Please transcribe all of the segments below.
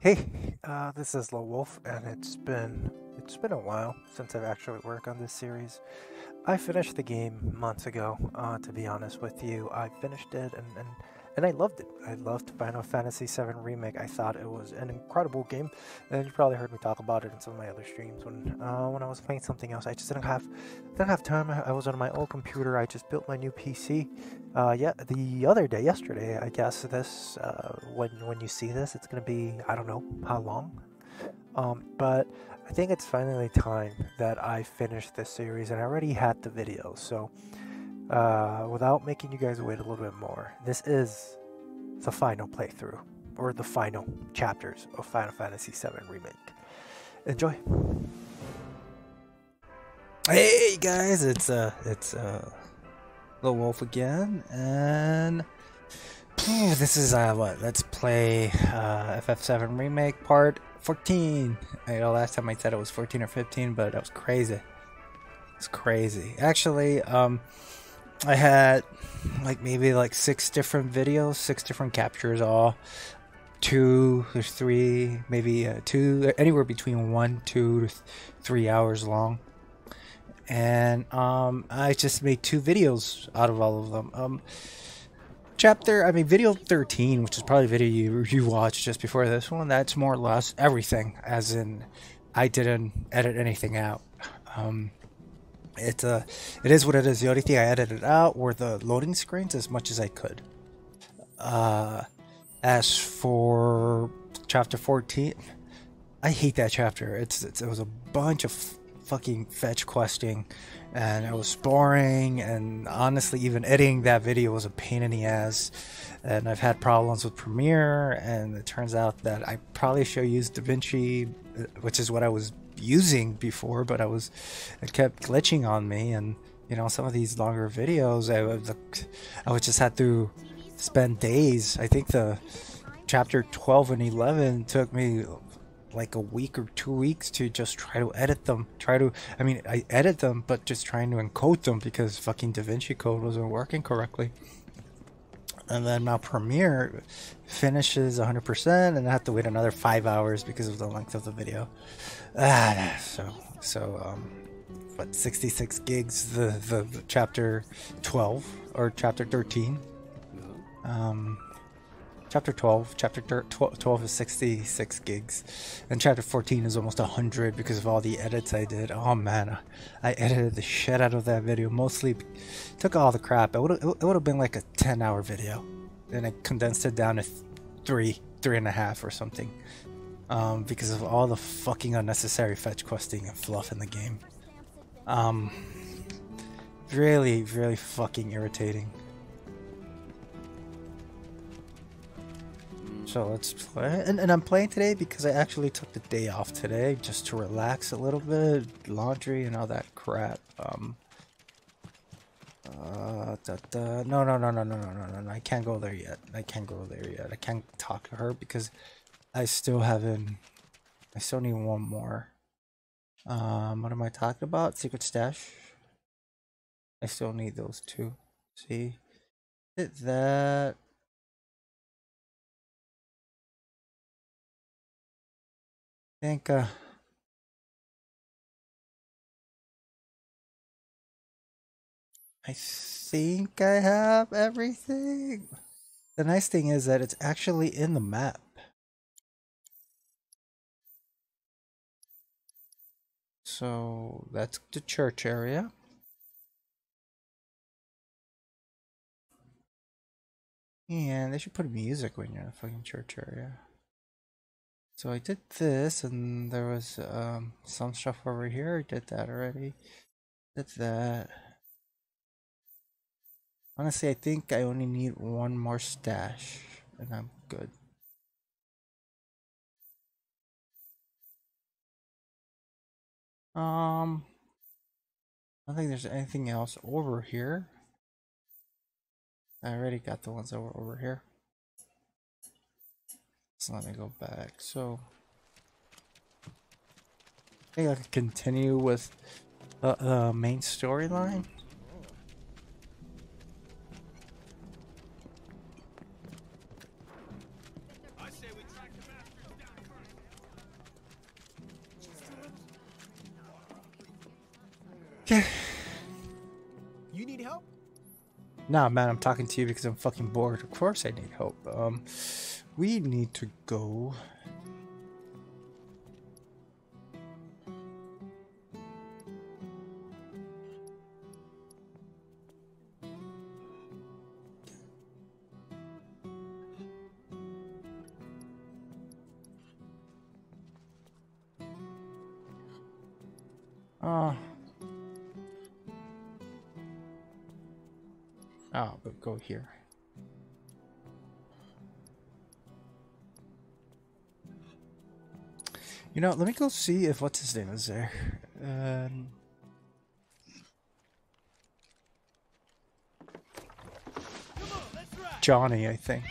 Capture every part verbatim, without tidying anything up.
Hey, uh, this is Low Wolf, and it's been it's been a while since I've actually worked on this series. I finished the game months ago. Uh, to be honest with you, I finished it, and, and and I loved it. I loved Final Fantasy seven Remake. I thought it was an incredible game, and you probably heard me talk about it in some of my other streams when uh, when I was playing something else. I just didn't have didn't have time. I, I was on my old computer. I just built my new P C. Uh, yeah, the other day, yesterday, I guess this uh, when when you see this, it's gonna be I don't know how long, um, but I think it's finally time that I finish this series, and I already had the video. So, uh, without making you guys wait a little bit more, this is the final playthrough or the final chapters of Final Fantasy seven Remake. Enjoy. Hey guys, it's uh, it's uh, the Wolf again, and this is uh, what? Let's play uh, F F seven Remake Part fourteen. I know last time I said it was fourteen or fifteen, but that was crazy. It's crazy. Actually, um, I had like maybe like six different videos, six different captures, all two or three, maybe uh, two, anywhere between one, two to th three hours long. And um, I just made two videos out of all of them. Um, chapter, I mean, video thirteen, which is probably video you you watched just before this one. That's more or less everything, as in, I didn't edit anything out. Um, it's a, it is what it is. The only thing I edited out were the loading screens as much as I could. Uh, as for chapter fourteen, I hate that chapter. It's, it's it was a bunch of fucking fetch questing, and it was boring, and honestly even editing that video was a pain in the ass, and I've had problems with Premiere, and it turns out that I probably should use DaVinci, which is what I was using before, but I was it kept glitching on me. And you know, some of these longer videos I would I would just have to spend days. I think the chapter twelve and eleven took me like a week or two weeks to just try to edit them. Try to, I mean, I edit them, but just trying to encode them because fucking DaVinci Code wasn't working correctly. And then now Premiere finishes one hundred percent, and I have to wait another five hours because of the length of the video. Ah, so, so, um, what, sixty-six gigs, the, the, the chapter twelve, or chapter thirteen. Um, Chapter twelve, chapter twelve is sixty-six gigs, and chapter fourteen is almost one hundred because of all the edits I did. Oh man, I edited the shit out of that video. Mostly took all the crap. It would it would have been like a ten hour video, and I condensed it down to three, three and a half or something, um, because of all the fucking unnecessary fetch questing and fluff in the game. Um, really, really fucking irritating. So let's play, and, and I'm playing today because I actually took the day off today just to relax a little bit, laundry and all that crap. Um, uh, da, da. No, no, no, no, no, no, no, no, I can't go there yet. I can't go there yet. I can't talk to her because I still haven't, I still need one more. Um, what am I talking about? Secret stash. I still need those two. See, did that. I think, uh, I think I have everything. The nice thing is that it's actually in the map. So that's the church area. And they should put music when you're in the fucking church area. So I did this, and there was um, some stuff over here. I did that already. Did that. Honestly, I think I only need one more stash, and I'm good. Um, I don't think there's anything else over here. I already got the ones that were over here. So let me go back. So I think I can continue with the uh, main storyline. Okay. You need help? Nah, man, I'm talking to you because I'm fucking bored. Of course I need help. Um, we need to go... Oh. Oh, but go here. You know, let me go see if what's his name is there. Um, Johnny, I think.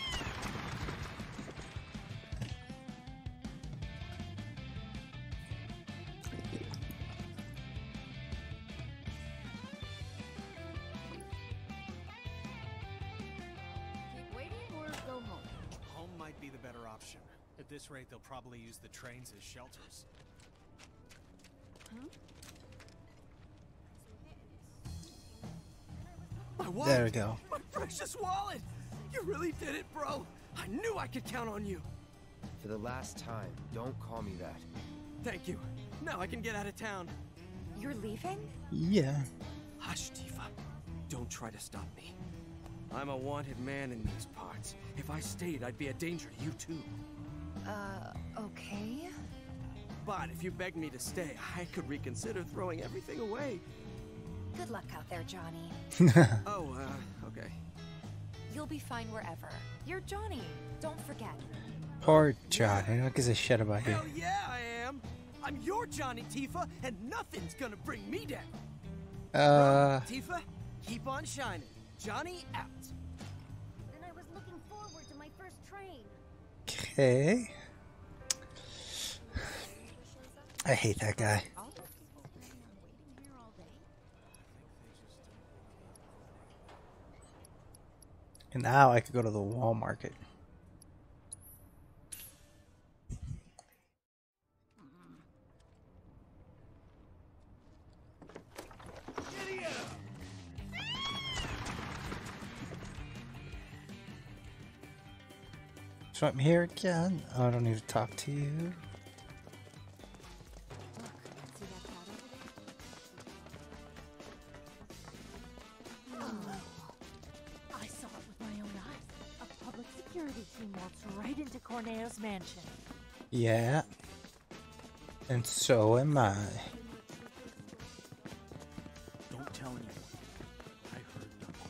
At this rate, they'll probably use the trains as shelters. Huh? My wallet! There we go. My precious wallet! You really did it, bro! I knew I could count on you! For the last time, don't call me that. Thank you. Now I can get out of town. You're leaving? Yeah. Hush, Tifa. Don't try to stop me. I'm a wanted man in these parts. If I stayed, I'd be a danger to you too. Uh, okay. But if you begged me to stay, I could reconsider throwing everything away. Good luck out there, Johnny. Oh, uh, okay. You'll be fine wherever. You're Johnny. Don't forget. Poor Johnny. Who gives a shit about you? Hell yeah, I am. I'm your Johnny, Tifa, and nothing's gonna bring me down. Uh. Tifa, keep on shining. Johnny out. Then I was looking forward to my first train. Okay. I hate that guy. And now I could go to the wall market. So I'm here again. Oh, I don't need to talk to you. I saw it with my own eyes. A public security team walks right into Corneo's mansion. Yeah. And so am I. Don't tell anyone. I heard nothing.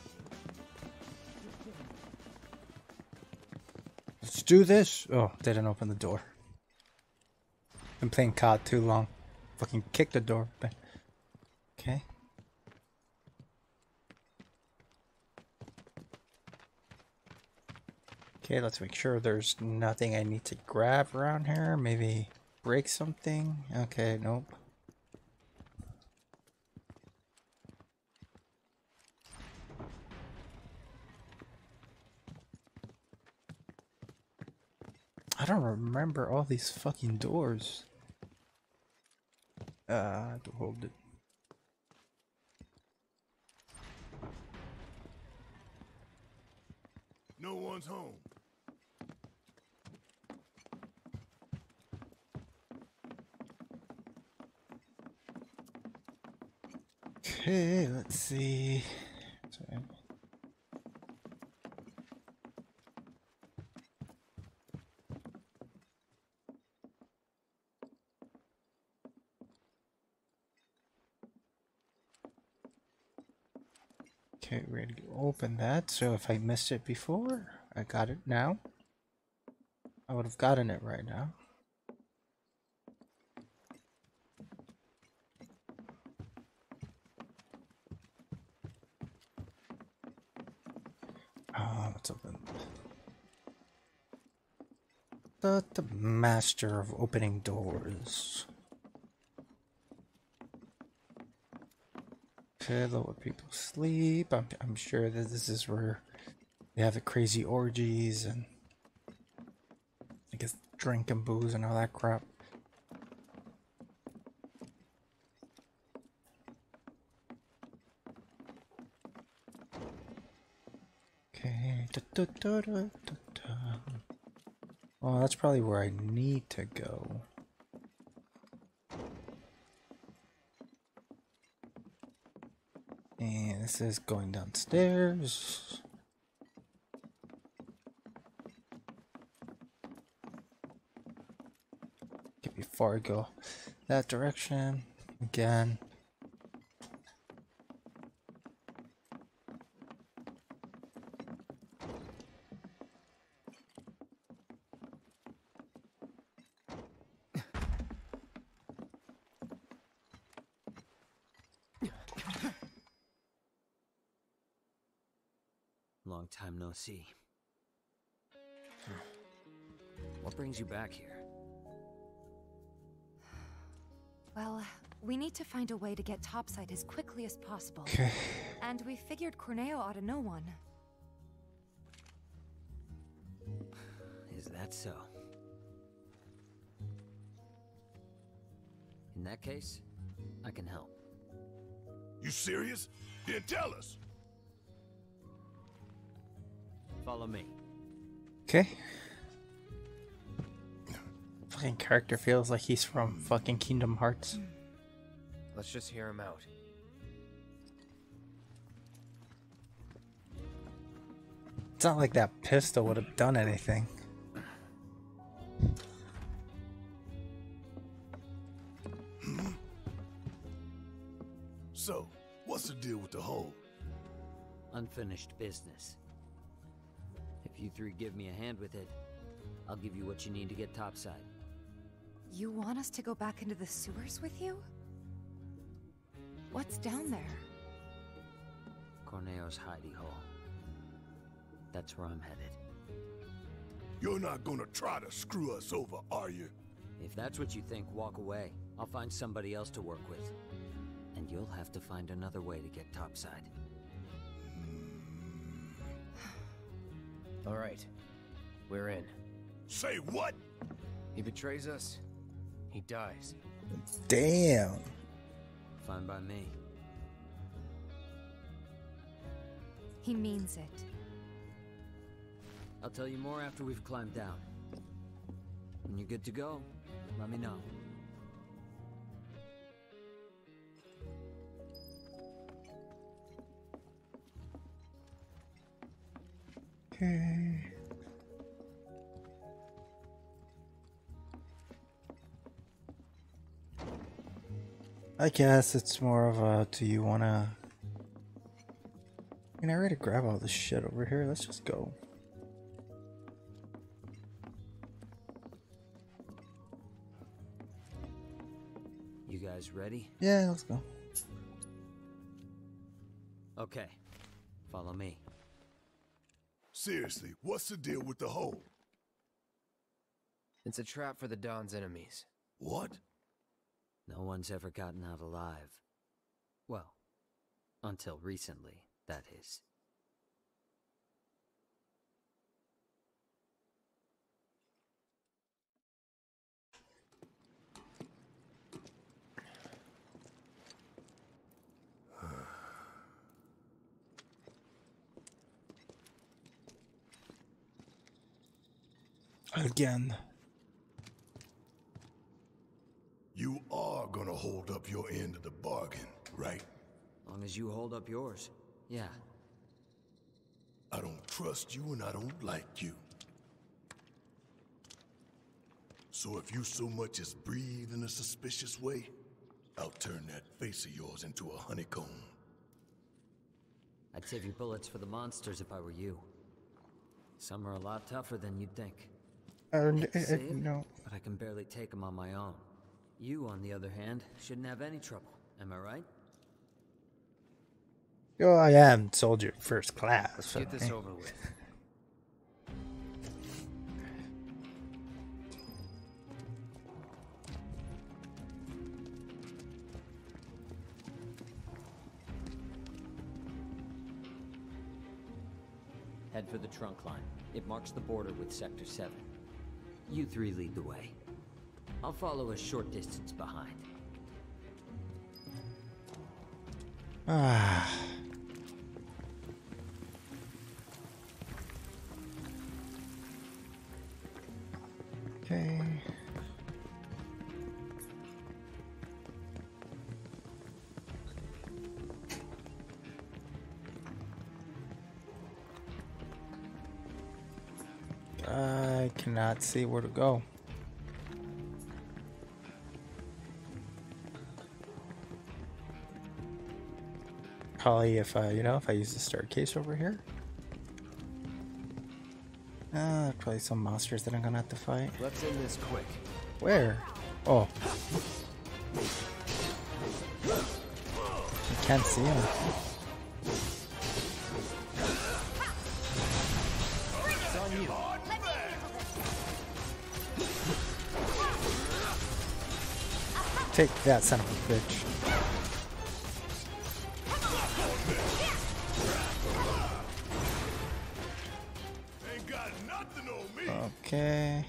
Let's do this. Oh, they didn't open the door. Been playing C O D too long. Fucking kick the door. Okay. Okay, let's make sure there's nothing I need to grab around here. Maybe break something. Okay, nope. I don't remember all these fucking doors. Uh, I have to hold it. No one's home. Okay, let's see. Sorry. Okay, we're gonna open that. So if I missed it before, I got it now. I would have gotten it right now. Uh, let's open the, the master of opening doors. Okay, let people sleep. I'm, I'm sure that this is where they have the crazy orgies and I guess drink and booze and all that crap. da, da, da, da, da. Well, that's probably where I need to go. And this is going downstairs. Get before I go that direction again. Long time no see. What brings you back here? Well, we need to find a way to get topside as quickly as possible. Okay. And we figured Corneo ought to know one. Is that so? In that case, I can help. You serious? Then tell us. Follow me. Okay. Fucking character feels like he's from fucking Kingdom Hearts. Let's just hear him out. It's not like that pistol would have done anything. So, what's the deal with the hole? Unfinished business. If you three give me a hand with it, I'll give you what you need to get topside. You want us to go back into the sewers with you? What's down there? Corneo's hidey hole. That's where I'm headed. You're not gonna try to screw us over, are you? If that's what you think, walk away. I'll find somebody else to work with. And you'll have to find another way to get topside. All right, we're in. Say what? He betrays us, he dies. Damn. Fine by me. He means it. I'll tell you more after we've climbed down. When you're good to go, let me know. Okay. I guess it's more of a, do you wanna... I mean, I already grab all this shit over here, let's just go. You guys ready? Yeah, let's go. Okay. Follow me. Seriously, what's the deal with the hole? It's a trap for the Don's enemies. What? No one's ever gotten out alive. Well, until recently, that is. Again. You are gonna hold up your end of the bargain, right? Long as you hold up yours. Yeah. I don't trust you and I don't like you. So if you so much as breathe in a suspicious way, I'll turn that face of yours into a honeycomb. I'd save your bullets for the monsters if I were you. Some are a lot tougher than you'd think. Uh, Hate to say uh, it, no. but I can barely take them on my own. You, on the other hand, shouldn't have any trouble. Am I right? Oh, I am soldier first class. So Get this over with. Head for the trunk line. It marks the border with Sector seven. You three lead the way. I'll follow a short distance behind. Ah. Okay. I cannot see where to go. Probably if I, you know, if I use the staircase over here. Uh, probably some monsters that I'm gonna have to fight. Let's end this quick. Where? Oh. I can't see him. It's on you. Take that, son of a bitch. Ain't got nothing on me. Okay.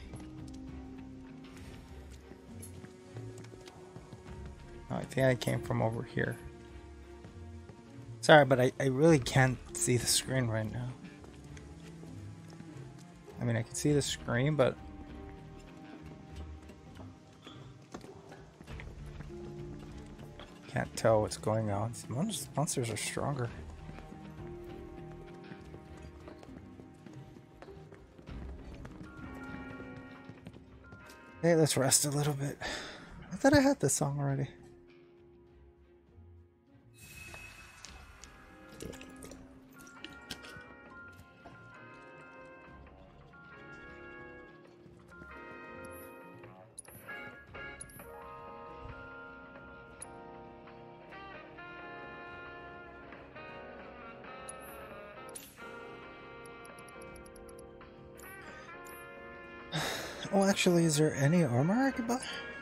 Oh, I think I came from over here. Sorry, but I, I really can't see the screen right now. I mean, I can see the screen, but... can't tell what's going on. These monsters are stronger. Hey, let's rest a little bit. I thought I had this song already. Oh, actually, is there any armor I could buy?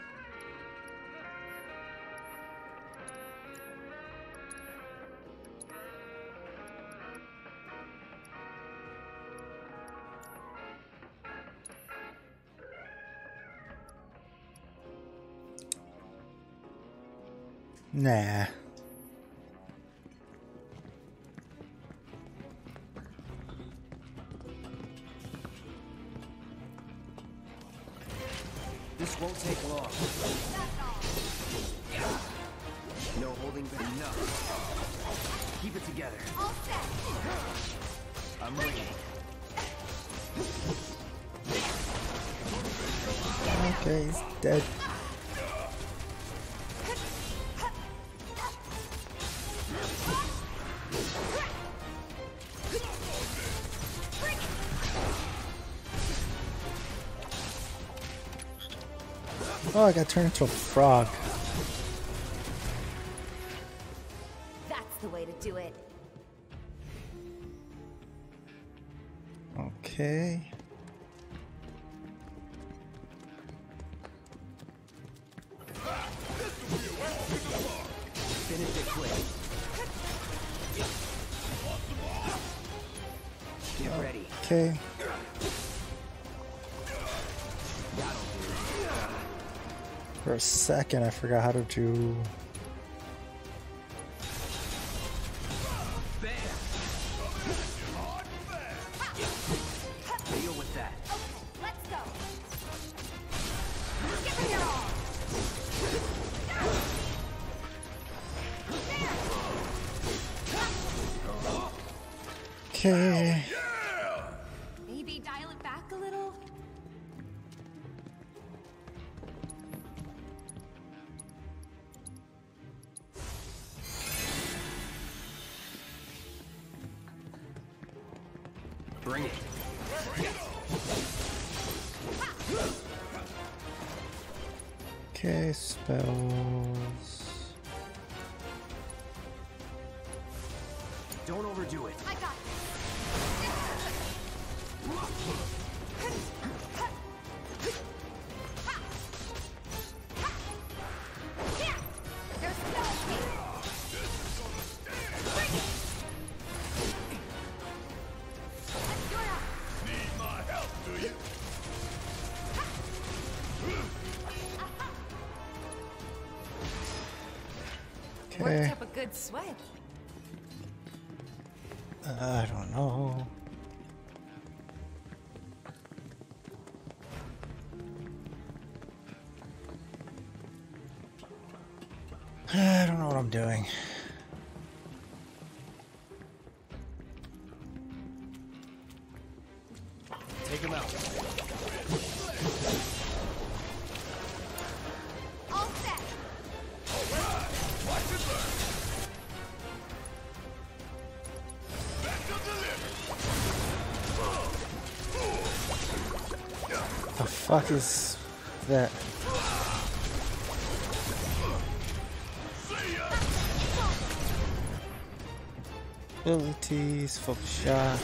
Nah. This won't take long. No holding back. Enough. Keep it together. All set. I'm ready. Okay, he's dead. Oh, I got turned into a frog. That's the way to do it. Okay. Finish it quick. Get ready. Okay. For a second, I forgot how to do. Bam! Deal with that. Let's go. Give it your all. Okay. Maybe dial it back a little? Bring it. Okay, spells. Don't overdo it. I got this. There's spells here. Need my help, do you? Okay. Worked up a good sweat. I don't know. I'm doing. Take him out. All set. Watch it burn. Back to the lift. The fuck is that? Abilities, focus shot.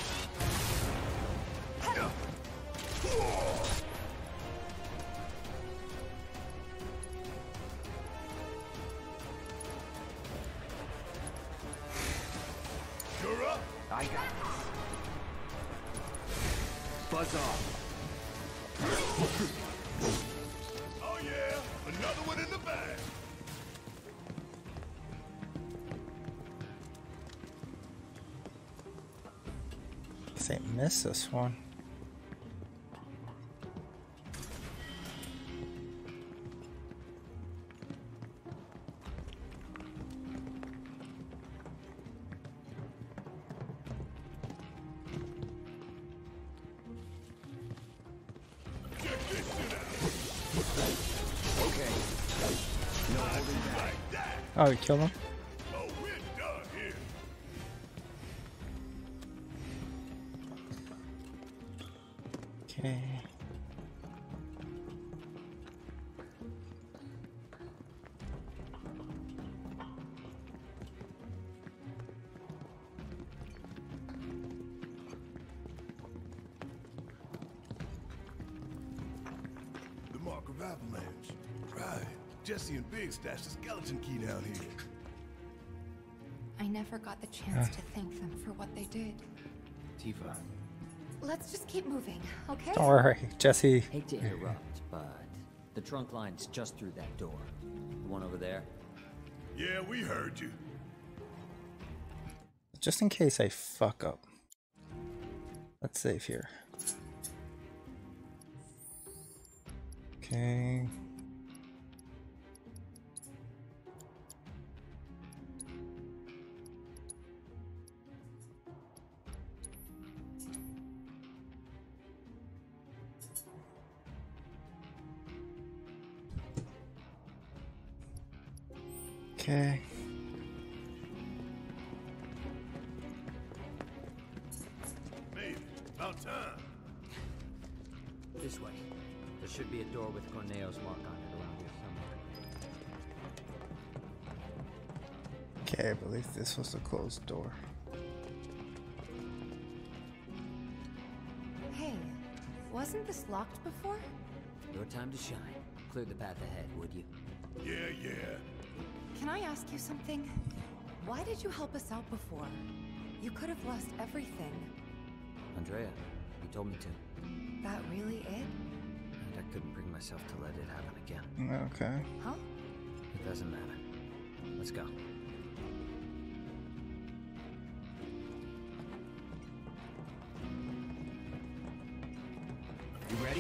You're up. I got this. Buzz off. Oh yeah, another one in the bag. They missed this one. Check this shit out. Okay. No holding back. Like that. Oh, you killed him? Oh, we're done here. Okay. The mark of avalanche. Right. Jesse and Big stashed the skeleton key down here. I never got the chance to thank them for what they did. Tifa. Let's just keep moving, okay? Don't worry, Jesse. Hate to interrupt, but the trunk line's just through that door. The one over there. Yeah, we heard you. Just in case I fuck up. Let's save here. Okay. Okay. Made it. About time. This way. There should be a door with Corneo's mark on it around here somewhere. Okay, I believe this was the closed door. Hey, wasn't this locked before? Your time to shine. Clear the path ahead, would you? Yeah, yeah. Can I ask you something? Why did you help us out before? You could have lost everything. Andrea, you told me to. That really it? And I couldn't bring myself to let it happen again. Okay. Huh? It doesn't matter. Let's go. You ready?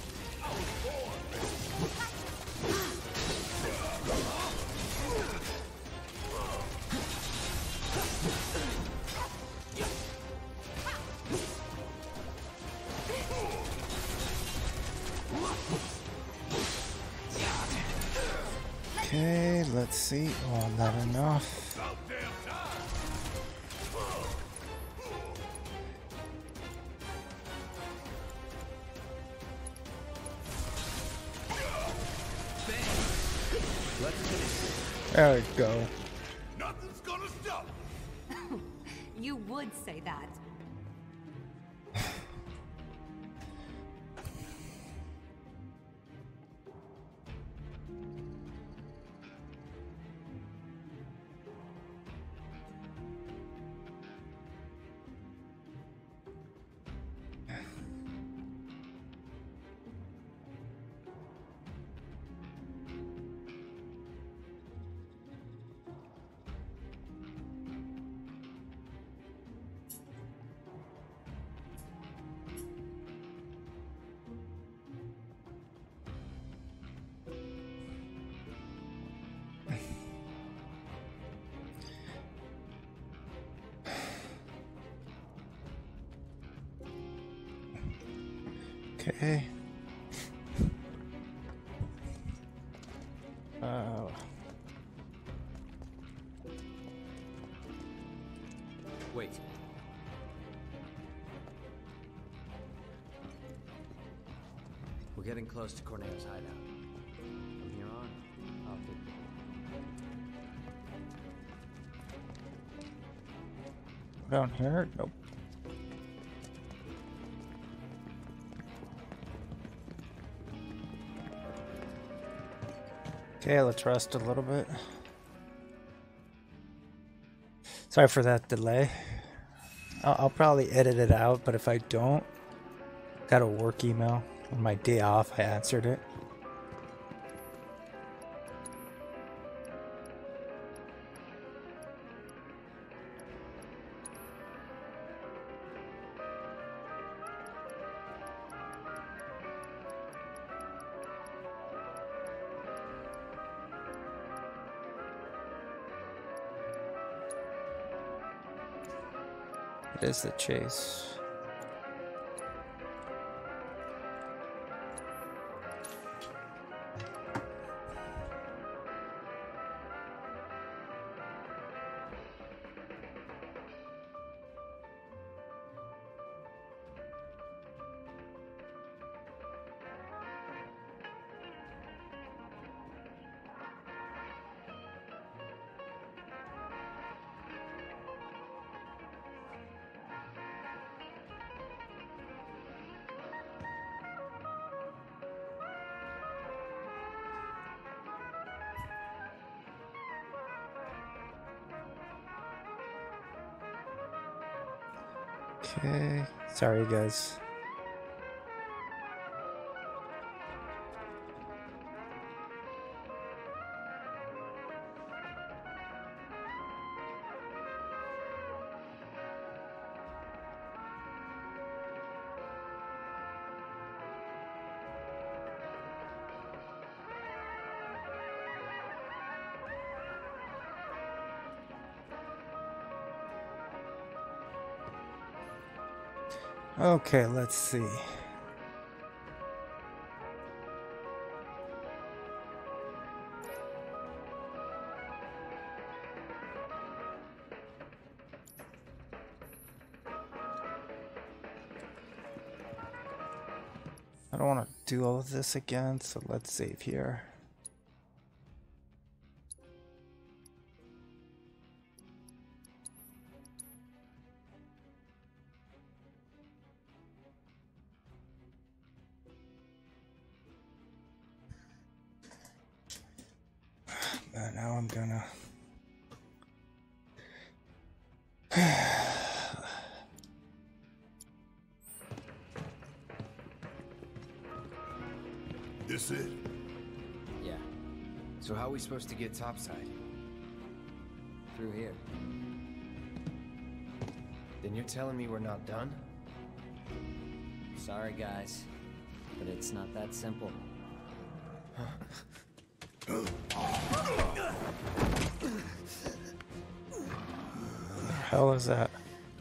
Okay, let's see. Oh, not enough. About damn time. Let's finish. There we go. Nothing's gonna stop. You would say that. Okay. Oh. Wait. We're getting close to Corneo's hideout. From here on, I'll do. Down here? Nope. Okay, let's rest a little bit. Sorry for that delay. I'll, I'll probably edit it out, but if I don't, got a work email. On my day off, I answered it. It is the chase. Okay, sorry guys. Okay, let's see. I don't want to do all of this again, so let's save here. Uh, now I'm gonna This it? Yeah. So how are we supposed to get topside? Through here. Then you're telling me we're not done? Sorry, guys. But it's not that simple. What the hell is that?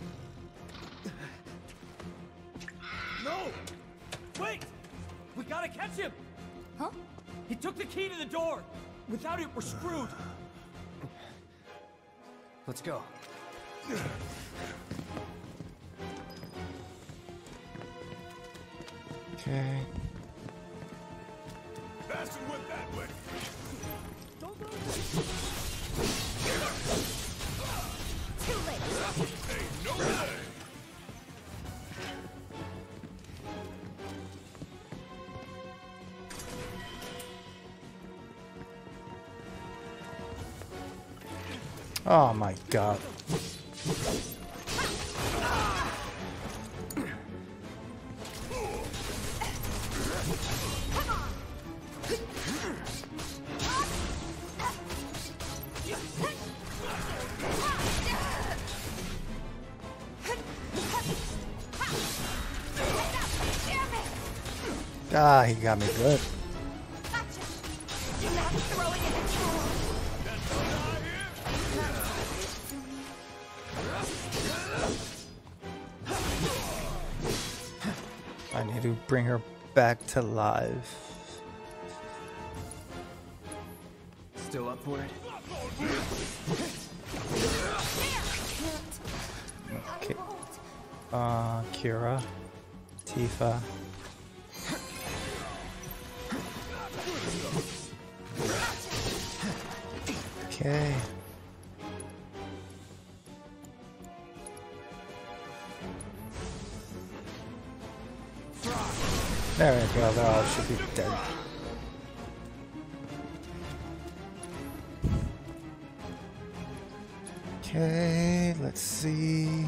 No! Wait! We gotta catch him! Huh? He took the key to the door! Without it, we're screwed! Let's go. Okay. Fast and went that way. Too late. Hey, no way. Oh my god. Ah, he got me good. Gotcha. Not throwing in the towel. I need to bring her back to life. Still up for it? Okay. Uh, Kira. Tifa. Okay. There we go, they all should be dead. Okay, let's see.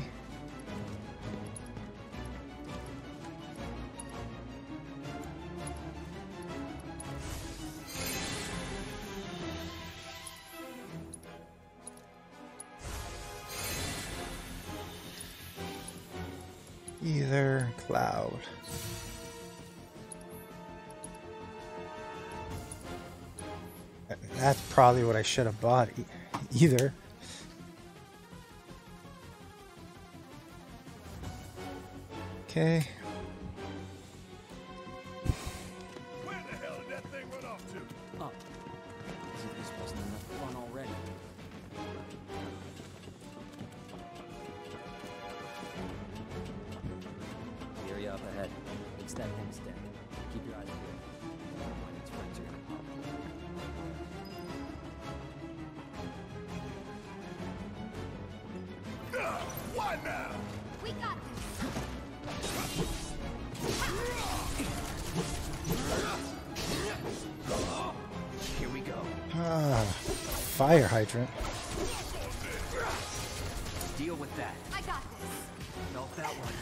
Either Cloud. That's probably what I should have bought. E either. Okay. Where the hell did that thing run off to? Up. As if this wasn't enough fun already. Area up ahead. It's that thing's dead. Keep your eyes peeled. When its friends are gonna pop. Ah, why now? We got this. Here we go. Ah, fire hydrant. Deal with that. I got this. Felt that one.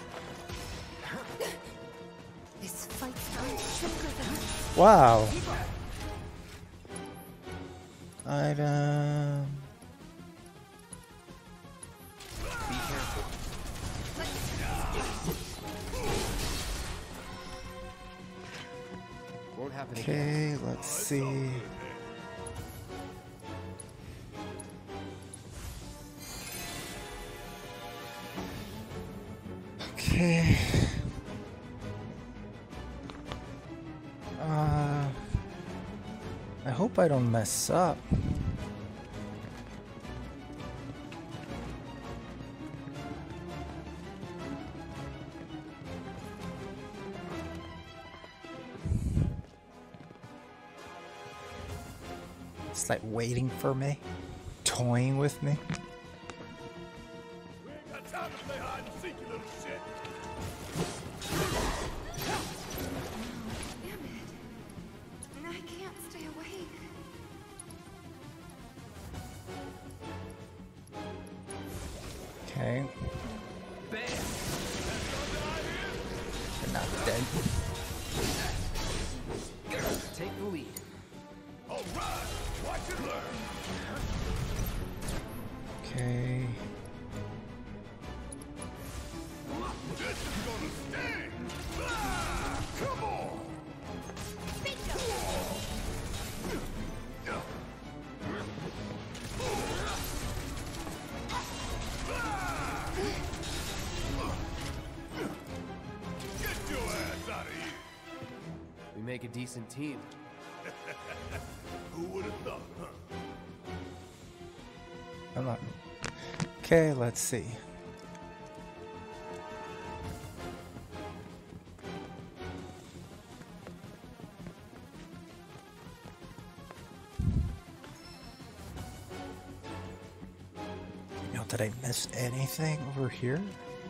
This fight's going stronger than us. Wow. Item. Be careful. Won't happen again. Okay, let's see. Okay. Uh, I hope I don't mess up. It's like waiting for me, toying with me. We ain't got time to play hide and seek, you little shit. Damn it. I can't stay awake. Okay, Bam! they're not dead. Take the lead. All right, watch and learn. Okay. This is gonna sting. Ah, come on. Get your ass out of here. We make a decent team. Who would have thought, huh? I'm not. Okay, let's see. You know, did I miss anything over here?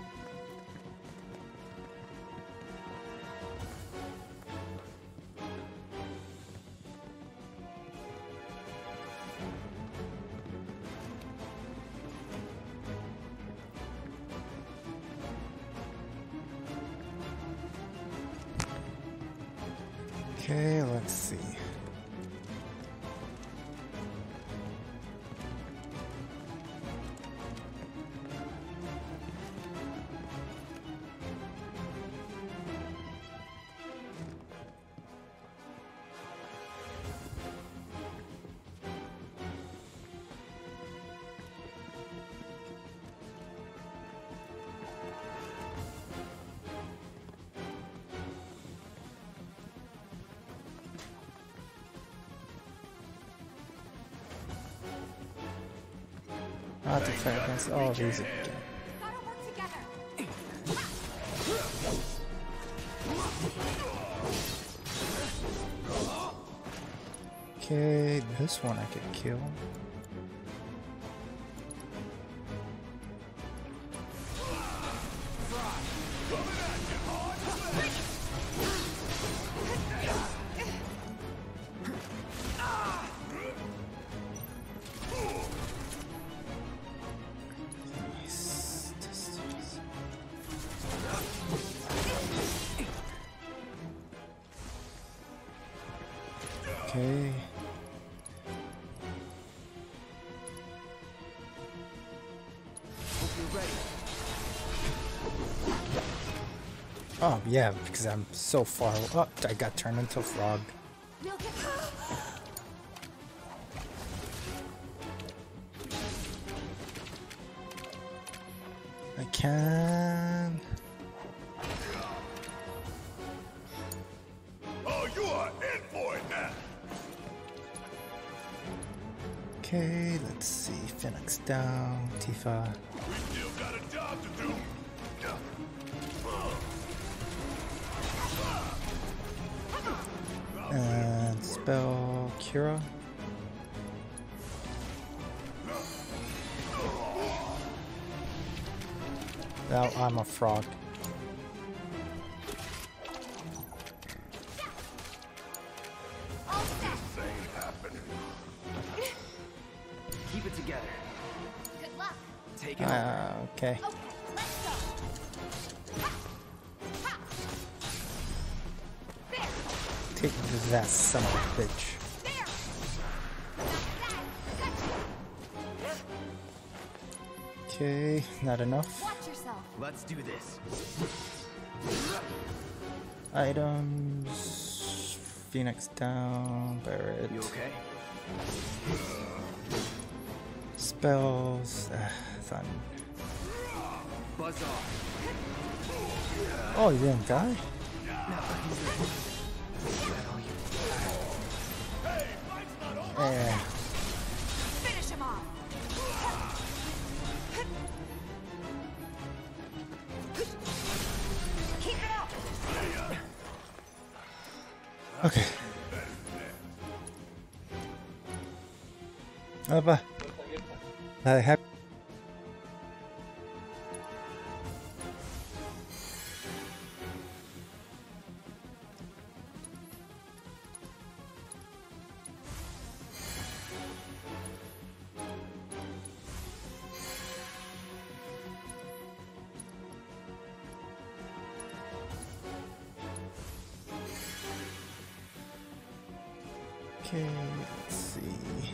Okay, let's see. Not to fight against all of these again. Gotta work together. Okay, this one I could kill. Okay. Oh yeah, because I'm so far. Oh, I got turned into a frog. We'll get I can. Oh, you are in for it now. Okay, let's see. Phoenix down. Tifa. We still got a job to do. And spell Kira. Now I'm a frog. This ain't happening. Keep it together. good luck. Take it over. Ah, okay. Okay, let's go. Ha! Ha! There! Take that son of a bitch. There! Not bad. Gotcha. Okay, not enough. Watch yourself. Let's do this. Items. Phoenix down. Barret. You okay? Spells. Ah, fun. Buzz off. Oh, you didn't die? Yeah. Finish him off. Keep it up. Okay. Apa? I have. Okay, let's see.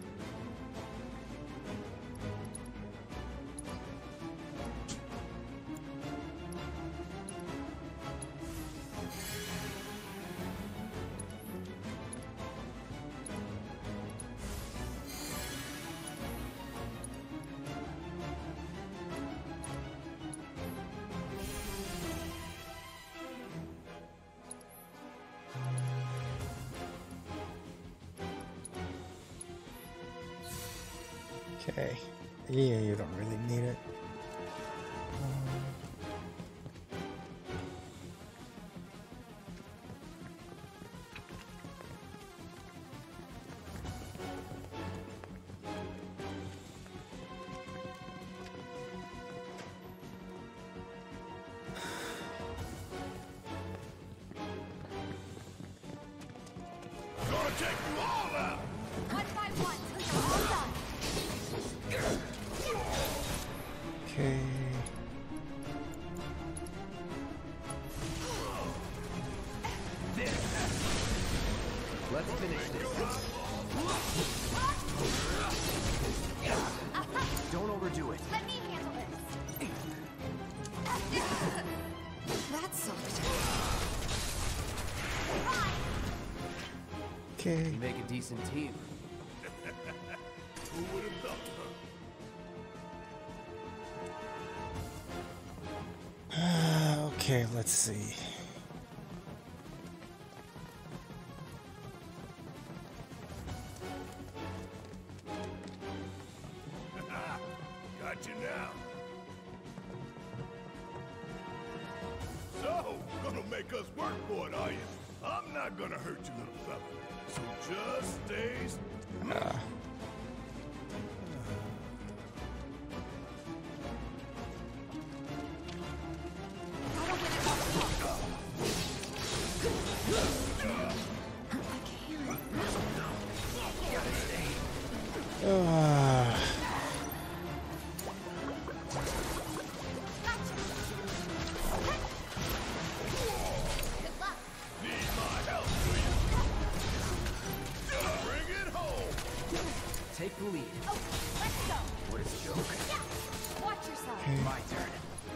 Okay. Yeah, you don't really need it. Um, Gonna take you all out. One by one till you're all done. okay. Let's finish this. Don't overdo it. Let me handle this. That sucked. Okay. You make a decent team. Who would have thought, huh? Uh, okay, let's see. got you now. So, gonna make us work for it, are you? I'm not gonna hurt you, little fella. So just stay still. Ah. Uh. Take the lead. Oh, let's go. What is a joke? Yeah. Watch yourself. My turn.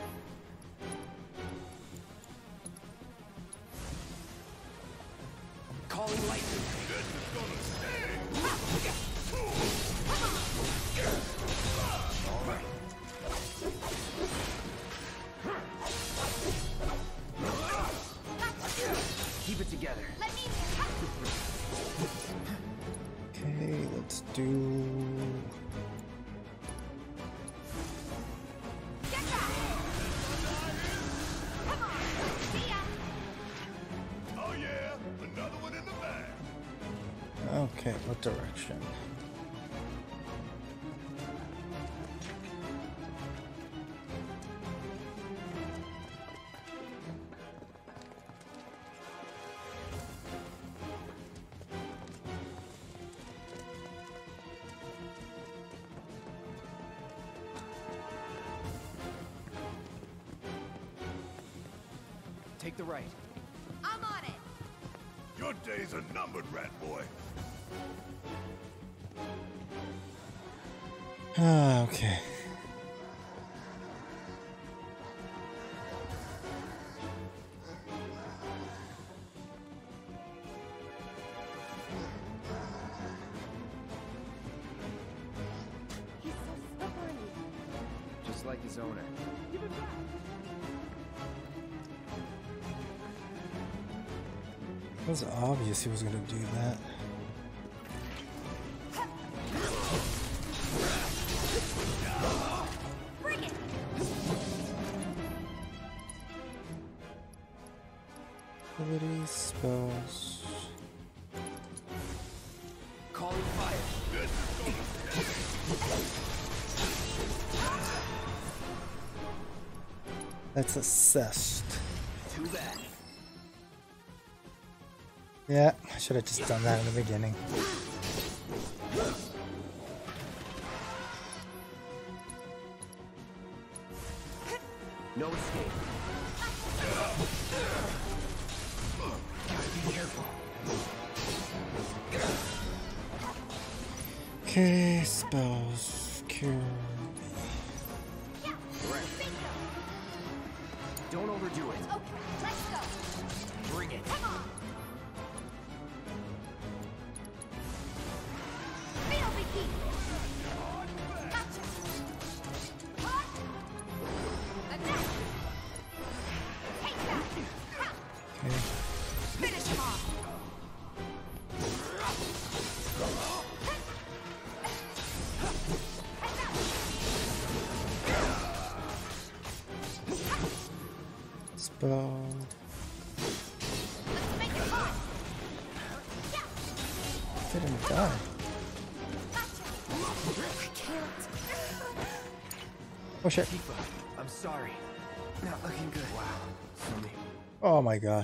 Calling lightning. This is gonna sting. All right. Keep it together. Let me. Okay, let's do. Get back. Come on. See ya. Oh yeah, another one in the bag. Okay, what direction? Take the right. I'm on it. Your days are numbered, rat boy. Ah, okay. He's so slippery. Just like his owner. Give it back. It was obvious he was gonna do that. Bring it. Ability spells. Calling fire. That's assessed. Too bad. Yeah, I should have just done that in the beginning. No escape. Gotta be careful. Okay, spells. Cure. Don't overdo it. Okay, let's go. Bring it. Come on. Feel the heat. Gotcha. Hot. The next. Take that. Ha. Okay. Finish him off. Spell. Let's make it hot. Didn't die. Gotcha. I can't. Oh shit. Tifa, I'm sorry. Not looking good. Wow. Sorry. Oh my god.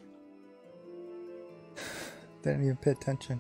Didn't even pay attention.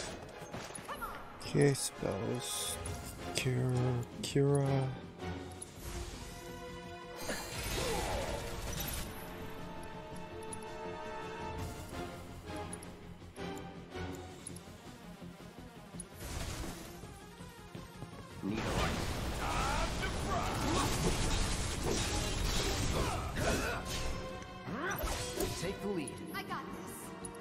Okay, spells. Cure. Cura. Needle. Take the lead. I got this.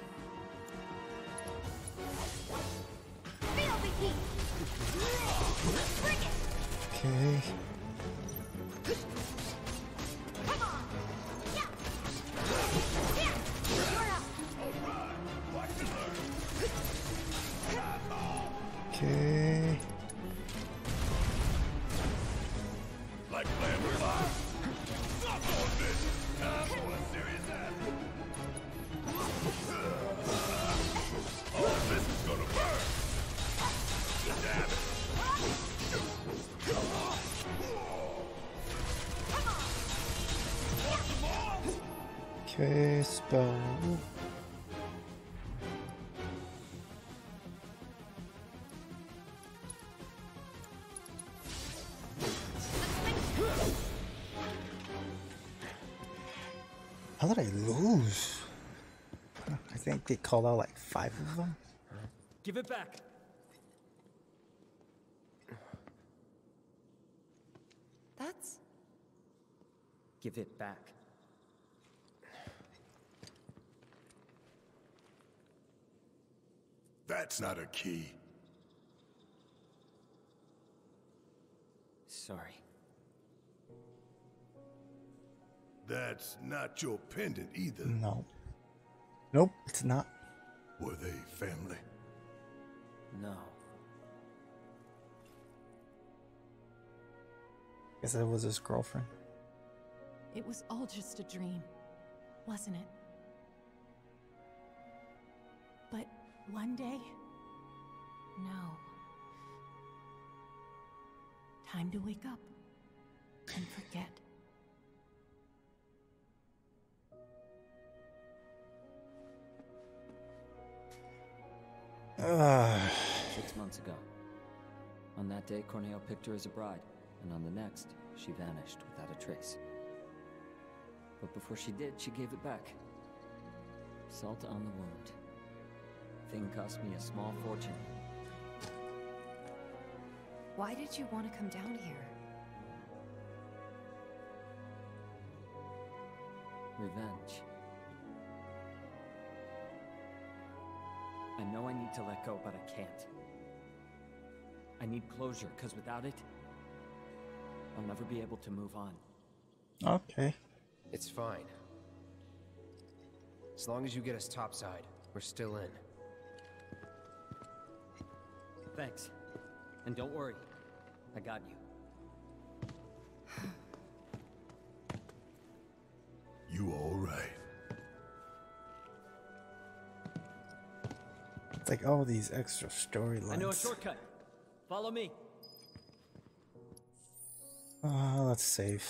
Feel the heat. Bring it. Okay. Come on. Yeah. Yeah. You're up. Okay. Like playing with fire? Stop on this! Time for a serious athlete! Oh, this is gonna burn! Damn it! Okay, spell. How did I lose? I think they called out like five of them. Give it back. That's Give it back. That's not a key. Sorry. That's not your pendant either. No. Nope, it's not. Were they family? No. Guess that was his girlfriend. It was all just a dream, wasn't it? But one day, no. Time to wake up and forget. Ugh. Six months ago. On that day, Corneo picked her as a bride, and on the next, she vanished without a trace. But before she did, she gave it back. Salt on the wound. Thing cost me a small fortune. why did you want to come down here? Revenge. I know I need to let go, but I can't. I need closure, because without it, I'll never be able to move on. Okay. It's fine. As long as you get us topside, we're still in. Thanks. And don't worry, I got you. You all right? It's like all these extra storylines. I know a shortcut. Follow me. Uh, let's save.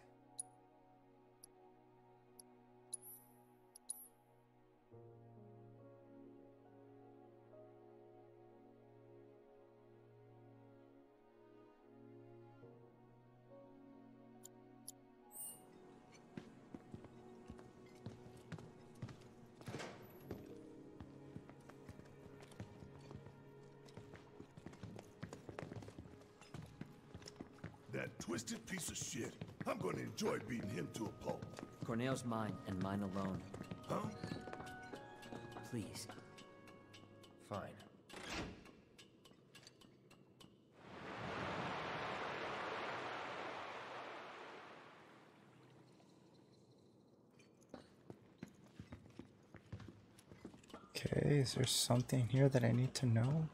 That twisted piece of shit. I'm gonna enjoy beating him to a pulp. Corneo's mine, and mine alone. Huh? Please. Fine. Okay, is there something here that I need to know?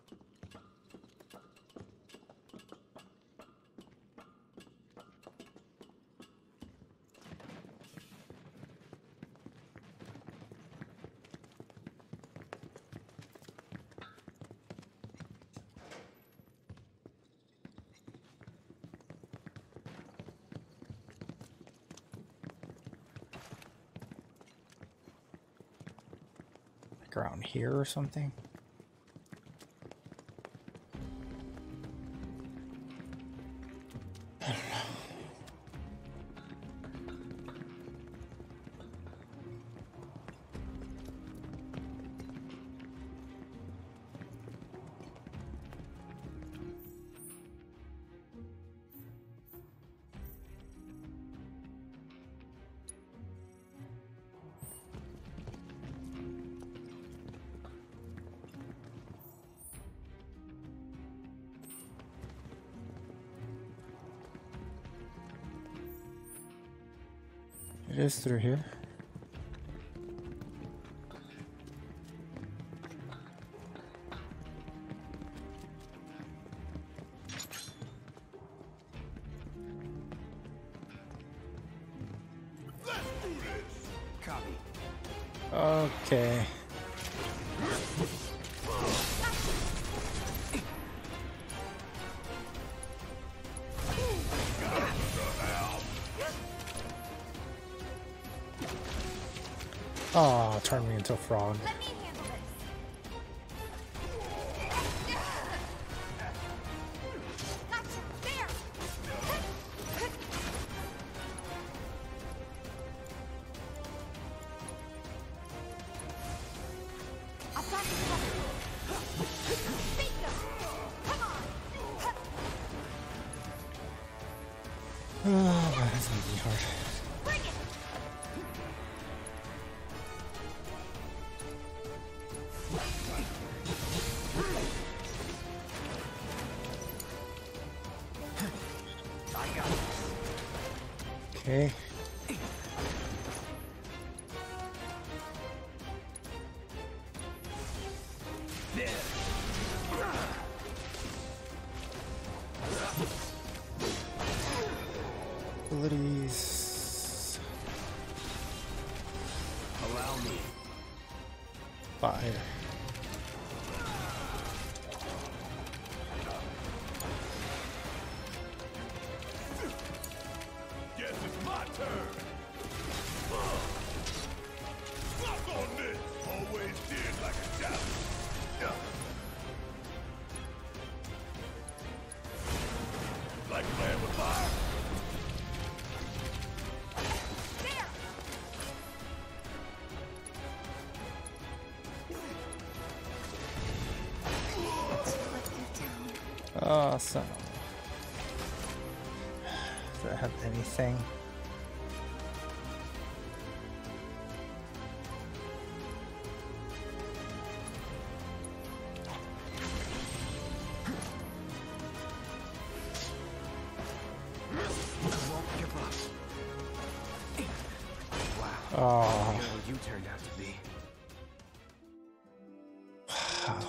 Around here or something? I don't know. It is through here. Copy. Okay. Oh, turn me into a frog. Let me handle this. Gotcha. There. I've got you covered. Bingo. Come on. Oh, that's gonna be hard. Bring it. Okay. Abilities. Allow me. Fire. Guess it's my turn. Fuck on this. Always did like a challenge. Yeah. Like playing with fire. There. Awesome. Do I have anything? Won't give up. Wow. Oh. Girl you turned out to be. Wow.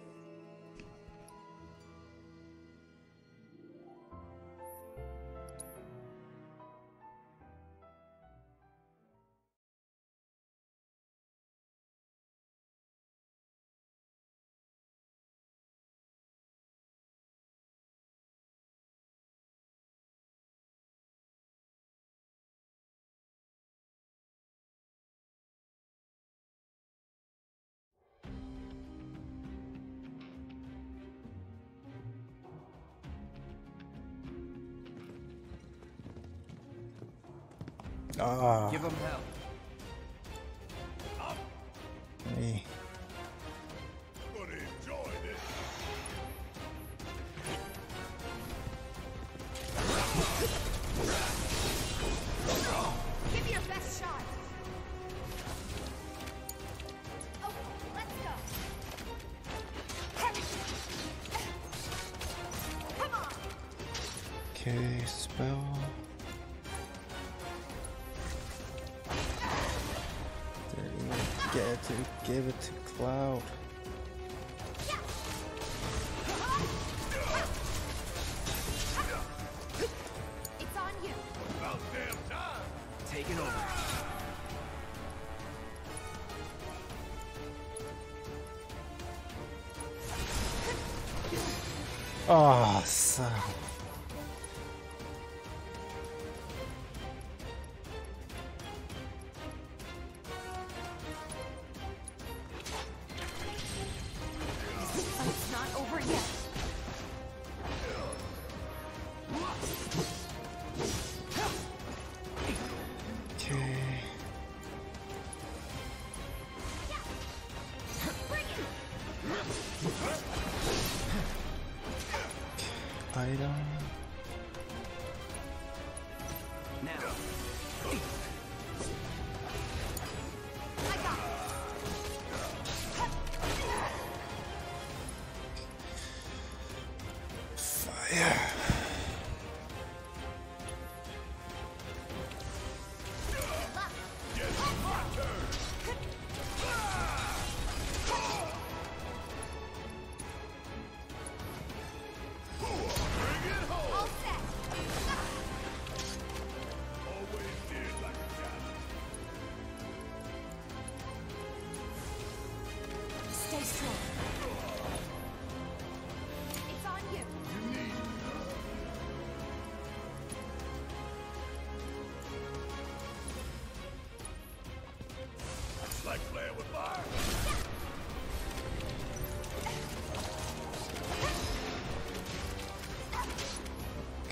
Ah, Give them hell. me. Gonna enjoy this. Give me your best shot. Okay, let's go. Come on. Okay, spell. Didn't even get to give it to Cloud. It's on you. About damn time. Taking over. Oh, son. It's not over yet. Okay. Bring it. Item. Now. I got it. Fire. Luck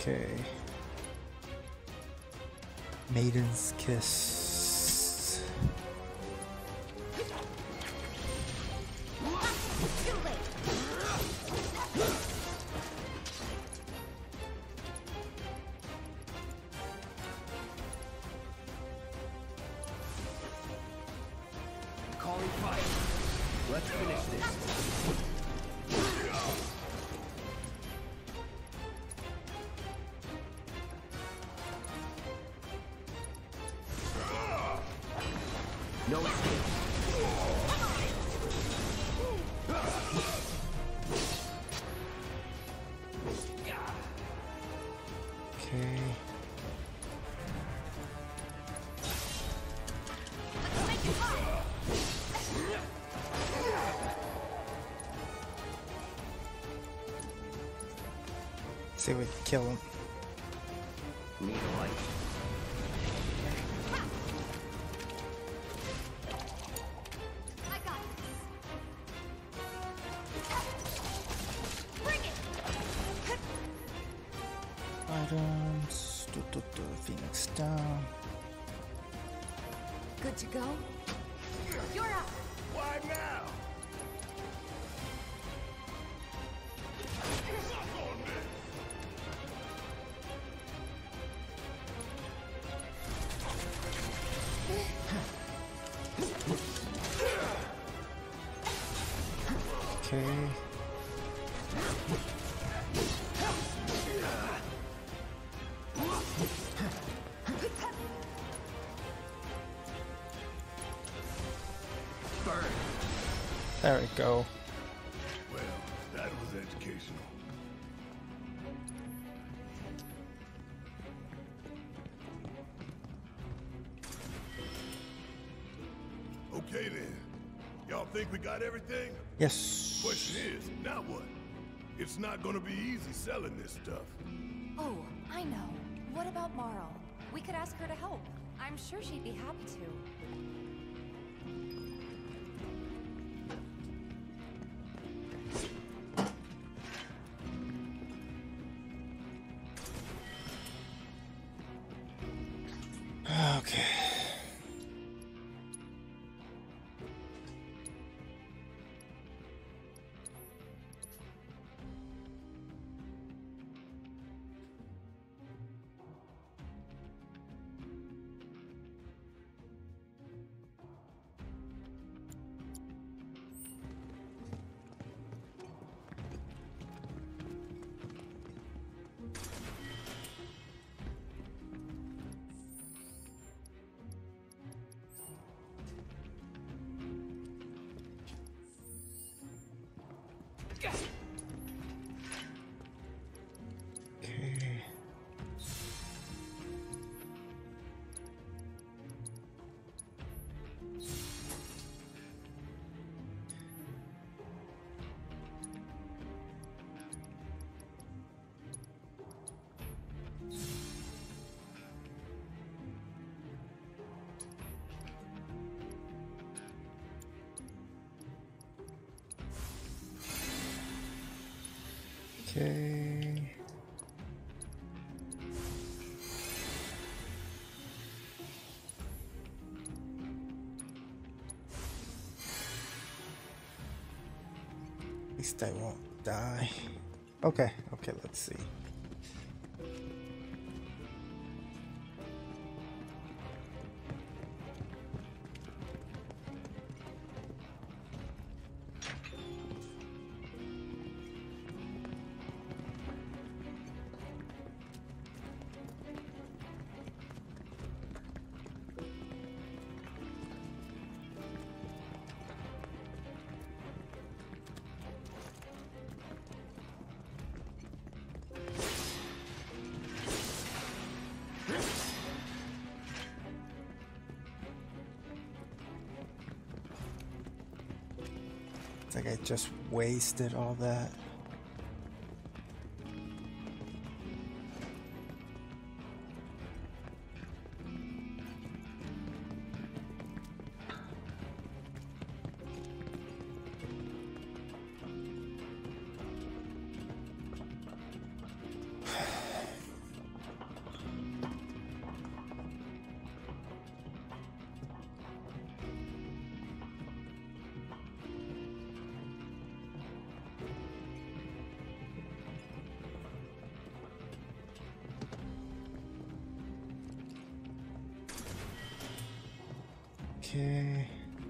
Okay. Maiden's Kiss. Too late. Calling fire. Let's finish this. No escape. Okay. See if we can kill him. Need a light. I got this. Bring it. Items. Du, du, du, Phoenix down. Good to go? You're up. Why now? Okay. Burn. There we go. Well, that was educational. Okay then. Y'all think we got everything? Yes. Question is, now what? It's not gonna be easy selling this stuff. Oh, I know. What about Marl? We could ask her to help. I'm sure she'd be happy to. Okay. Okay. Okay. At least I won't die. Okay, okay, let's see. It's like I just wasted all that. Okay.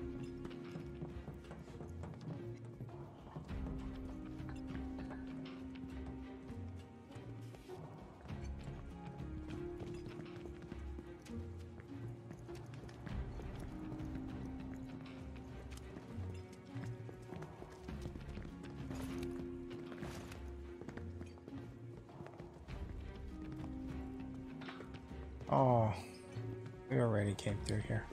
Oh, we already came through here.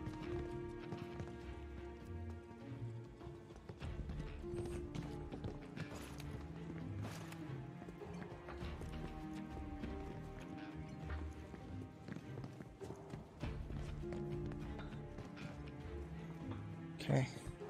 Okay.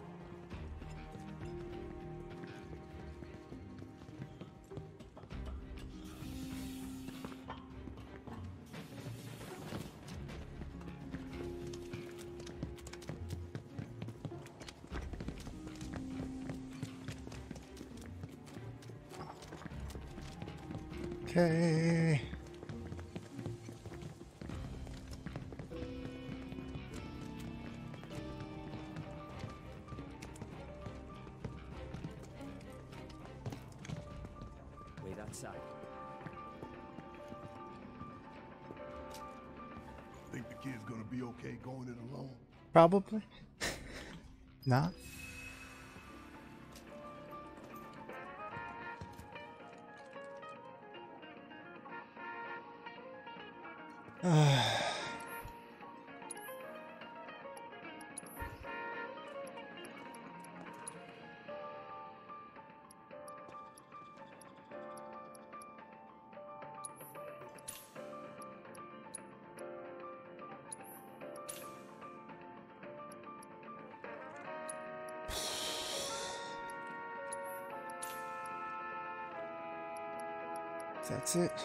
Okay. Wait outside. Think the kid's gonna be okay going it alone? Probably. Not. That's it.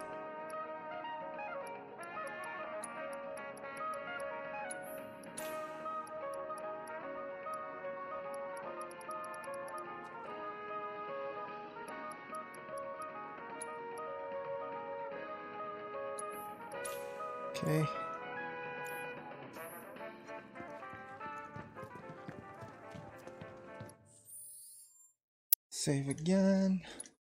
Okay. Save again.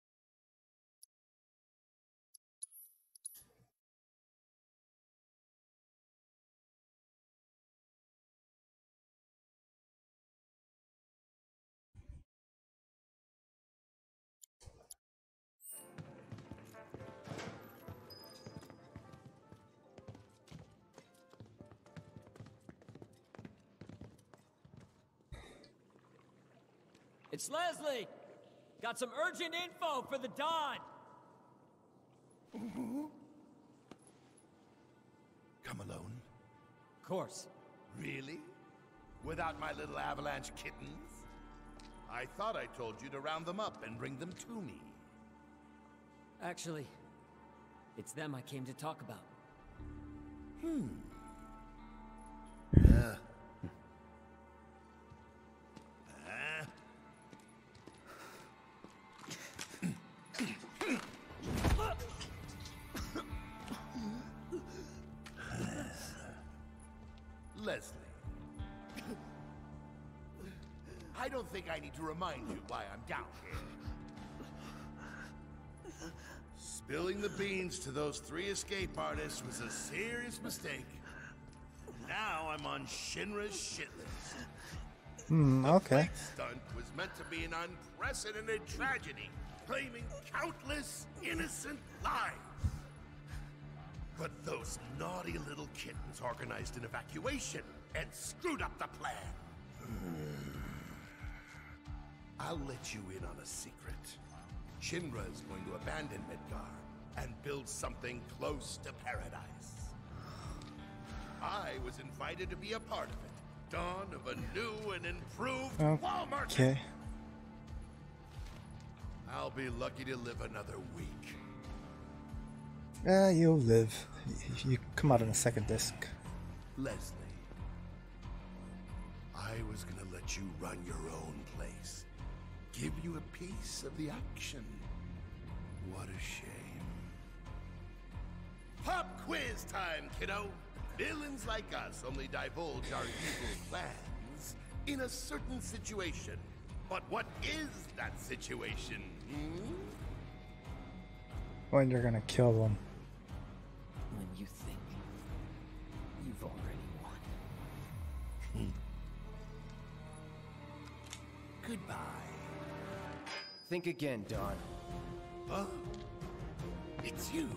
It's Leslie! Got some urgent info for the Don! Come alone. Of course. Really? Without my little avalanche kittens? I thought I told you to round them up and bring them to me. Actually, it's them I came to talk about. Hmm. Yeah. Uh. Leslie. I don't think I need to remind you why I'm down here. Spilling the beans to those three escape artists was a serious mistake. Now I'm on Shinra's shit list. Hmm, okay. The stunt was meant to be an unprecedented tragedy, claiming countless innocent lives. But those naughty little kittens organized an evacuation and screwed up the plan. I'll let you in on a secret. Shinra is going to abandon Midgar and build something close to paradise. I was invited to be a part of it. Dawn of a new and improved wall market. Okay. I'll be lucky to live another week. Yeah, you'll live. You come out on a second disc. Leslie, I was gonna let you run your own place. Give you a piece of the action. What a shame. Pop quiz time, kiddo. Villains like us only divulge our evil plans in a certain situation. But what is that situation? Hmm? When you're gonna kill them. When you think you've already won. Goodbye. Think again, Don. Huh? It's you.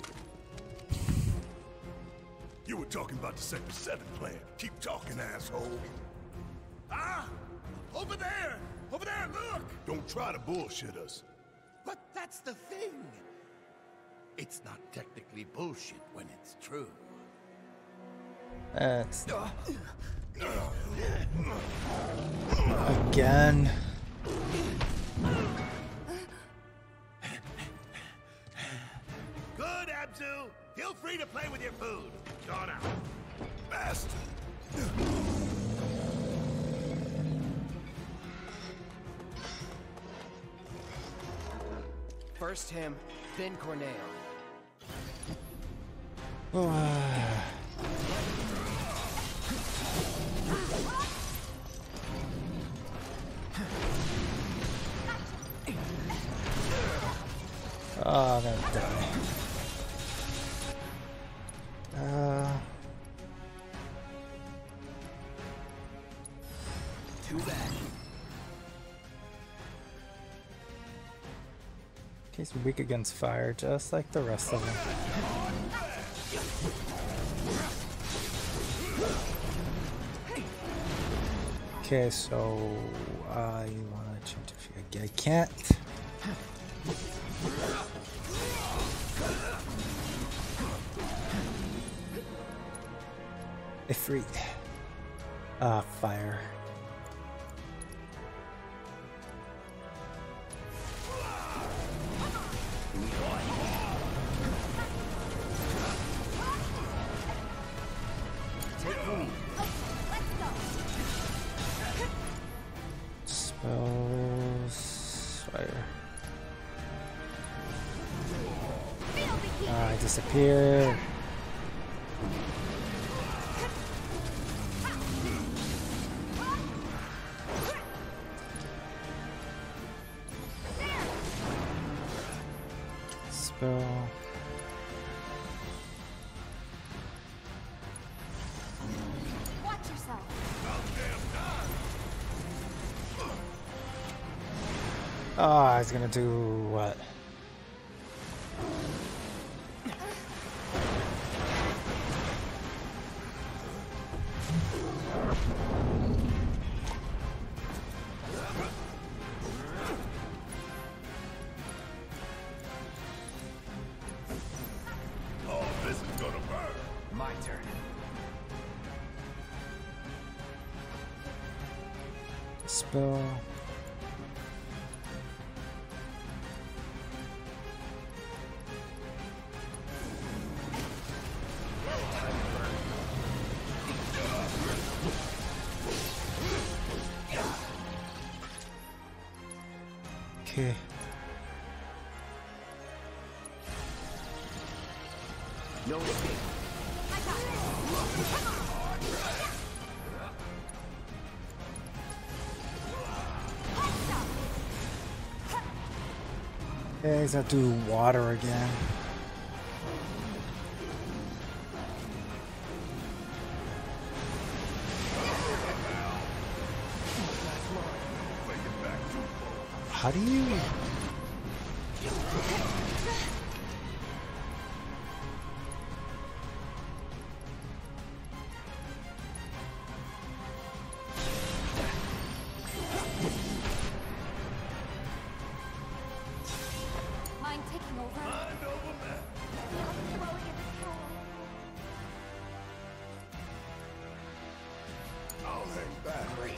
You were talking about the Sector seven plan. Keep talking, asshole. Ah! Over there! Over there, look! Don't try to bullshit us. But that's the thing. It's not technically bullshit when it's true. That's again. Good, Abzu. Feel free to play with your food. Gone out. Bastard. First him, then Corneo. Oh, I'm gonna die. Uh, Too bad. he's weak against fire, just like the rest of them. Okay, so uh, you want to change it? I can't. Ifrit. Ah, uh, fire. Spells. Fire. Ah, I disappear. Spell. Watch yourself. Ah, oh, he's gonna do what? Oh, this is gonna burn. My turn. Spell. Okay. No escape. Yeah, he's gonna do water again. How do you? Mind taking over? Mind over matter. I'm throwing in the towel. I'll hang back. Great.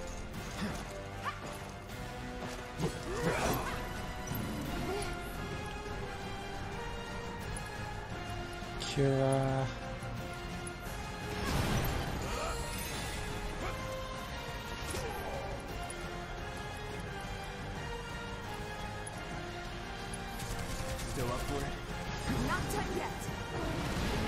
Kira. Still up for it? Not done yet.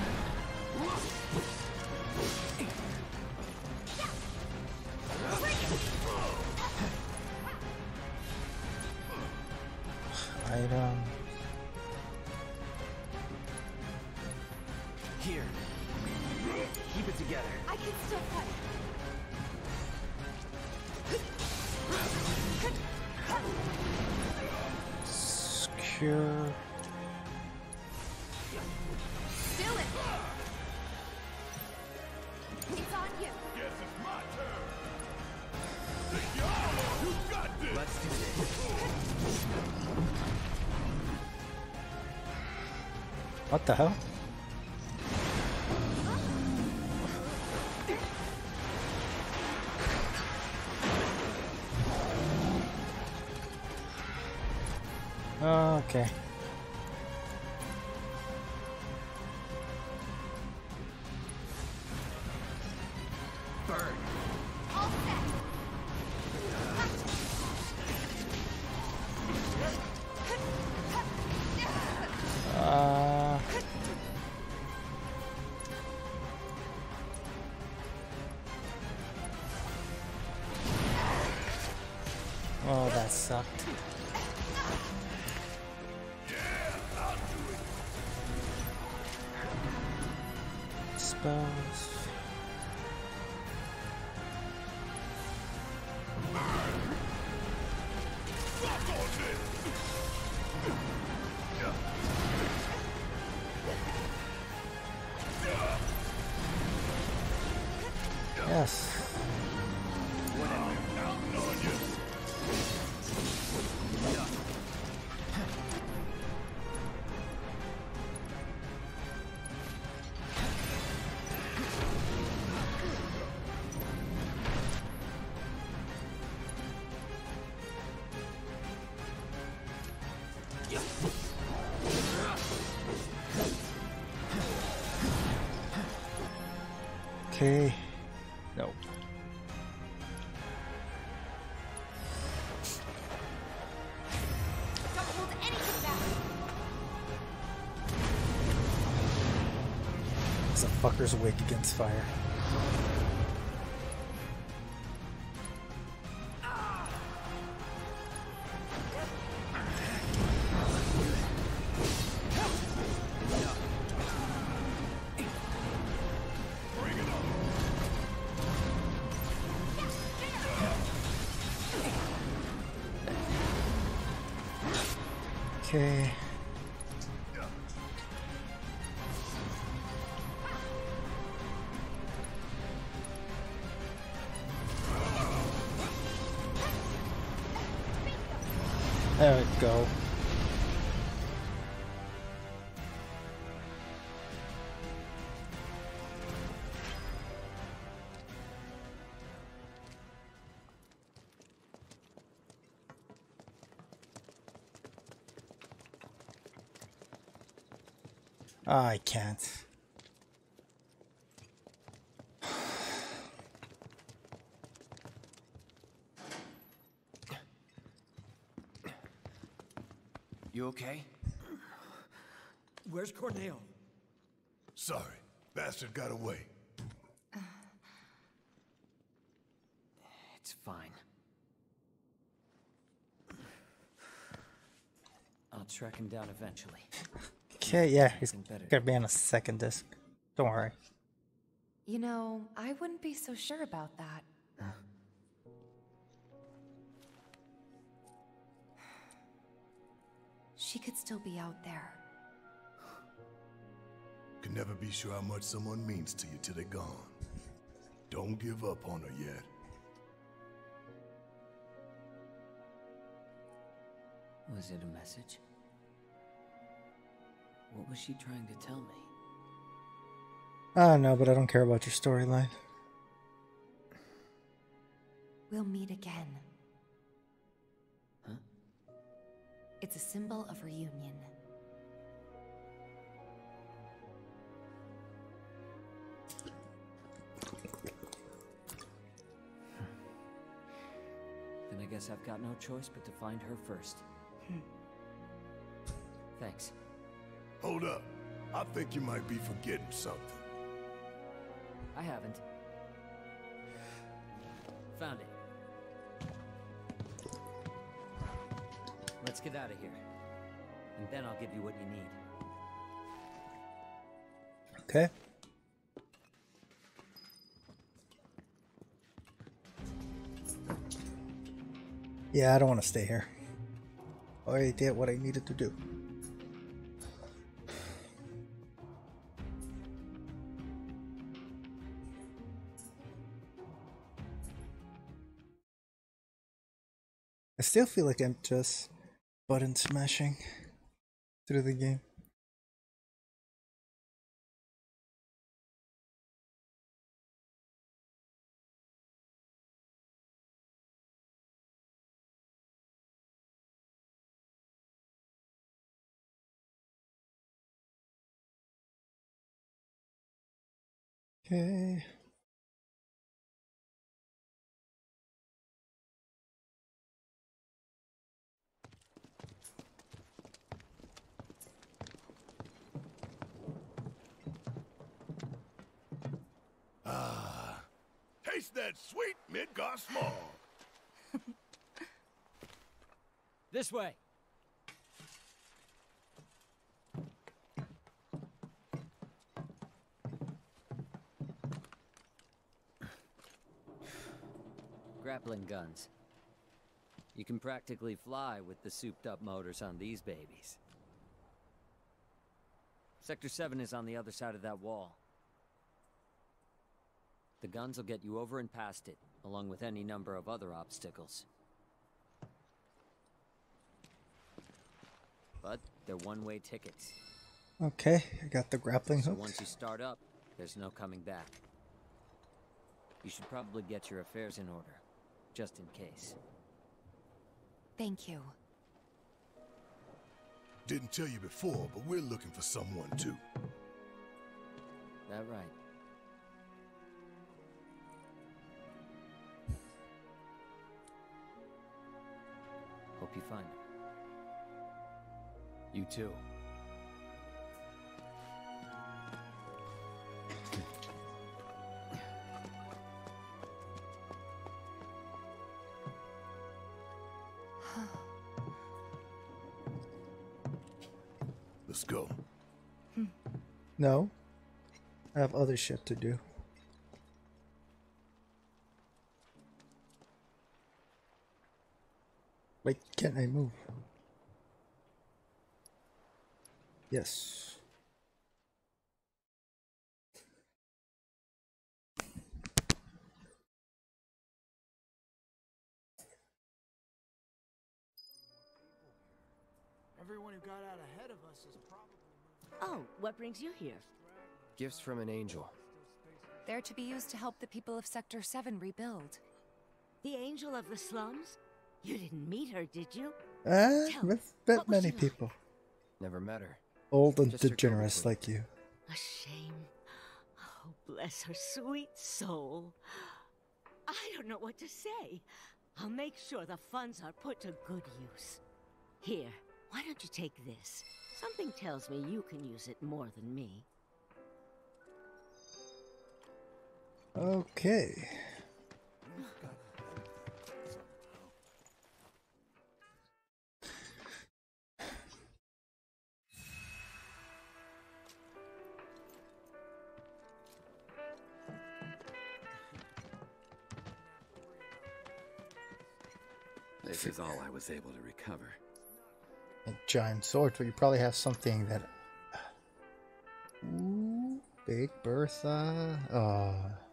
Item. Here. Keep it together. I can still fight. Secure. Do it. It's on you. Guess it's my turn. You got this. Let's do this. What the hell? Okay. Burn. All set. Uh. Oh, that sucked. Spells. Yes. Okay. Nope. Don't hold anything back. It's a fucker's wig against fire. Okay. There we go. I can't. You okay? Where's Corneo? Sorry, bastard got away. It's fine. I'll track him down eventually. Okay, yeah, he's Something better. gonna be on a second disc. Don't worry. You know, I wouldn't be so sure about that. She could still be out there. Can never be sure how much someone means to you till they're gone. Don't give up on her yet. Was it a message? What was she trying to tell me? I don't know, but I don't care about your storyline. We'll meet again. Huh? It's a symbol of reunion. Then I guess I've got no choice but to find her first. Thanks. Hold up. I think you might be forgetting something. I haven't. Found it. Let's get out of here. And then I'll give you what you need. Okay. Yeah, I don't want to stay here. I already did what I needed to do. I still feel like I'm just button smashing through the game. Okay. Ah, taste that sweet Midgar smog. This way. Grappling guns. You can practically fly with the souped-up motors on these babies. Sector seven is on the other side of that wall. The guns will get you over and past it, along with any number of other obstacles. But they're one-way tickets. Okay, I got the grappling So hook. once you start up, there's no coming back. You should probably get your affairs in order, just in case. Thank you. Didn't tell you before, but we're looking for someone too. That right. Hope you find him. You too. Let's go. No, I have other shit to do. Why can't I move? Yes. Everyone who got out ahead of us is probably... Oh, what brings you here? Gifts from an angel. They're to be used to help the people of Sector seven rebuild. The angel of the slums? You didn't meet her, did you? Ah, Tell with me, that what was many she like? people. Never met her. Old and Just her degenerates go-between. like you. A shame. Oh, bless her sweet soul. I don't know what to say. I'll make sure the funds are put to good use. Here, why don't you take this? Something tells me you can use it more than me. Okay. This is all I was able to recover. A giant sword, so you probably have something that. Ooh, Big Bertha. Oh.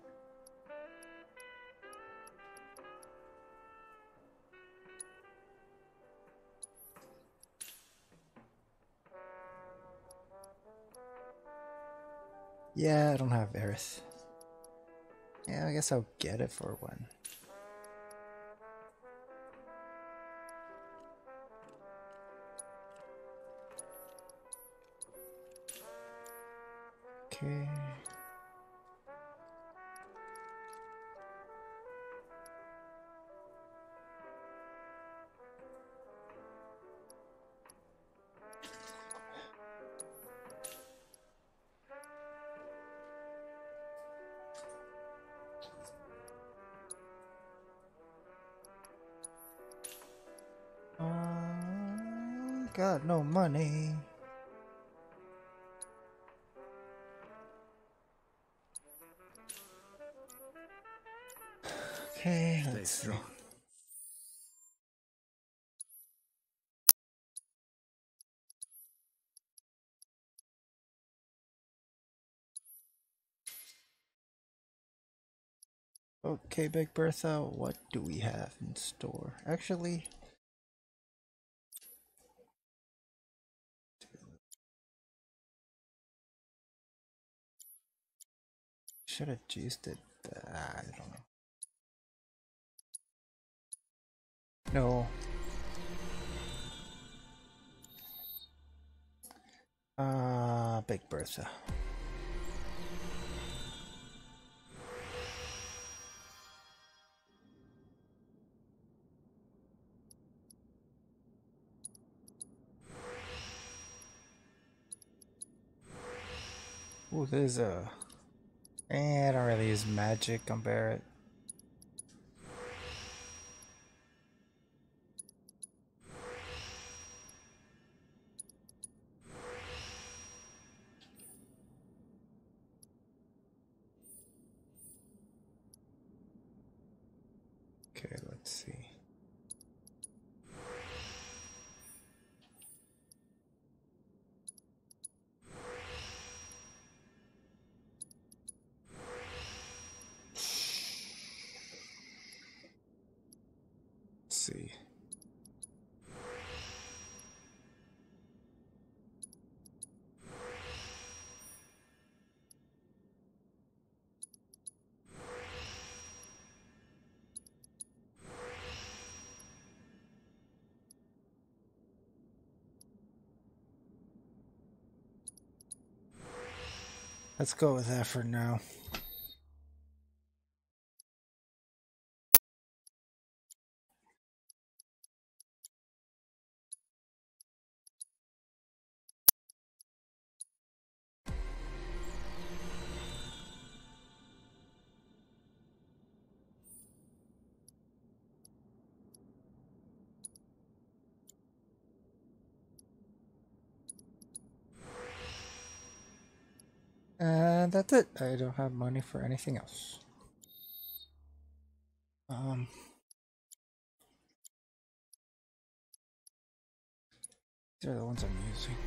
Yeah, I don't have Aerith. Yeah, I guess I'll get it for one. Okay. got no money. Okay, Stay let's see. strong. Okay, Big Bertha, what do we have in store? Actually, should have used it. Uh, I don't know. No. Uh, Big Bertha. Ooh, there's a. Eh, I don't really use magic on Barrett. Okay, let's see. Let's see. Let's go with that for now. And that's it. I don't have money for anything else. Um, these are the ones I'm using.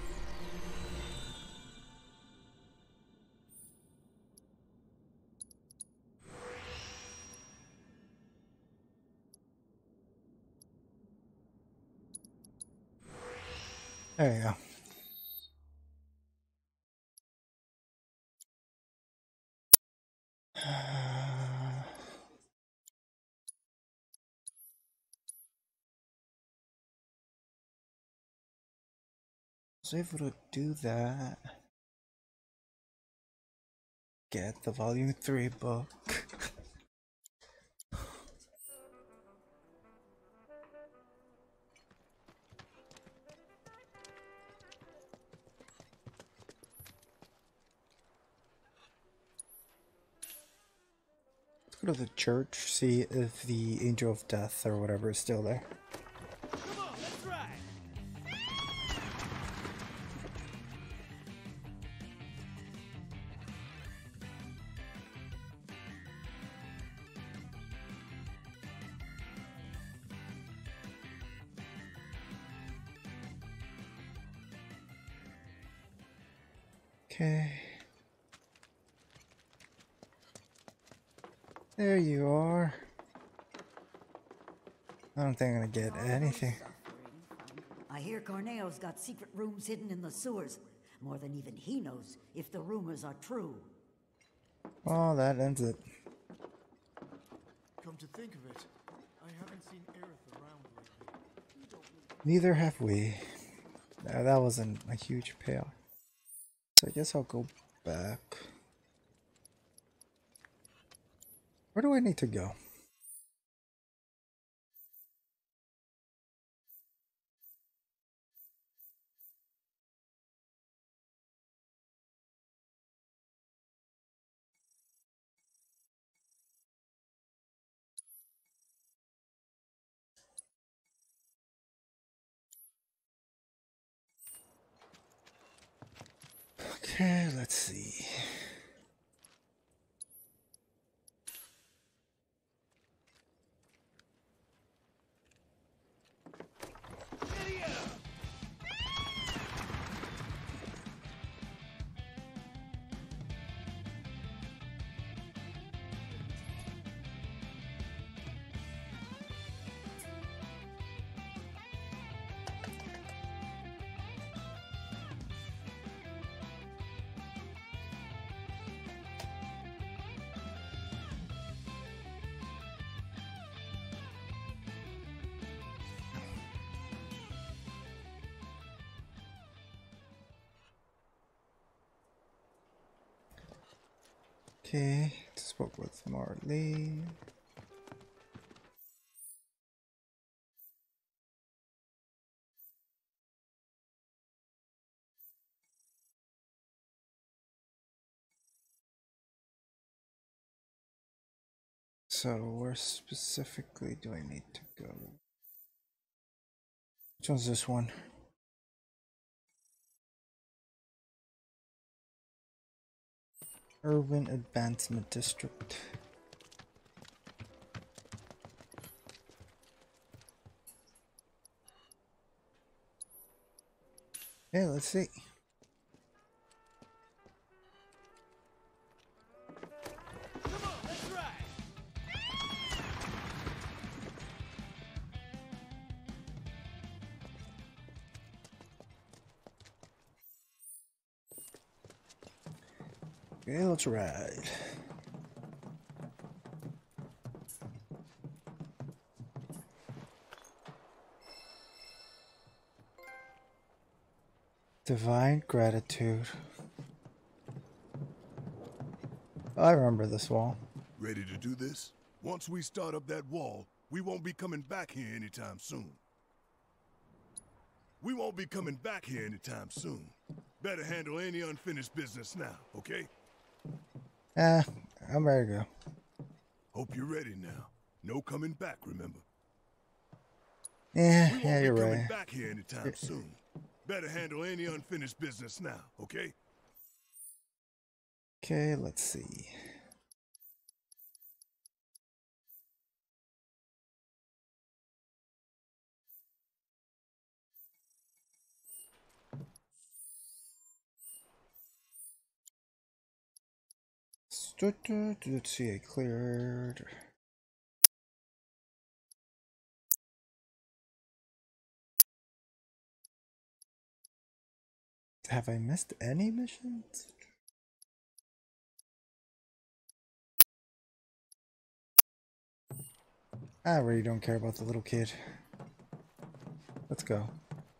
There you go. Uh, I was able to do that. Get the volume three book. Let's go to the church, see if the Angel of Death or whatever is still there. Come on, let's ride. Okay. There you are. I don't think I'm gonna get anything. I hear Corneo's got secret rooms hidden in the sewers. More than even he knows, if the rumors are true. Well, that ends it. Come to think of it, I haven't seen Aerith around lately. Neither have we. Uh, that wasn't a huge payoff. So I guess I'll go back. Where do I need to go? Okay, let's see. Okay, spoke with Marley. So where specifically do I need to go? Which one's this one? Urban Advancement District. Yeah, let's see. Come on, let's ride. Okay, let's ride. Divine Gratitude. I remember this wall. Ready to do this? Once we start up that wall, we won't be coming back here anytime soon. We won't be coming back here anytime soon. Better handle any unfinished business now, okay? Ah, I'm ready to go. Hope you're ready now. No coming back, remember? Yeah, we won't yeah, be you're coming right. back here anytime soon. Better handle any unfinished business now, okay? Okay, let's see. Let's see, I cleared. Have I missed any missions? I really don't care about the little kid. Let's go.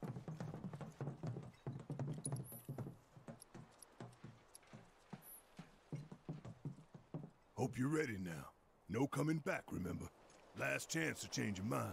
Hope you're ready now. No coming back, remember? Last chance to change your mind.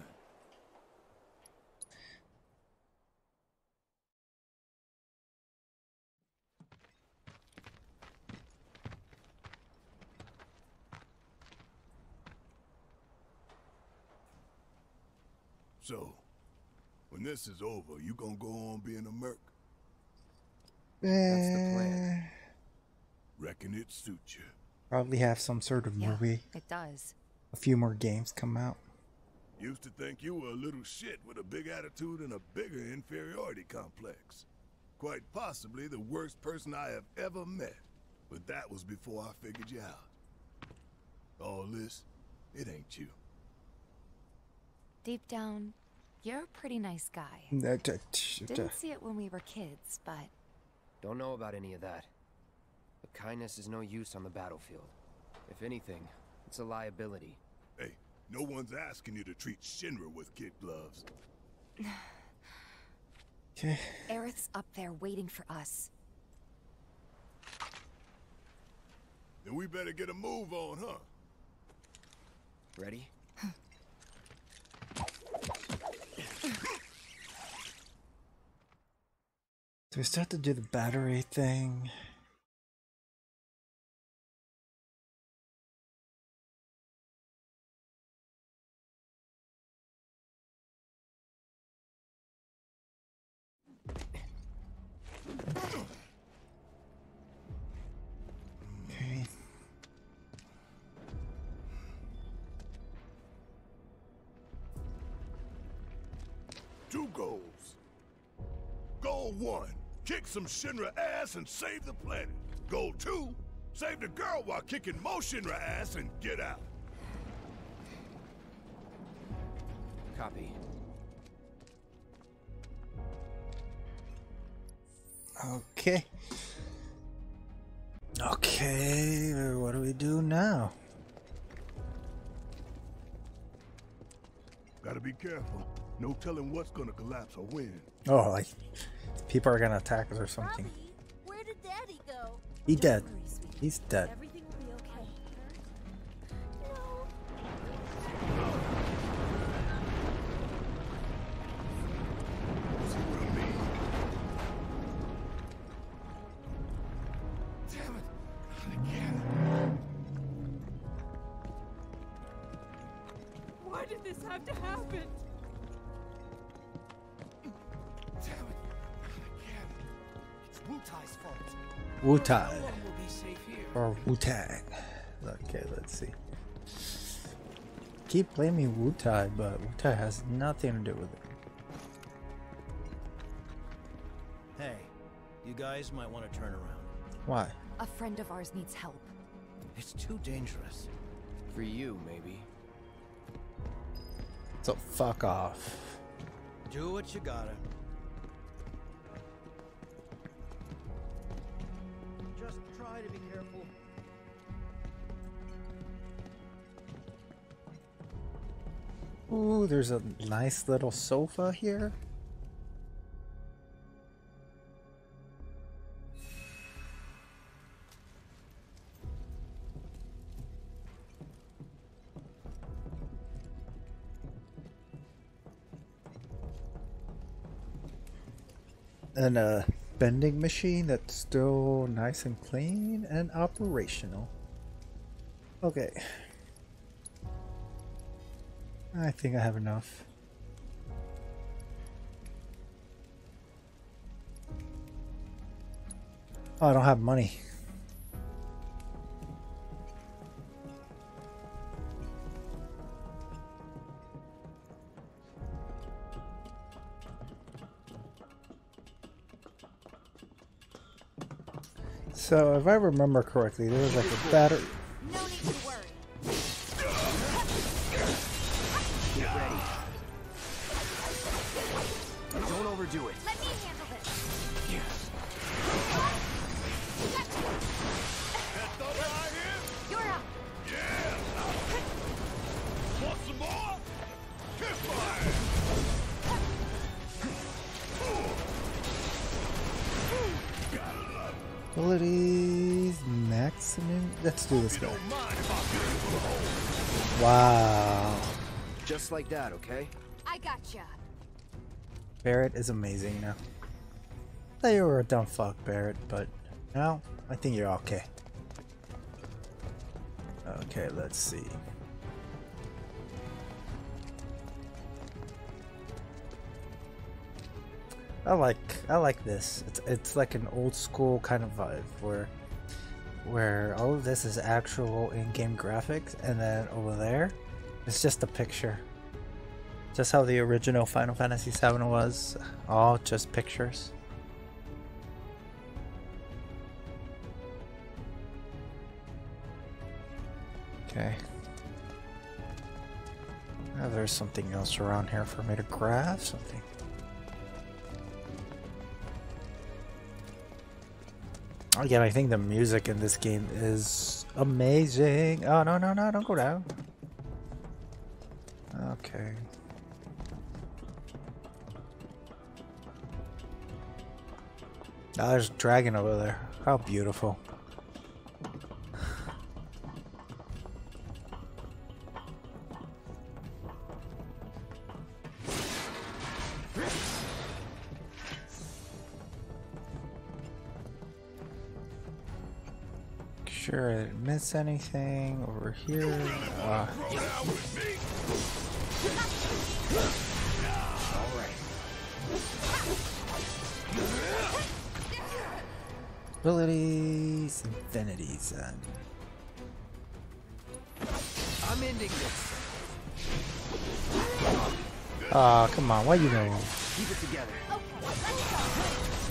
So, when this is over, you gonna go on being a merc? That's the plan. Reckon it suits you. Probably have some sort of movie. Yeah, it does. A few more games come out. Used to think you were a little shit with a big attitude and a bigger inferiority complex. Quite possibly the worst person I have ever met. But that was before I figured you out. All this, it ain't you. Deep down, you're a pretty nice guy. Didn't see it when we were kids, but... Don't know about any of that. But kindness is no use on the battlefield. If anything, it's a liability. Hey, no one's asking you to treat Shinra with kid gloves. Okay. Aerith's up there waiting for us. Then we better get a move on, huh? Ready? Do we still have to do the battery thing? Goal one, kick some Shinra ass and save the planet. Goal two, save the girl while kicking more Shinra ass and get out. Copy. Okay. Okay, what do we do now? Gotta be careful. No telling what's gonna collapse or when. Oh, like people are gonna attack us or something. Robbie, where did Daddy go? He dead. Don't worry, sweetie. He's dead. Everything will be okay. No. See what I mean? Damn it! Not again. Why did this have to happen? Damn it! Not again. It's Wu-Tai's fault. Wu-Tai. No one will be safe here. Or Wu-Tang. Okay, let's see. Keep blaming Wu-Tai, but Wu-Tai has nothing to do with it. Hey, you guys might want to turn around. Why? A friend of ours needs help. It's too dangerous. For you, maybe. So fuck off. Do what you gotta. Just try to be careful. Ooh, there's a nice little sofa here. And a vending machine that's still nice and clean and operational. Okay. I think I have enough. Oh, I don't have money. So, if I remember correctly, there was like a battery. No need to worry. Get ready. Don't overdo it. Let me handle this. Yes. You're up. Yeah! Want some more? Get fire! Abilities maximum. Let's do this guy. Wow. Just like that, okay? I gotcha. Barrett is amazing now. I thought you were a dumb fuck, Barrett, but now I think you're okay. Okay, let's see. I like I like this. It's it's like an old school kind of vibe where where all of this is actual in-game graphics, and then over there it's just a picture. Just how the original Final Fantasy seven was, all just pictures. Okay. Now there's something else around here for me to grab something. Again, I think the music in this game is amazing. Oh, no, no, no, don't go down. Okay. Oh, there's a dragon over there. How beautiful. Sure, I didn't miss anything over here. Uh, abilities, infinities, and I'm ending this. ah, oh, come on, what are you doing? Keep it together. Okay, let's go.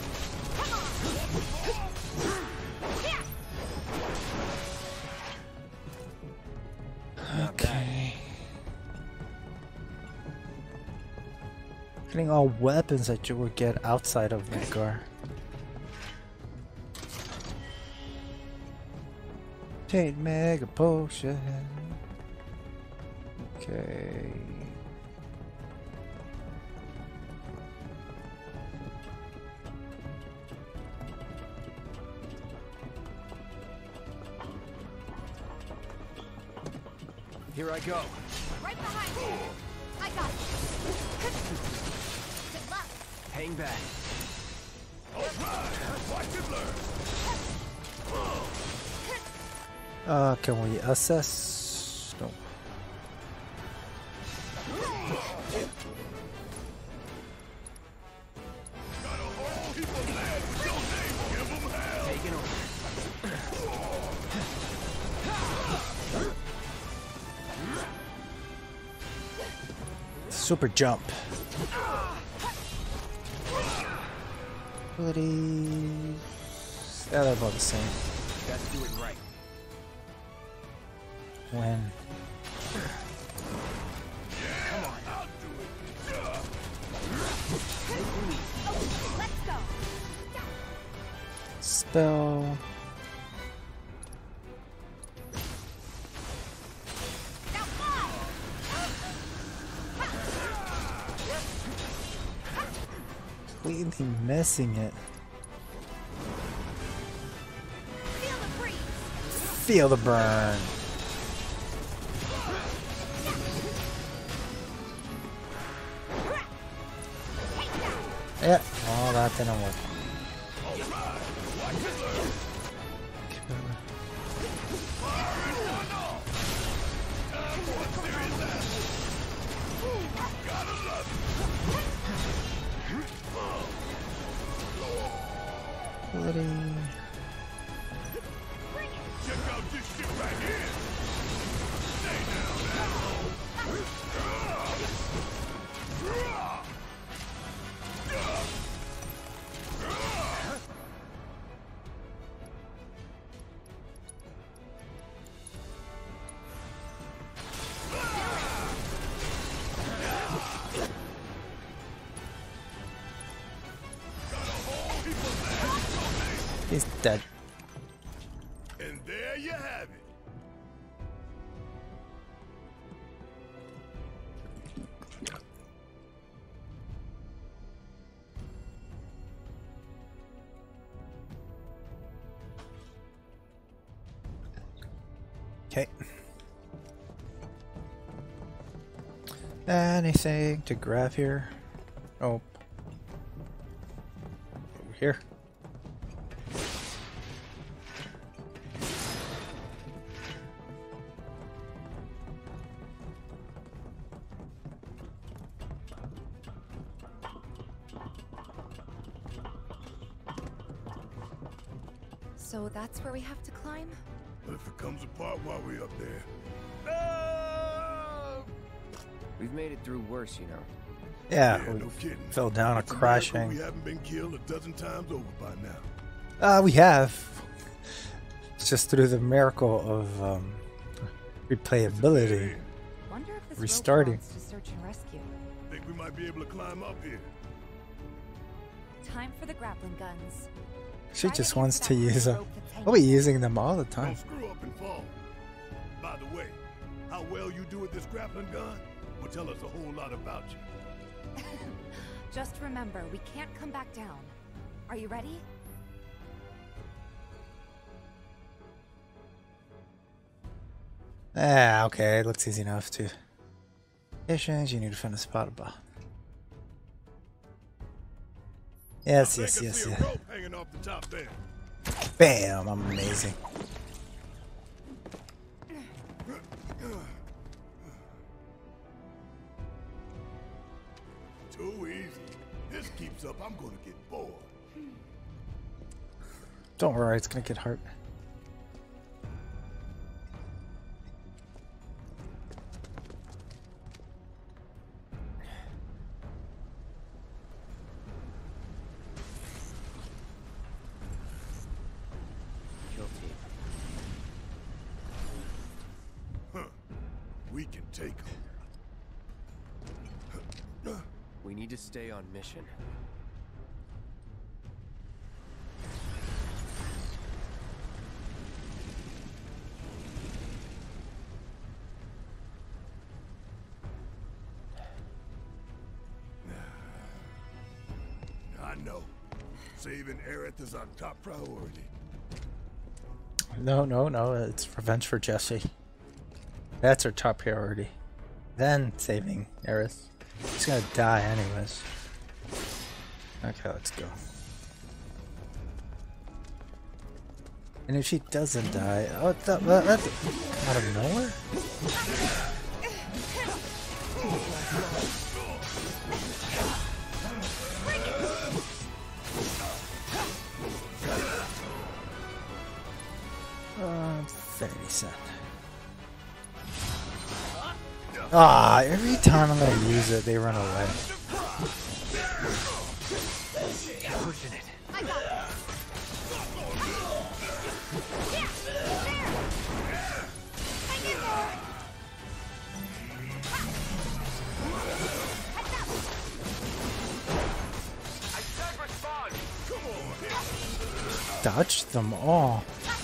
Getting all weapons that you would get outside of Midgar. Take mega potion. Okay. Here I go. Right behind you. I got it. Good luck. Hang back. All right, watch it learn. Uh, can we assess? No. Got a whole heap of land with your name on it. Give 'em hell. Taking over. Super jump. Abilities. Yeah, they're about the same. Gotta do it right. When. Come on, I'll do it. Let's go. Spell. Completely missing it. Feel the breeze. Feel the burn. Yeah, oh, that didn't work. Ability. Check out this shit right here. Stay down now. He's dead. And there you have it. Okay. Anything to grab here? Oh. Over here. So that's where we have to climb? But if it comes apart while we're up there. We've made it through worse, you know. Yeah, Yeah, we no kidding. fell down a It's miracle crashing. We haven't been killed a dozen times over by now. Uh, we have. It's just through the miracle of um, replayability. Wonder if this Restarting. rope wants to search and rescue. Think we might be able to climb up here. Time for the grappling guns. She Try just to wants get to that use them. rope that's hanging We'll be there. using them all the time. Don't screw up and fall. By the way, how well you do with this grappling gun will tell us a whole lot about you. Just remember, we can't come back down. Are you ready? Ah, okay, it looks easy enough to. Missions, you need to find a spot above. Yes, I yes, think I yes, see yes. a rope hanging off the top there. Bam! I'm amazing. Too easy. This keeps up, I'm gonna get bored. Don't worry, it's gonna get hard. Kill team. Huh. We can take them. We We need to stay on mission. I know. Saving Aerith is our top priority. No, no, no. It's revenge for Jesse. That's our top priority. Then saving Aerith. She's gonna die anyways. Okay, let's go. And if she doesn't die, oh, that, that, that's out of nowhere. Uh, Infinity Set. Ah, every time I'm gonna use it, they run away. Pushing it. I got this. Yeah, there. Hang in there. I said respond. Come on. Dodge them all.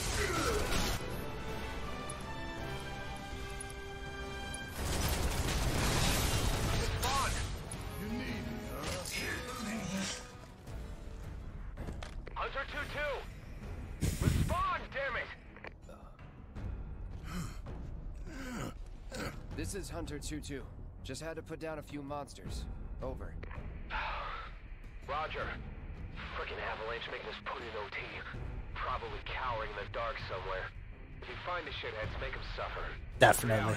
Hunter two two! Respond, damn it! This is Hunter two two. Just had to put down a few monsters. Over. Roger. Frickin' Avalanche making us put in O T. Probably cowering in the dark somewhere. If you find the shitheads, make them suffer. Definitely.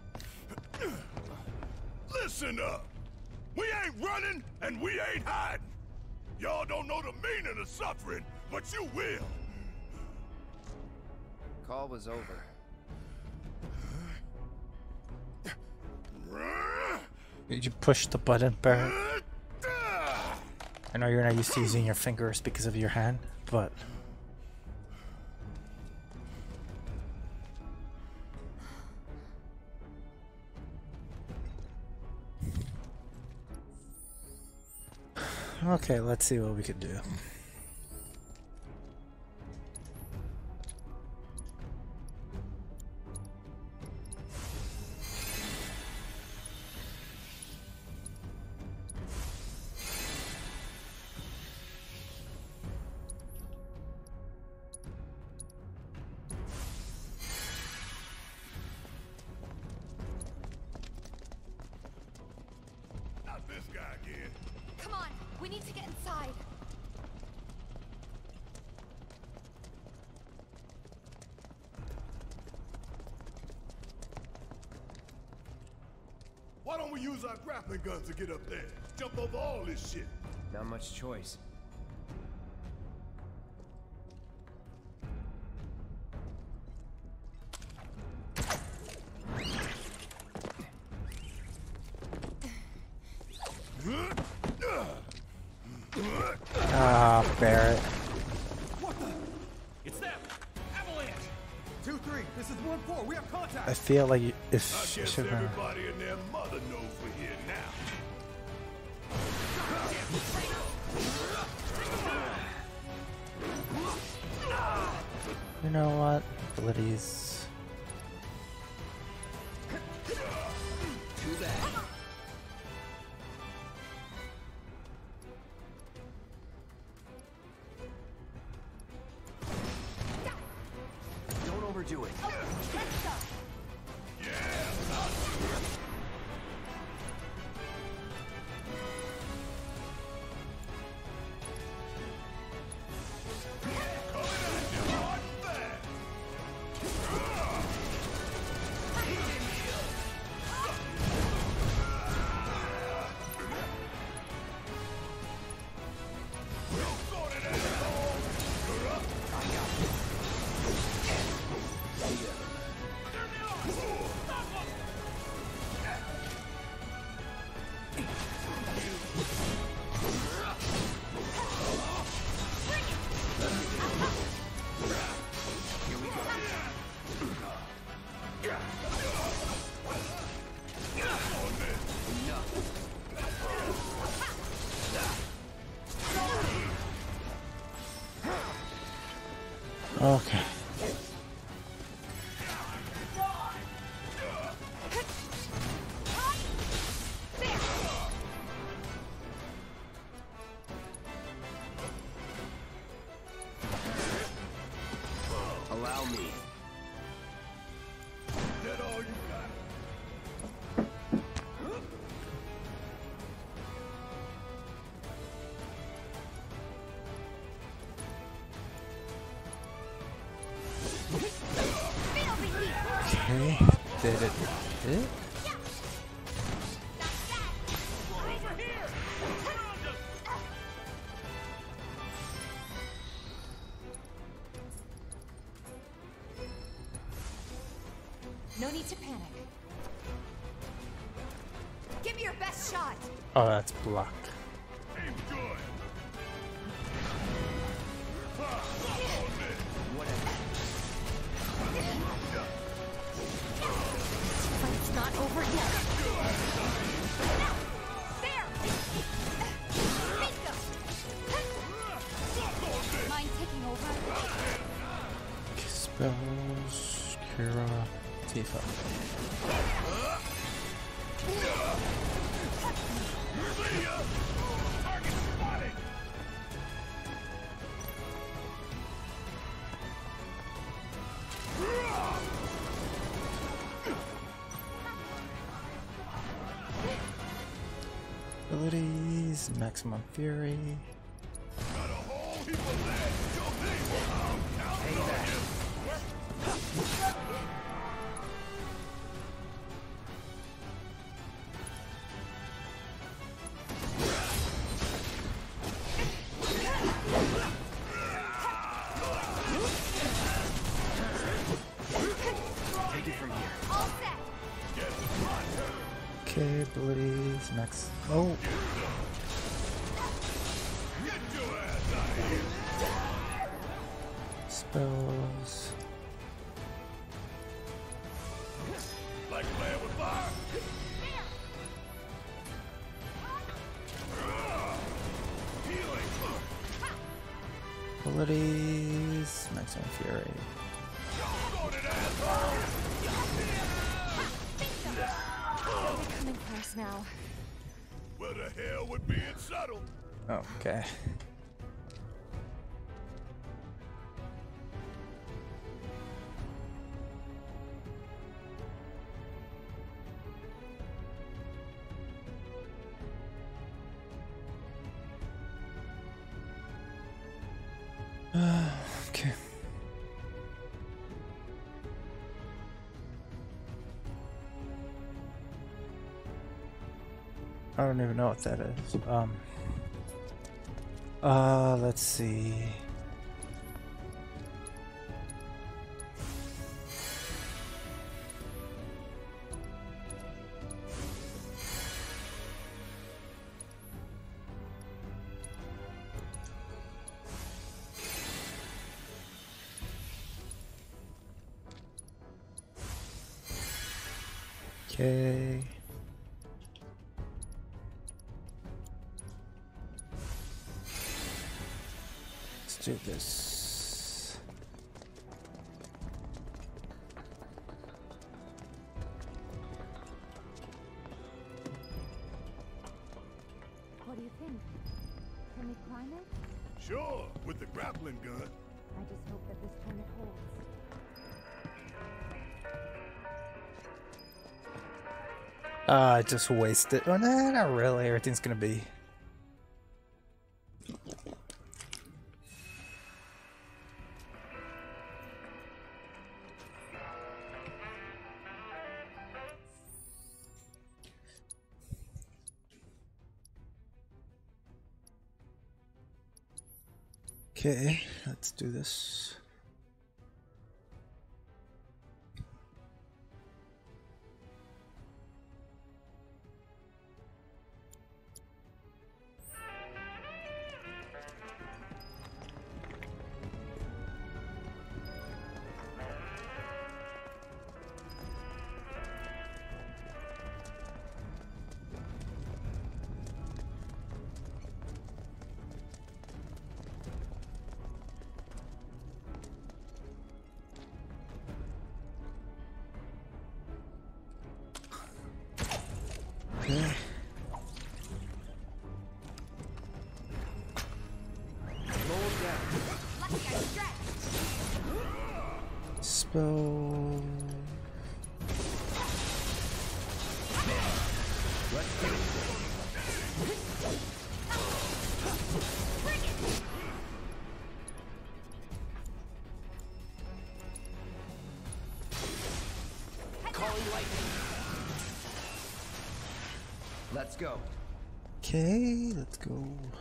Listen up! We ain't running and we ain't hiding! Y'all don't know the meaning of suffering, but you will! Call was over. Did you push the button, Barrett? I know you're not used to using your fingers because of your hand, but... Okay, let's see what we could do. Not this guy again. Come on, we need to get inside. Why don't we use our grappling guns to get up there? Jump over all this shit. Not much choice. Ah, Barrett. What the? It's them! Avalanche! two three, this is one four, we have contact! I feel like if I guess should everybody and their mother knows we're here now. You know what? Abilities. Too bad. Don't overdo it. Okay. Allow me. That all you got? Okay. Did it? Did it? No need to panic. Give me your best shot. Oh, that's block. Aim good. Fight's not over yet. There. Bingo. Mind taking over? Spells, Kira, Tifa. Target spotted. Abilities, maximum fury. Got a whole heap of lead. Your name will come down on you. Take it from here. All set. Okay, abilities, max. Oh, Get your ass out of here. spells. Like playing with fire? Healing. Abilities, maximum fury. Coming for us now. Well, the hell with being subtle. Okay. Okay. I don't even know what that is. Um. Uh, let's see. Okay. Let's do this. What do you think? Can we climb it? Sure, with the grappling gun. I just hope that this time it holds. Uh, I just wasted. Oh, nah, not really. Everything's gonna be. Okay, let's do this. Spell. Let's get it. Calling lightning. Let's go. Okay, let's go.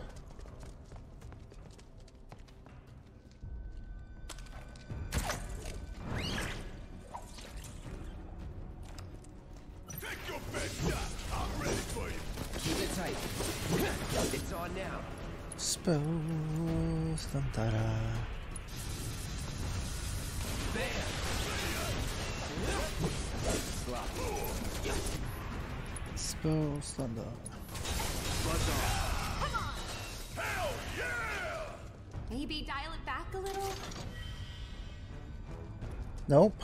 Take your best shot. I'm ready for you. Keep it tight. It's on now. Spells. Dum da da. Bam. Slap. Spells. Dum da. Buzz off. Hell yeah! Maybe dial it back a little? Nope.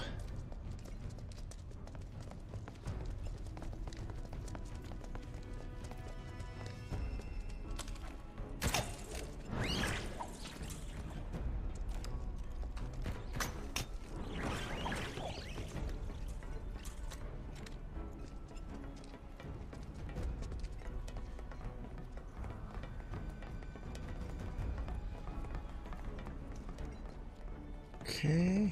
Okay.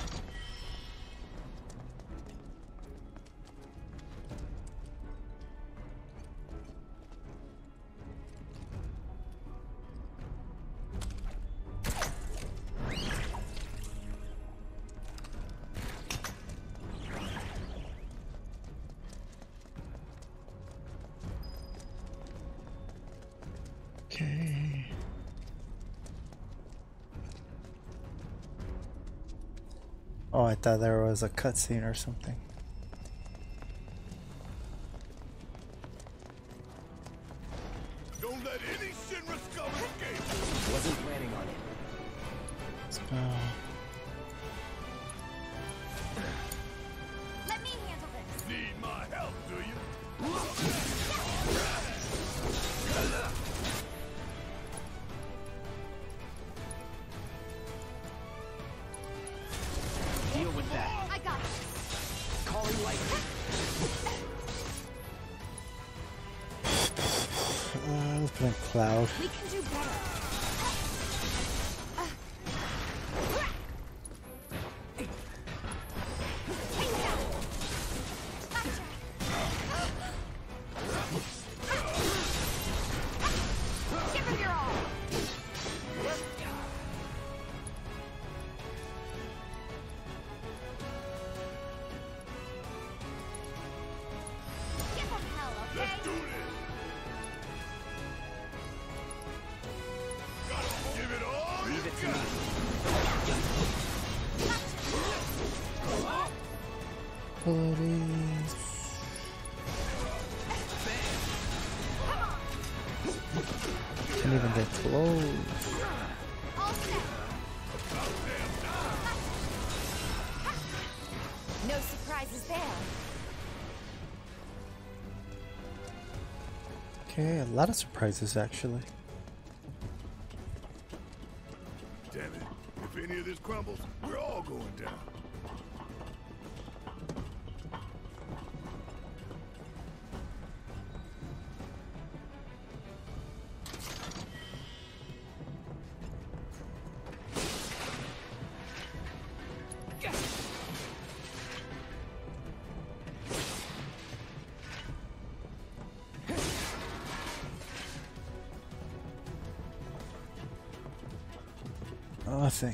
Okay. Oh, I thought there was a cutscene or something. Don't let any Shinra scum escape. Wasn't planning on it. Spell. Let me handle this. Need my help, do you? Deal with that. I got it. Calling lightning. Uh, let's put in Cloud. We can do better. Give him your all. Give him hell, okay? Let's do this. Gotta give it all. Leave it to me. Abilities. Can't even get close. All set. No surprises there. Okay, a lot of surprises actually. Damn it. If any of this crumbles, we're all going down. Nothing.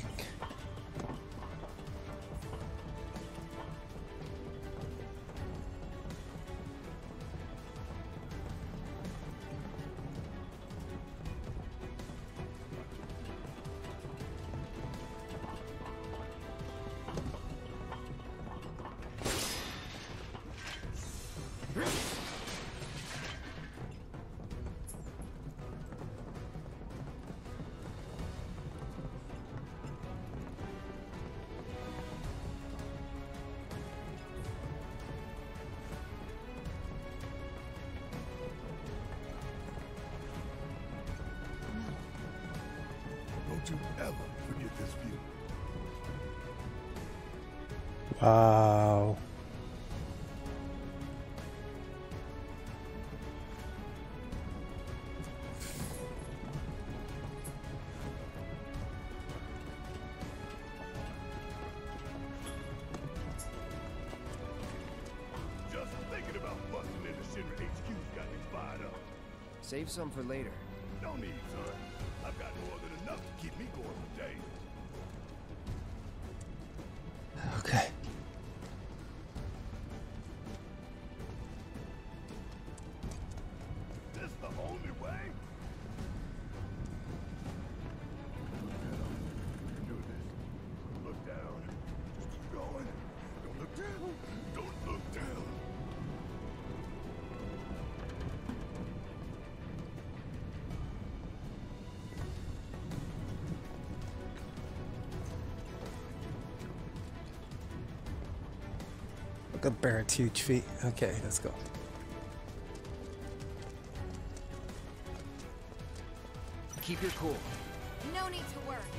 Don't you ever forget this view. Wow. Just thinking about busting into Shinra H Q's got me fired up. Save some for later. No need, son. I've got more than enough to keep me going for days. Okay. This the only way? Do this. Look down. Just keep going. Don't look down. Don't look down. Look at Barrett's huge feet. Okay, let's go. Keep your cool. No need to worry.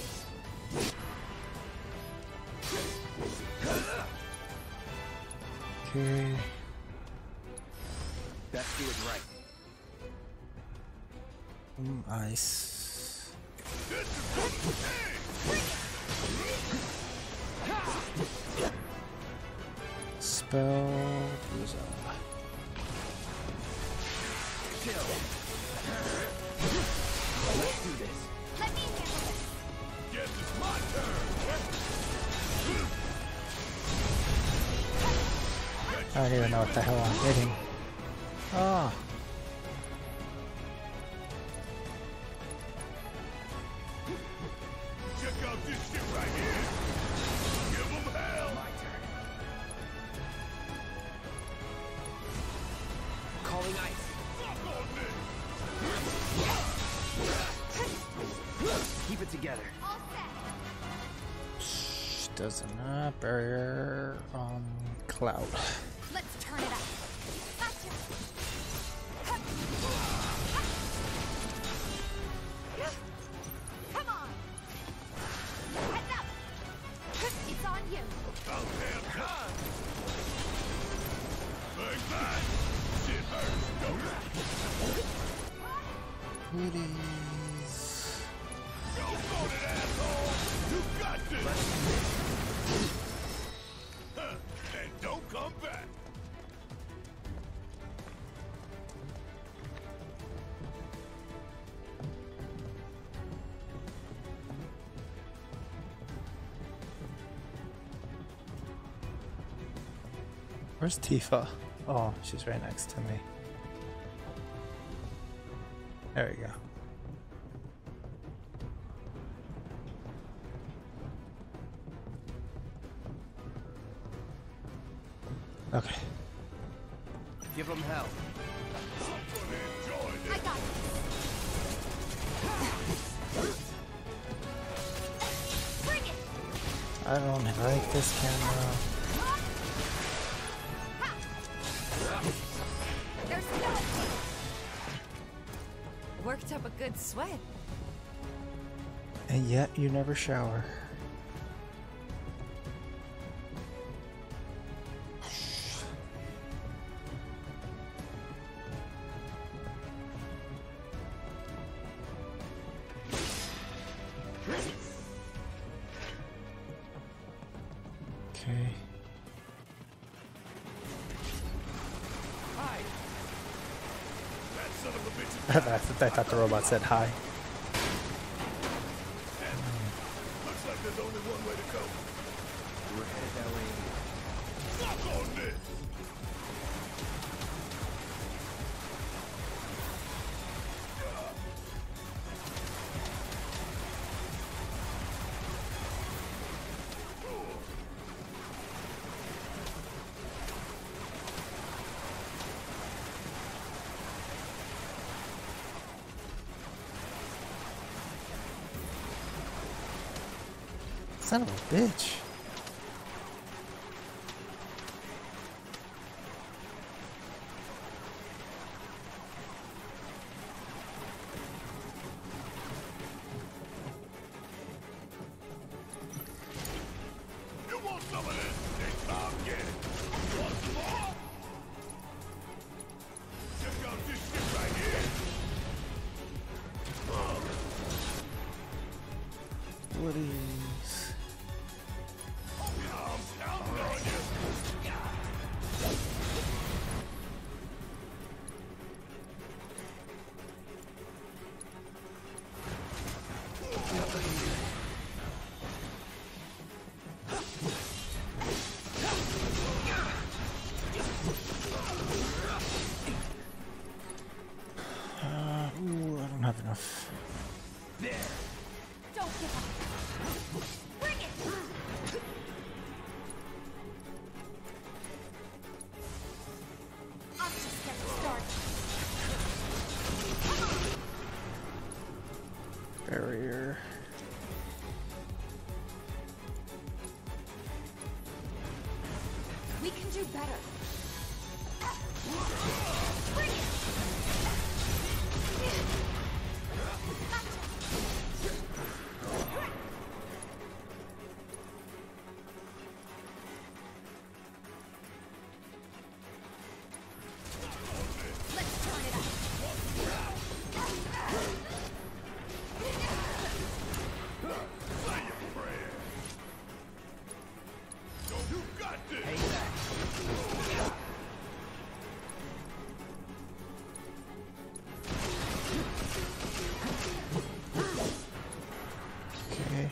Okay. Best do it right. Mm, ice. Spell. Use a- Kill. Let's do this. Let me handle this. Guess it's my turn. I don't even know what the hell I'm hitting. Ah. Check out this shit right here. Give them hell. My turn. Calling ice. Fuck on this. Keep it together. All set. Shh, doesn't uh, barrier on cloud. Let's turn it up. Gotcha. Come on. Heads up. It's on you. About damn time. Like that. Shit hurts, don't it? Goodies. Go for it, asshole. You got this. Huh. And don't come back. Where's Tifa? Oh, she's right next to me. There we go. Okay. Give them hell. I got it. Bring it. I don't like this camera. There's no. Worked up a good sweat. And yet you never shower. Okay. Hi. That son of a bitch is I thought the robot said hi. Looks like there's only one way to go. We're headed that way. Fuck on this! Son of a bitch. You want some of this? Woodies. Uh, ooh, I don't have enough. There. Don't give up. Bring it. I'm just getting started. Barrier. We can do better. Bring it. Let's turn it up. You got this! Hey, back. Okay.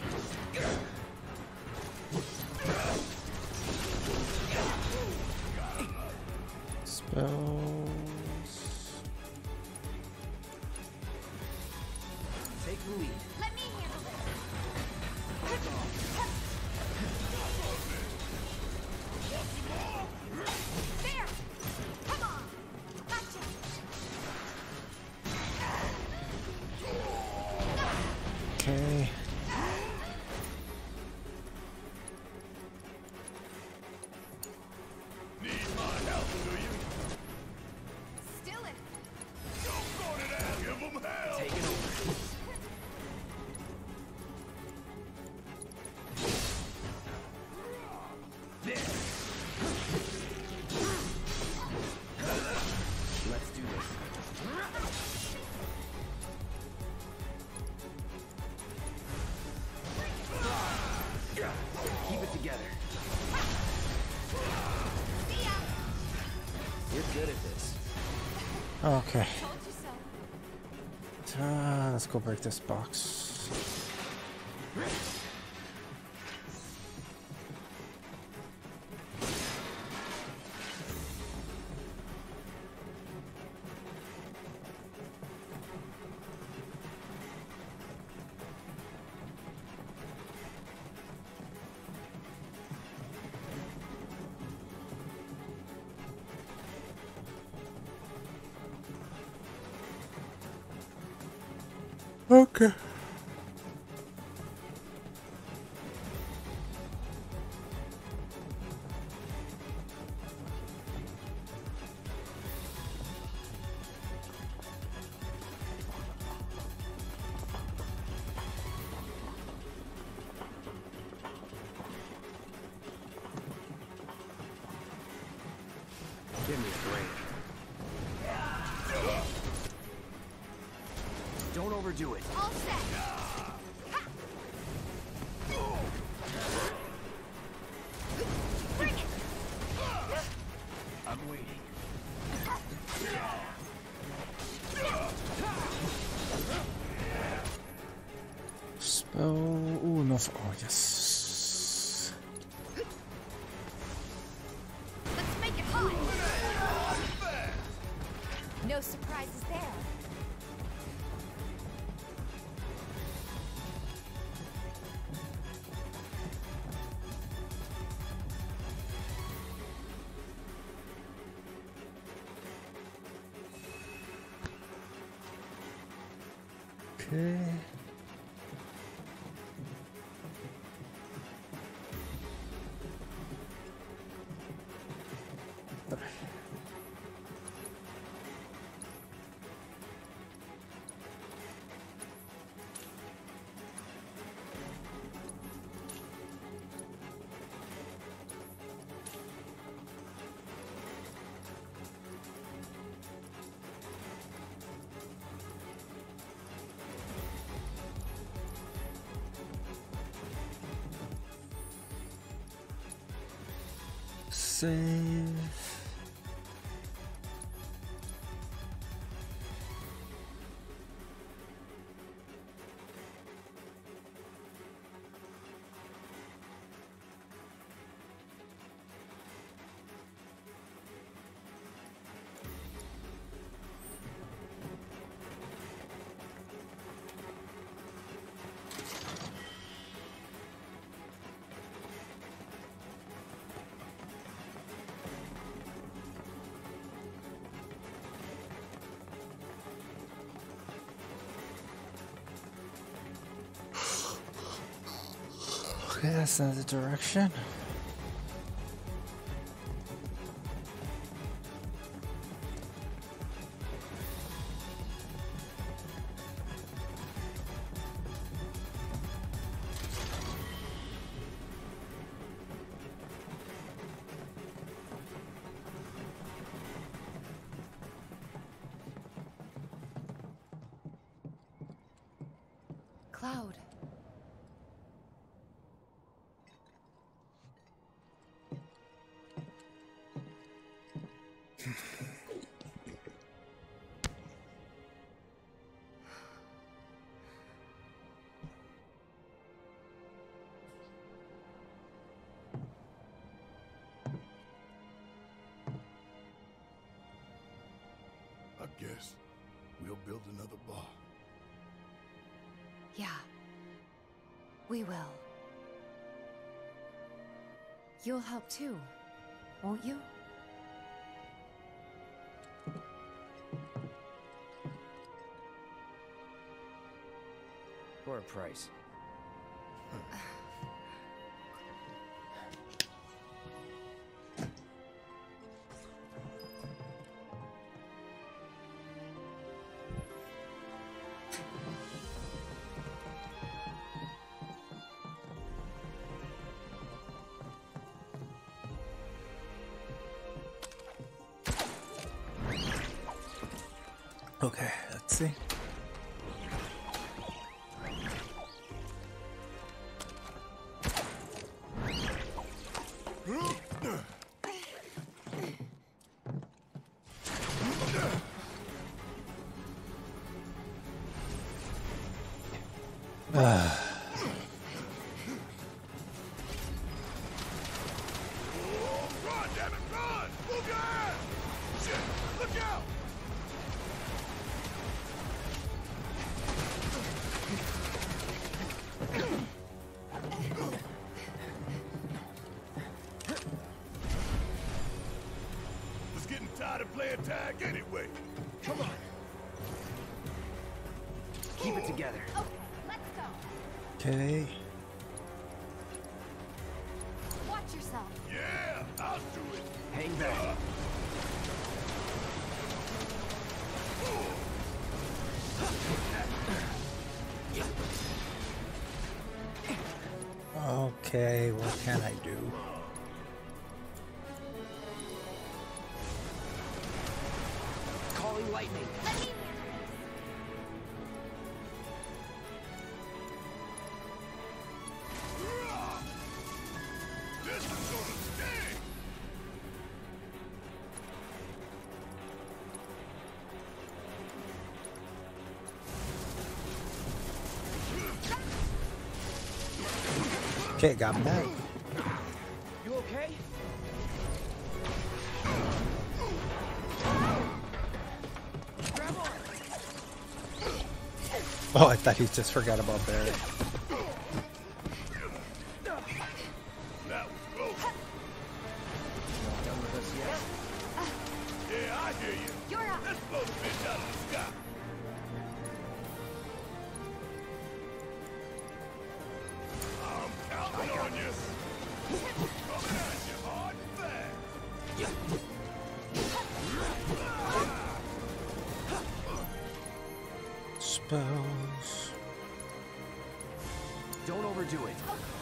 Spells. Take the lead. Let me handle this. There. Come on. Gotcha. Okay. Need my help, do you? Still in. Don't go to that! Give them hell! Take it over. There. Let's do this. Keep it together. See ya. You're good at this. Okay. Told you so. Uh, let's go break this box. Okay. Give me a break. Don't overdo it. All set. Bring it. I'm waiting. Spell. Ooh, no. Oh, yes. Let's make it hot. No surprises there. Okay. Save. Okay, that's not the direction. Cloud. I guess we'll build another bar. Yeah. We will. You'll help too, won't you? For a price. Okay, let's see. Ah. Run, damn it, run! Move your ass! Shit, look out! Was getting tired of playing tag anyway. Come on. Keep it together. Okay, let's go. Okay. Watch yourself. Yeah, I'll do it. Hang back. Okay, what can I do? Calling lightning. This is gonna sting! Okay, got him back. You okay? Oh, I thought he just forgot about Barrett. That was close. Done with us yet? Yeah, I hear you. You're up. Let's blow the bitch out of the sky. I'm counting on you. Coming at you hard and fast. Spells. Don't overdo it.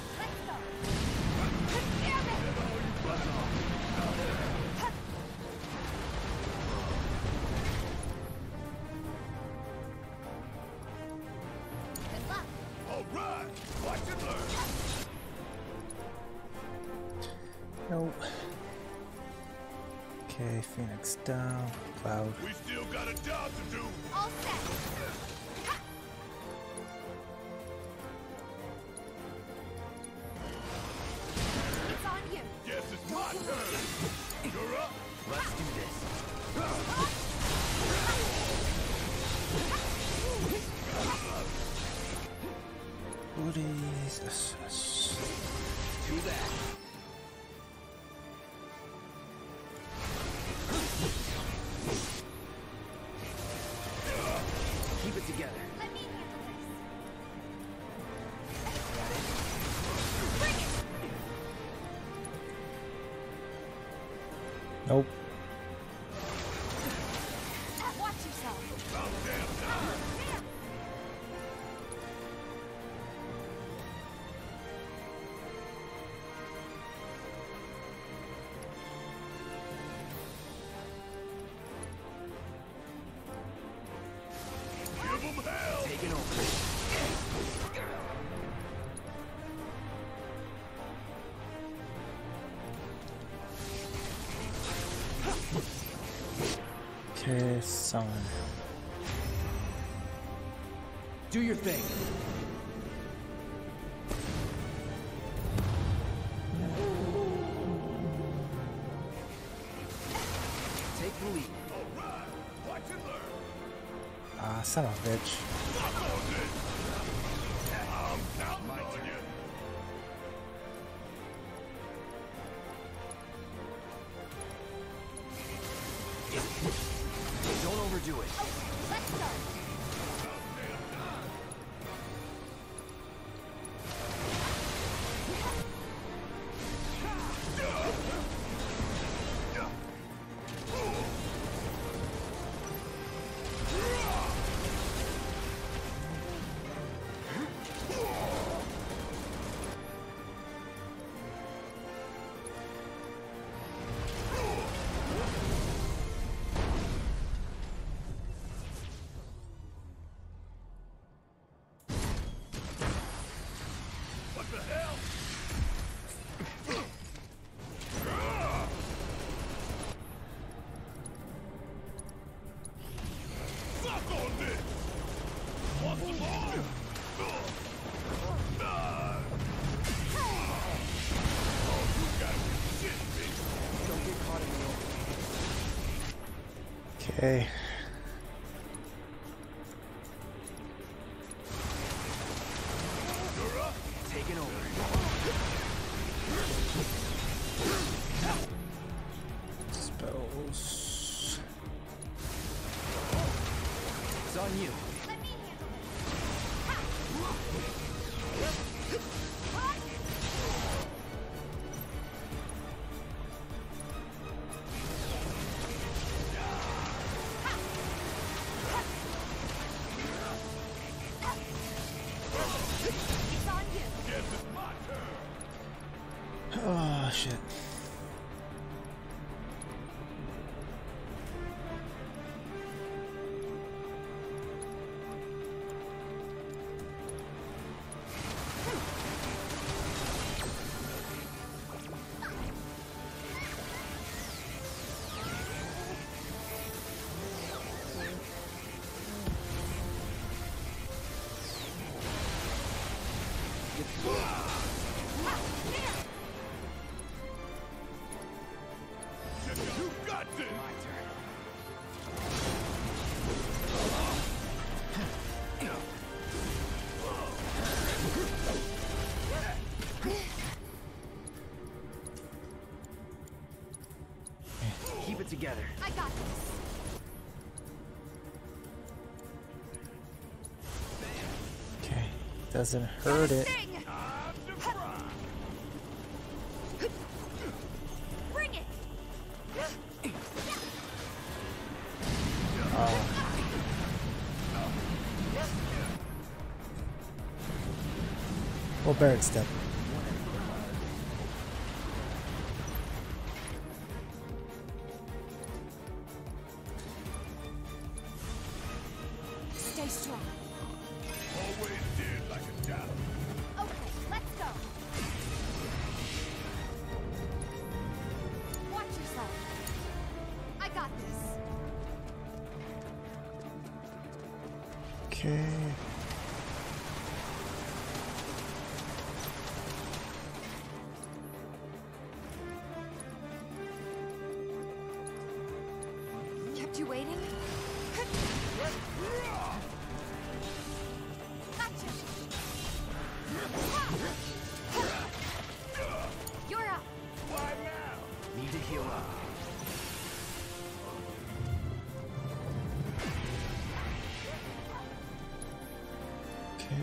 All right, watch and learn. Nope. Okay, Phoenix down. Cloud. We still got a job to do. All set. It's on you. Guess it's my turn. You're up. Let's do this. Booties. Yes, yes. Too bad. Keep it together. Let me handle this. Bring it. Nope. Watch yourself. About damn time. Give 'em hell. Taking over. Okay, summon. Do your thing. Take the lead. All right. Watch and learn. Ah, son of a bitch. Fuck on this. I'm counting on you. Don't overdo it. Okay, let's go. What the hell? Suck on this! Want some more? Nah. Oh, you got shit, bitch. Don't get caught in the open. Okay. You're up. Taking over. Spells. It's on you. Let me handle It's on you. Guess it's my turn. Oh, shit. You got this. My turn. Keep it together. I got this. Okay. Doesn't hurt it. Sting. Bring it. Oh. Well, Barrett step. Stay strong. Always did like a job. Okay, let's go. Watch yourself. Okay. Kept you waiting? Gotcha! You're up! Why now? Need to heal up. Okay.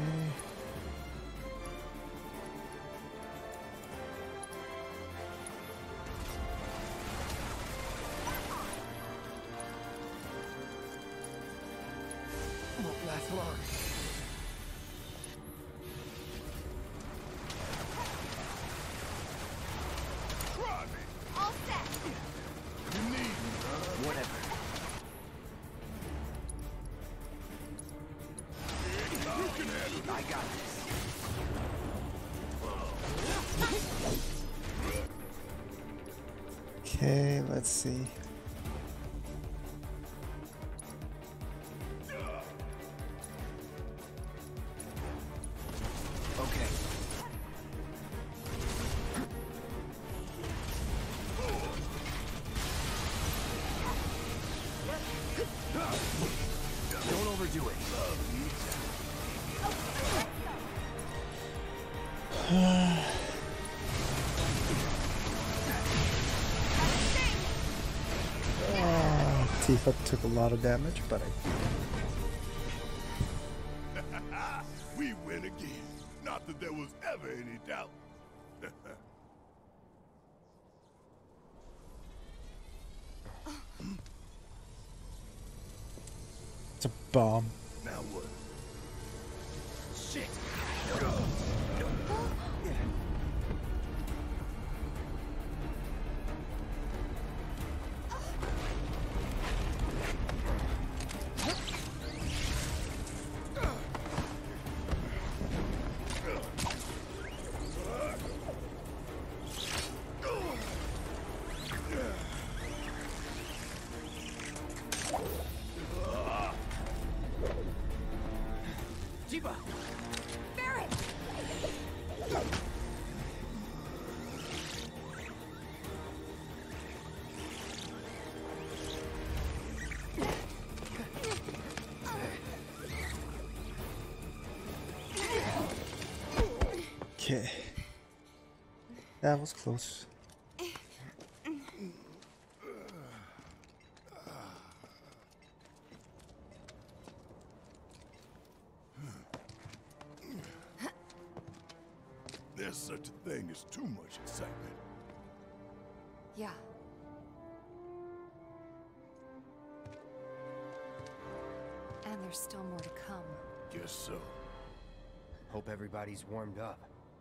Won't last long. Try me. All set! You need me, huh? Whatever. You can handle it. I got this. Okay, let's see. Okay. Don't overdo it. Oh, Tifa took a lot of damage, but I We win again. Not that there was ever any doubt. it's a bomb. Now what? Shit. Jeeba! Barret! Okay. That was close. There's such a thing as too much excitement. Yeah. And there's still more to come. Guess so. Hope everybody's warmed up.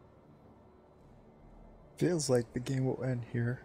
Feels like the game will end here.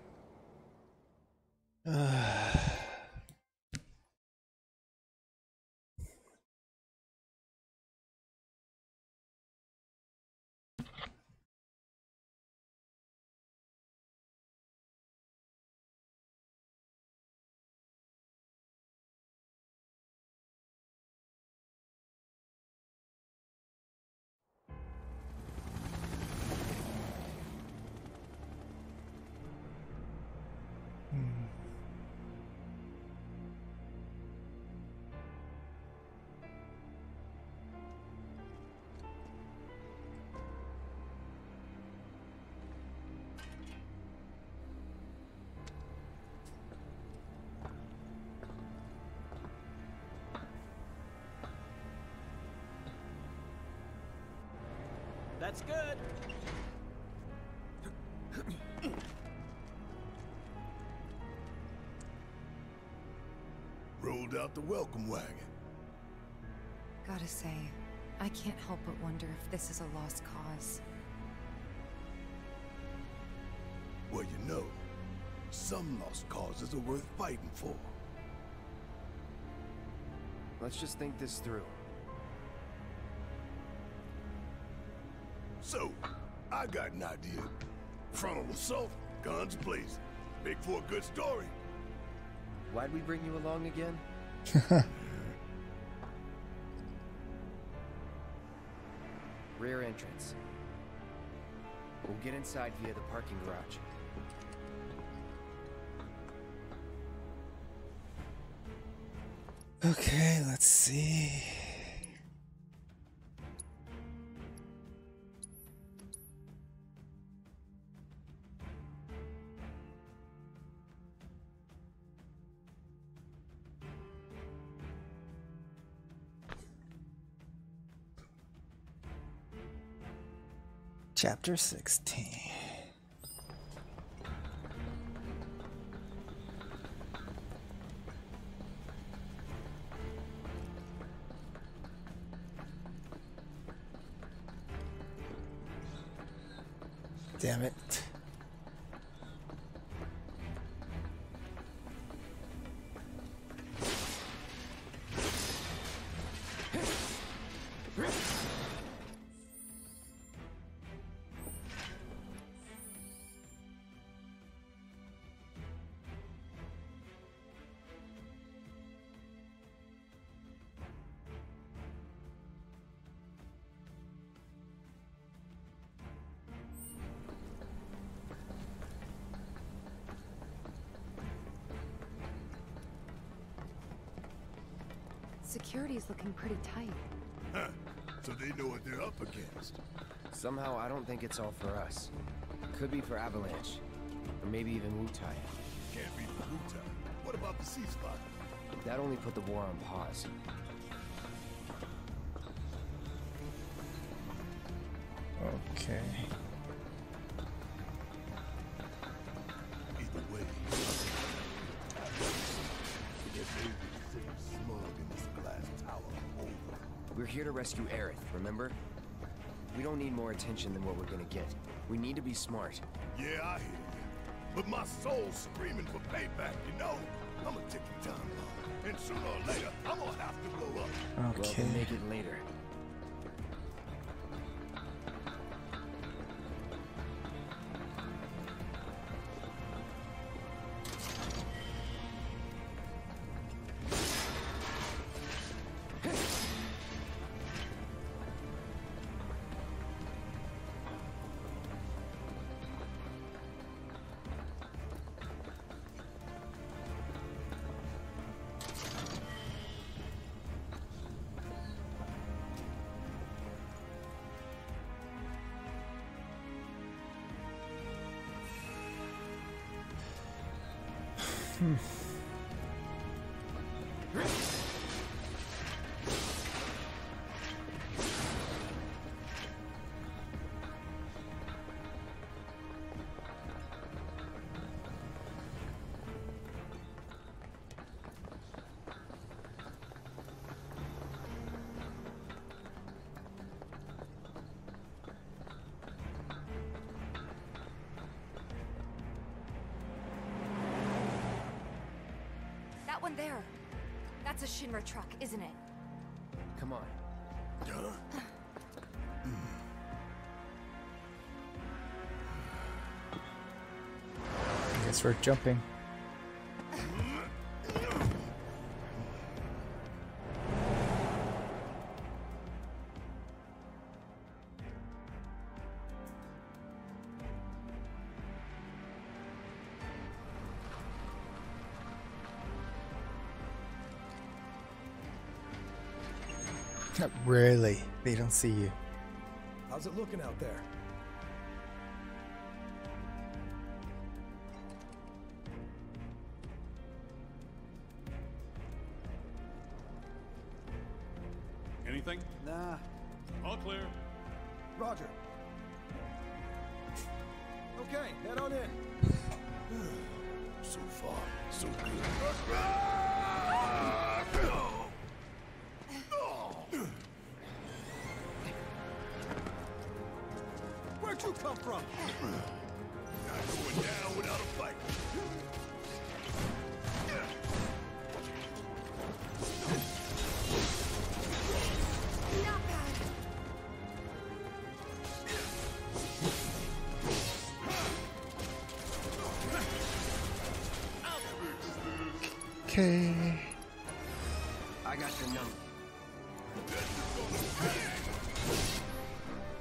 That's good. Rolled out the welcome wagon. Gotta say, I can't help but wonder if this is a lost cause. Well, you know, some lost causes are worth fighting for. Let's just think this through. So, I got an idea. Frontal assault, guns blazing. Make for a good story. Why'd we bring you along again? Rear entrance. We'll get inside via the parking garage. Okay, let's see. Chapter sixteen. Damn it. Security's looking pretty tight. Huh. So they know what they're up against. Somehow, I don't think it's all for us. Could be for Avalanche. Or maybe even Wu-Tai. Can't be for Wu-Tai. What about the ceasefire? That only put the war on pause. Okay. Either way, get maybe sit smug in this glass tower over. We're here to rescue Aerith, remember? We don't need more attention than what we're gonna get. We need to be smart. Yeah, I hear you. But my soul's screaming for payback, you know? I'm a ticking time bomb. And sooner or later, I'm gonna have to blow up. Okay. Well, we'll make it later. Hmm. That one there. That's a Shinra truck, isn't it? Come on. I guess we're jumping. Not really. They don't see you. How's it looking out there? Anything? Nah. All clear. Roger. Okay, head on in. So far, so good. Where'd you come from? Not going down without a fight. Not bad. Okay. I got your number.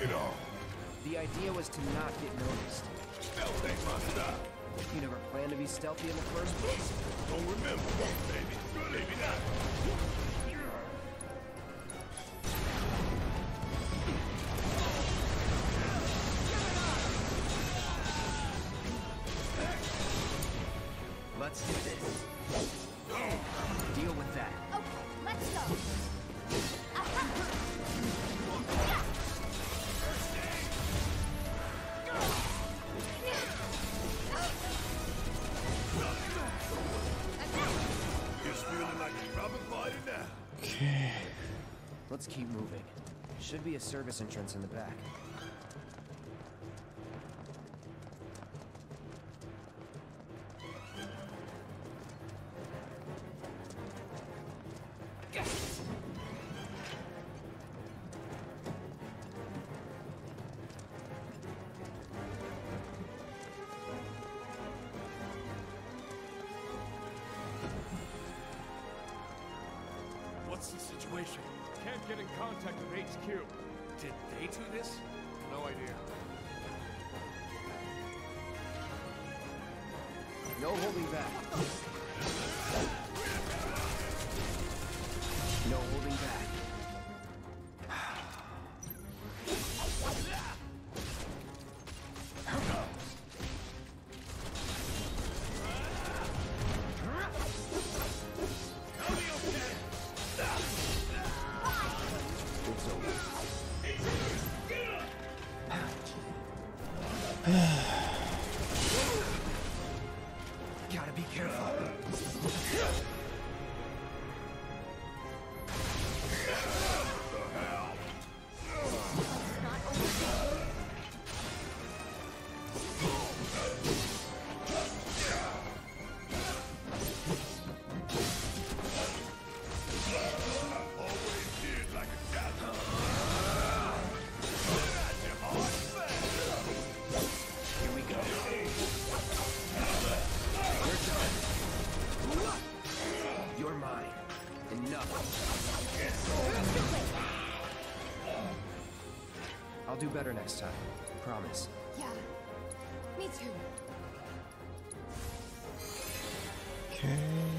it on. The idea was to not get noticed. Stealth ain't my style. You never planned to be stealthy in the first place? Don't remember, maybe. Maybe not. Let's do this. Deal with that. Okay, let's go. Just feeling like a rubber party now. Okay. Let's keep moving. Should be a service entrance in the back. What's the situation? Can't get in contact with H Q. Did they do this? No idea. No holding back. No holding back. Gotta be careful. You're mine. Enough. I'll do better next time. Promise. Yeah, me too. Okay.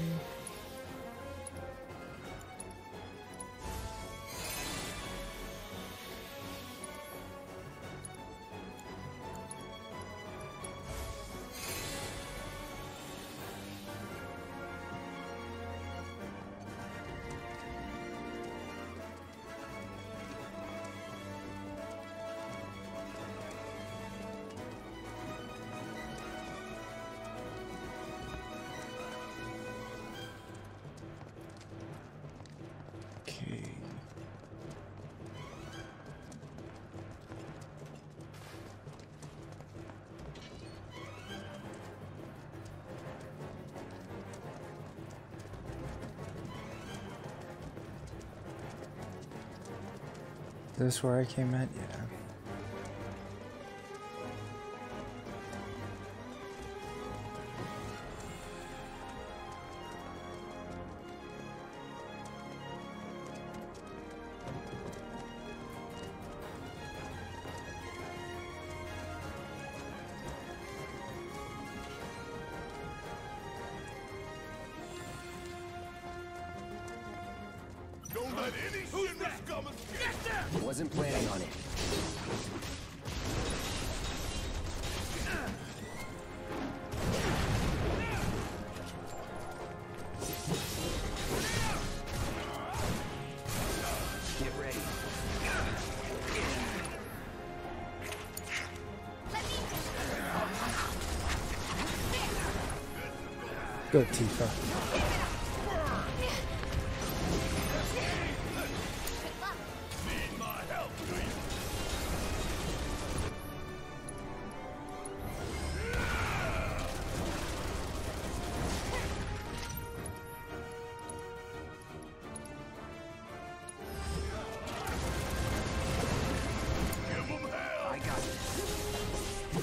Okay. Is this where I came at? Yeah. Don't let any Shinra scummers get there! Wasn't planning on it. Get ready. Good, Tifa. Need my help, do you? Give 'em hell! I got this.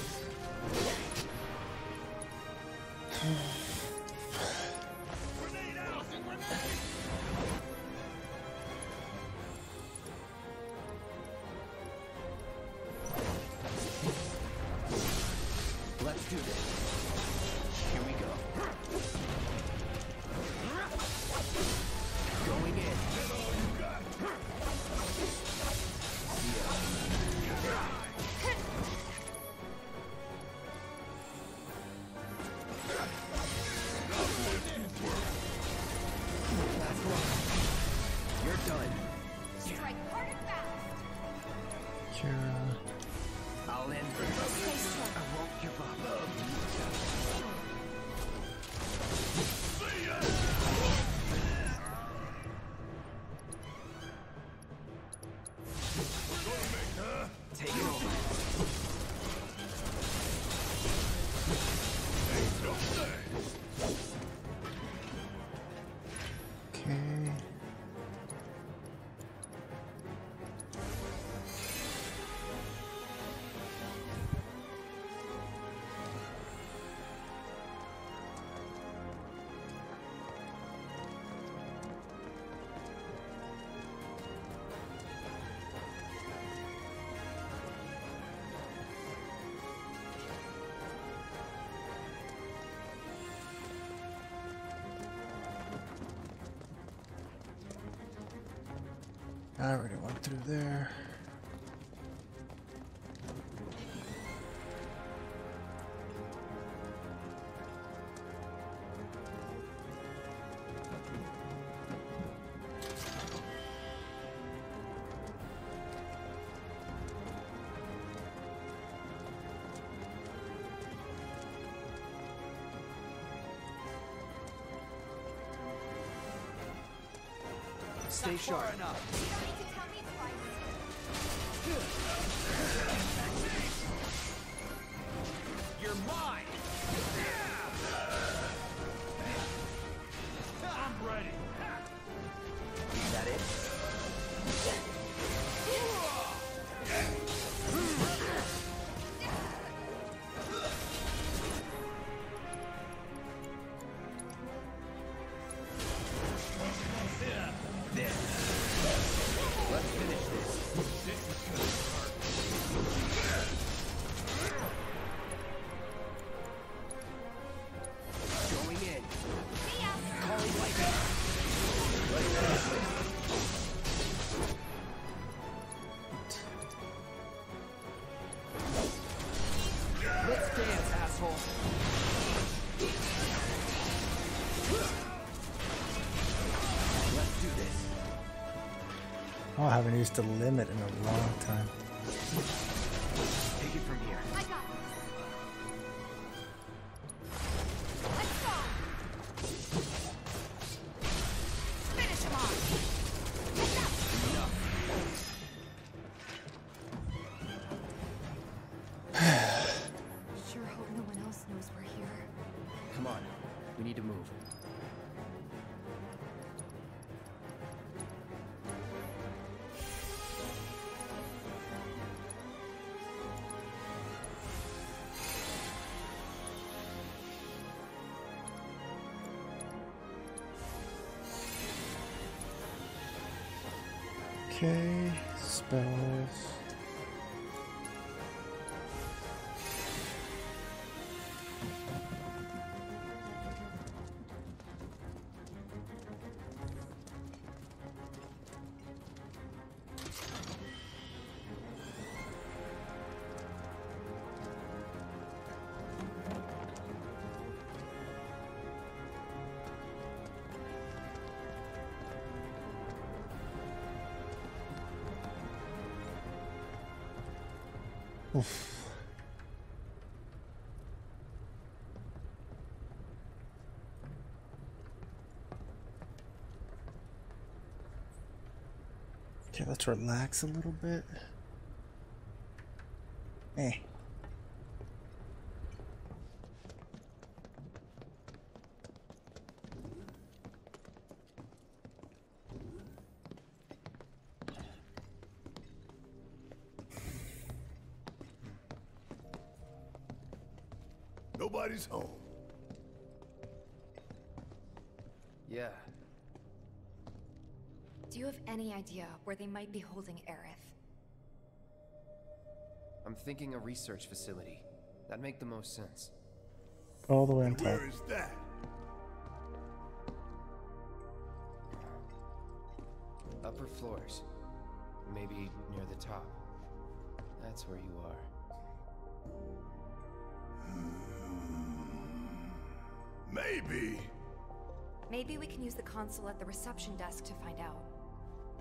Grenade We're done. Strike hard and fast. Kira. I'll end her. Stay strong. I won't give up. See ya! We're gonna make, huh? Take it over. Ain't no thing. Okay. I already went through there. Stay sharp. You don't need to tell me twice. You're mine! I'm ready. Is that it? Let's finish this. This is gonna hurt. Going in. See ya. Calling lightning. Let's finish this. Let's dance, asshole. Let's do this. Oh, I haven't used the limit in a long time. Take it from here. I got this. Let's go. Finish him off. Sure hope no one else knows we're here. Come on. We need to move. Okay, spells. Oof. Okay, let's relax a little bit. Hey. Nobody's home. Yeah. Do you have any idea where they might be holding Aerith? I'm thinking a research facility. That'd make the most sense. All the way on top. Where is that? Upper floors. Maybe near the top. That's where you are. Maybe. Maybe we can use the console at the reception desk to find out.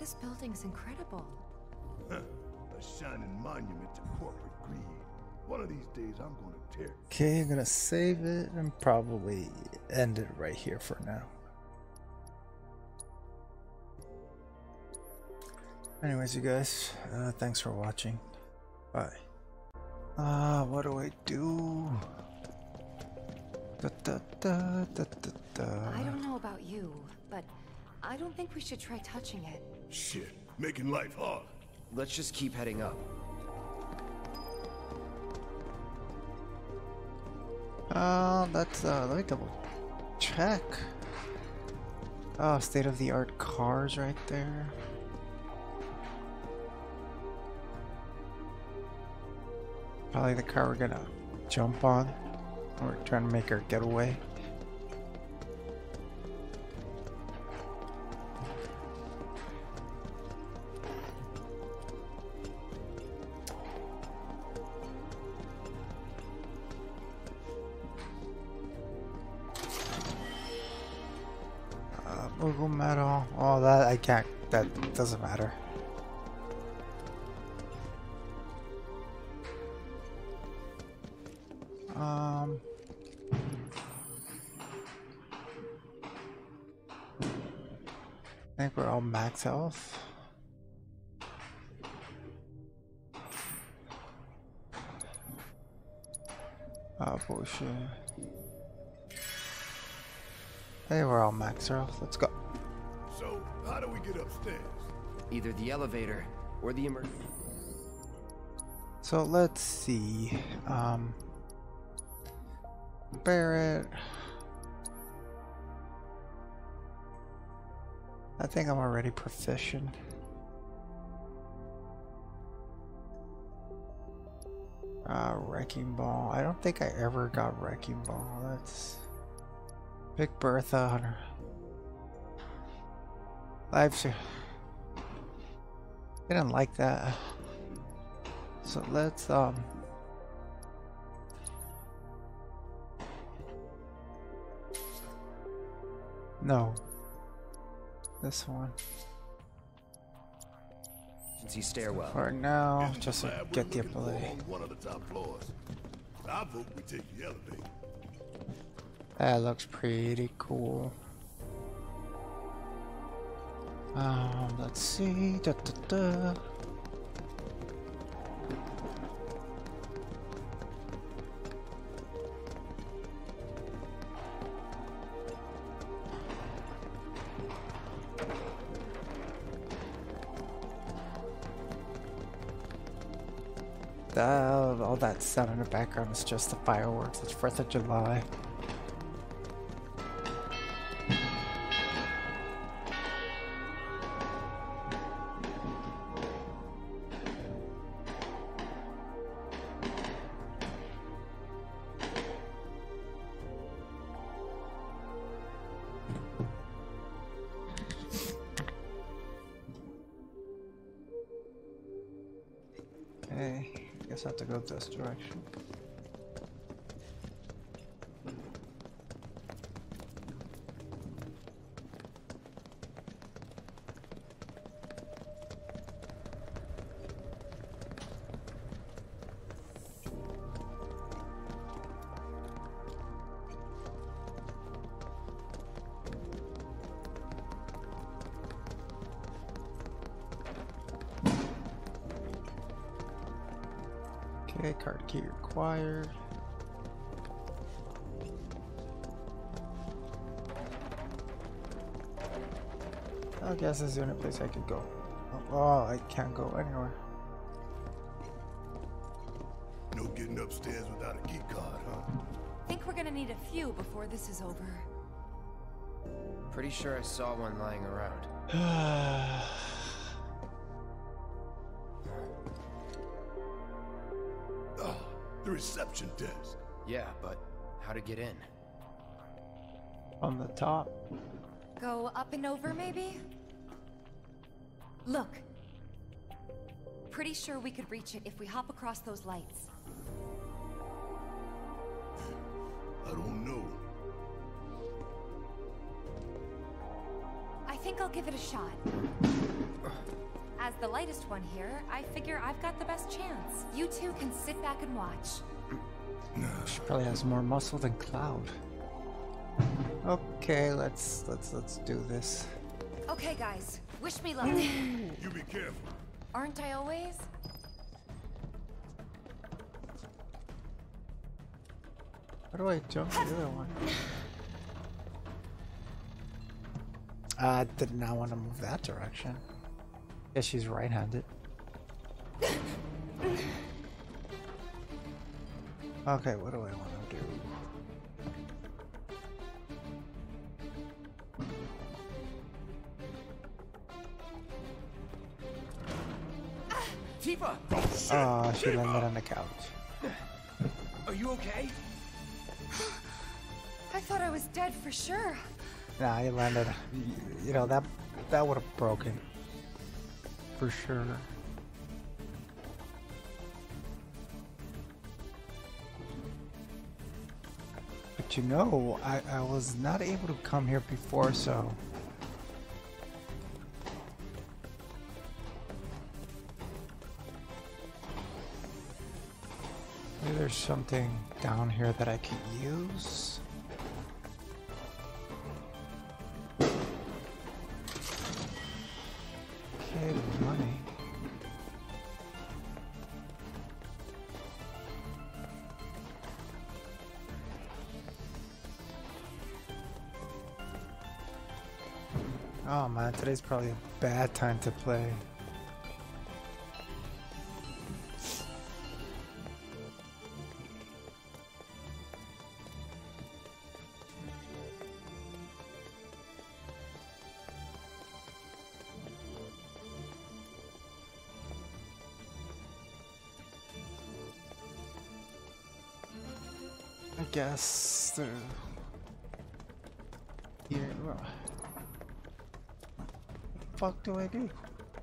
This building's incredible. Huh. A shining monument to corporate greed. One of these days I'm gonna tear. Okay, I'm gonna save it and probably end it right here for now. Anyways, you guys, uh, thanks for watching. Bye. Ah, uh, what do I do? Da, da, da, da, da, da. I don't know about you, but I don't think we should try touching it. Shit, making life hard. Let's just keep heading up. Uh, that's, uh, let me double check. Oh, state-of-the-art cars right there. Probably the car we're gonna jump on. We're trying to make our getaway. Uh, Google metal. Oh, that I can't. That doesn't matter. Um. I think we're all max health. Oh, bullshit. Hey, we're all max health. Let's go. So, how do we get upstairs? Either the elevator or the emergency. So let's see. Um. Barrett. I think I'm already proficient. Uh, Wrecking Ball. I don't think I ever got Wrecking Ball. Let's pick Bertha on her. Live. Didn't like that. So let's um. No. This one. Emergency stairwell. For now, just to get the ability. On one of the top floors. I vote we take the elevator. That looks pretty cool. Um, let's see. Da, da, da. That, all that sound in the background is just the fireworks. It's fourth of July. Okay, I guess I have to go this direction. Okay, card key required. I guess this is the only place I could go. Oh, I can't go anywhere. No getting upstairs without a key card, huh? Think we're gonna need a few before this is over. Pretty sure I saw one lying around. Oh, the reception desk. Yeah, but how to get in? On the top. Go up and over, maybe? Look. Pretty sure we could reach it if we hop across those lights. I don't know. I think I'll give it a shot. As the lightest one here, I figure I've got the best chance. You two can sit back and watch. She probably has more muscle than Cloud. Okay, let's let's let's do this. Okay, guys, wish me luck. You be careful. Aren't I always? How do I jump the other one? I did not want to move that direction. Guess she's right-handed. Okay, what do I want to do? Tifa! Oh, she landed on the couch. Are you okay? I thought I was dead for sure. Nah, he landed. You know, that that would have broken. For sure. But you know, I, I was not able to come here before, so... maybe there's something down here that I could use. Okay, money. Oh man, today's probably a bad time to play. I guess the here. What the fuck do I do?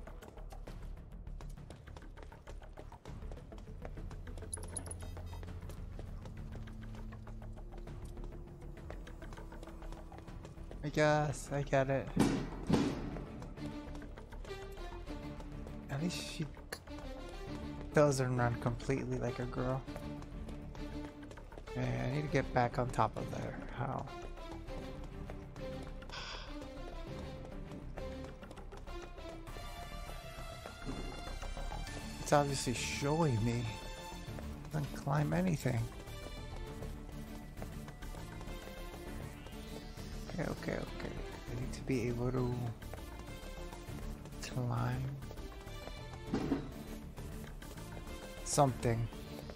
I guess I get it. At least she doesn't run completely like a girl. Okay, I need to get back on top of there. How? It's obviously showing me. I can't climb anything. Okay, okay, okay. I need to be able to climb something.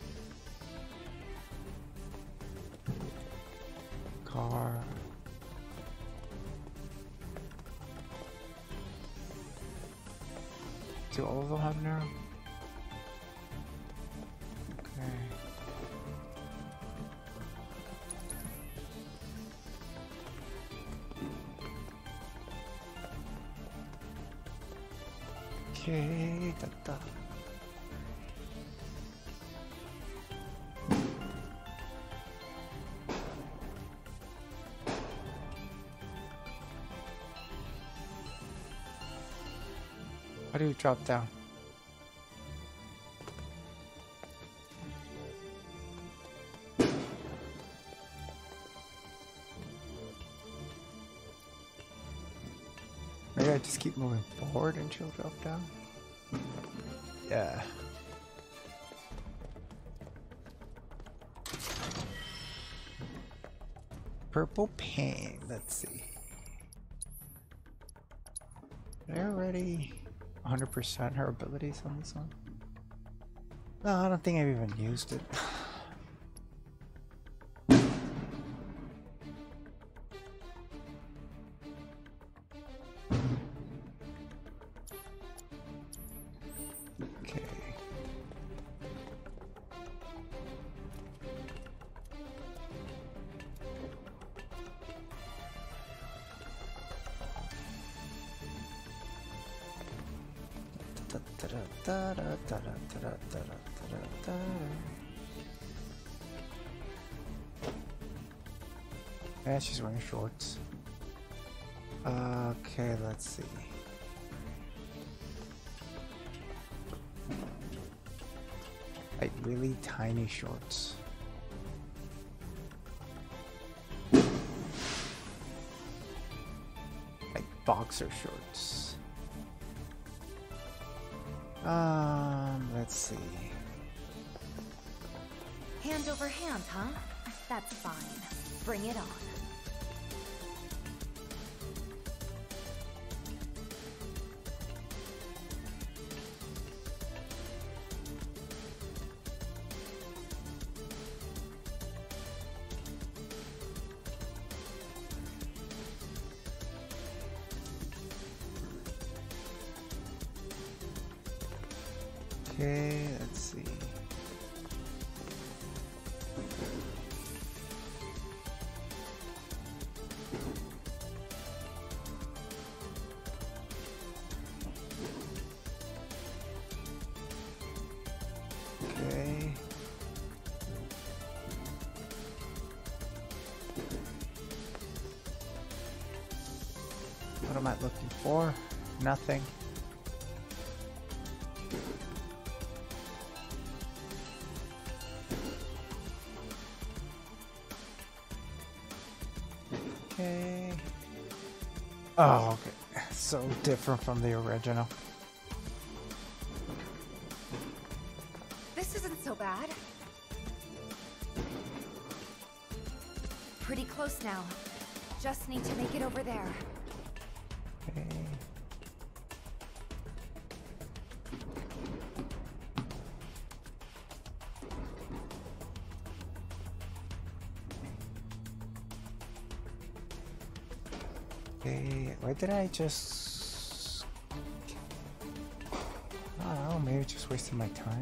Car. Do all of them have narrow? Okay. Okay, da da. How do you drop down? Maybe I just keep moving forward and she'll drop down? Yeah. Purple paint, let's see. Did I already one hundred percent her abilities on this one? No, I don't think I've even used it. Okay. Yeah, she's wearing shorts. Okay, let's see. really tiny shorts. Like boxer shorts. Um, let's see. Hand over hand, huh? That's fine. Bring it on. Okay, let's see. Okay. What am I looking for? Nothing. Okay. Oh, okay. So different from the original. This isn't so bad. Pretty close now. Just need to make it over there. Okay. Okay, why did I just... I don't know, maybe just wasting my time.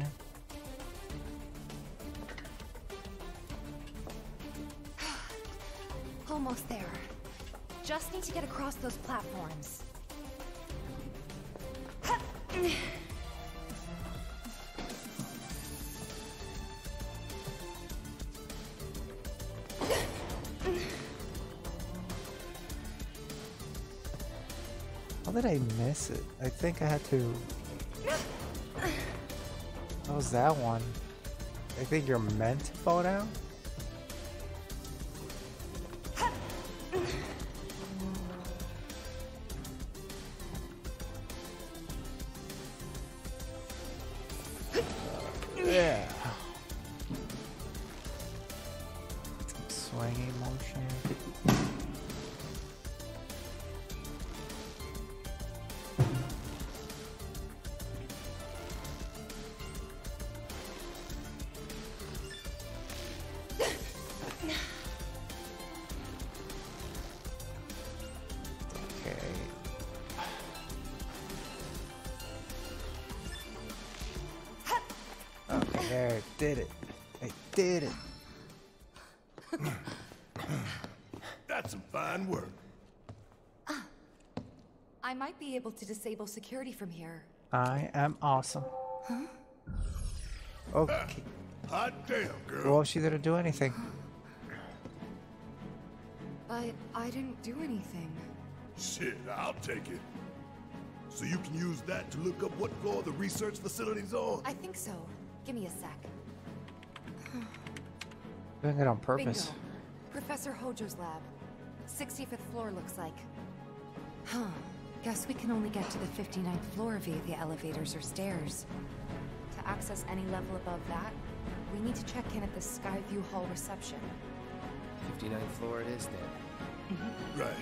Almost there. Just need to get across those platforms. How did I miss it? I think I had to... What was that one? I think you're meant to fall down? Yeah. Some swinging motion. There, I did it. I did it. That's some fine work. I might be able to disable security from here. I am awesome. Huh? Okay. Hot damn, girl. Well, she didn't do anything. But I didn't do anything. Shit, I'll take it. So you can use that to look up what floor the research facility's on? I think so. Give me a sec. Doing it on purpose. Bingo. Professor Hojo's lab. sixty-fifth floor looks like. Huh. Guess we can only get to the fifty-ninth floor via the elevators or stairs. To access any level above that, we need to check in at the Skyview Hall reception. fifty-ninth floor it is then. Mm-hmm. Right.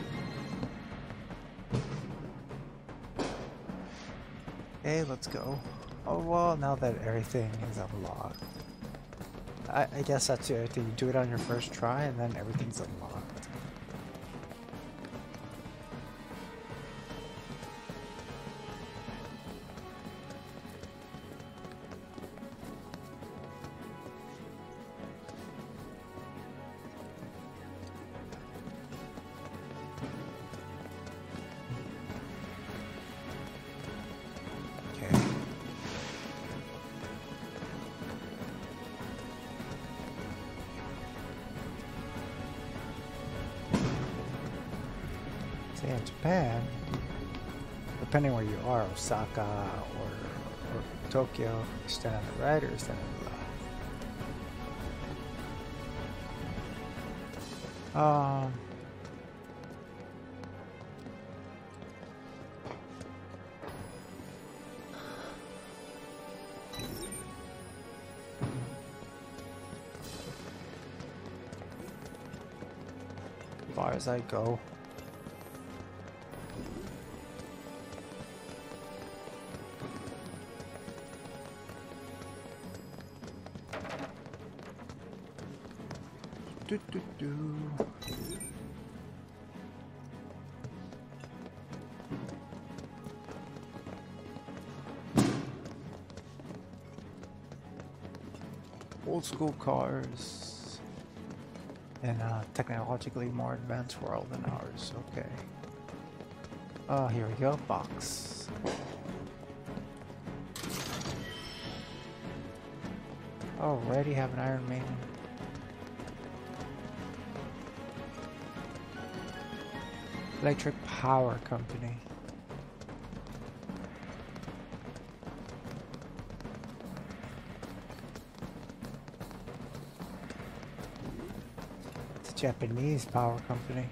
Hey, let's go. Oh well, now that everything is unlocked. I, I guess that's the other thing. You do it on your first try and then everything's unlocked. In Japan, depending where you are, Osaka or, or Tokyo, you stand on the right or you stand on the left. Um. As far as I go. Do, do, do. Old school cars in a technologically more advanced world than ours. Okay. Oh, here we go. Box. Already have an Iron Maiden. Electric Power Company. It's a Japanese power company.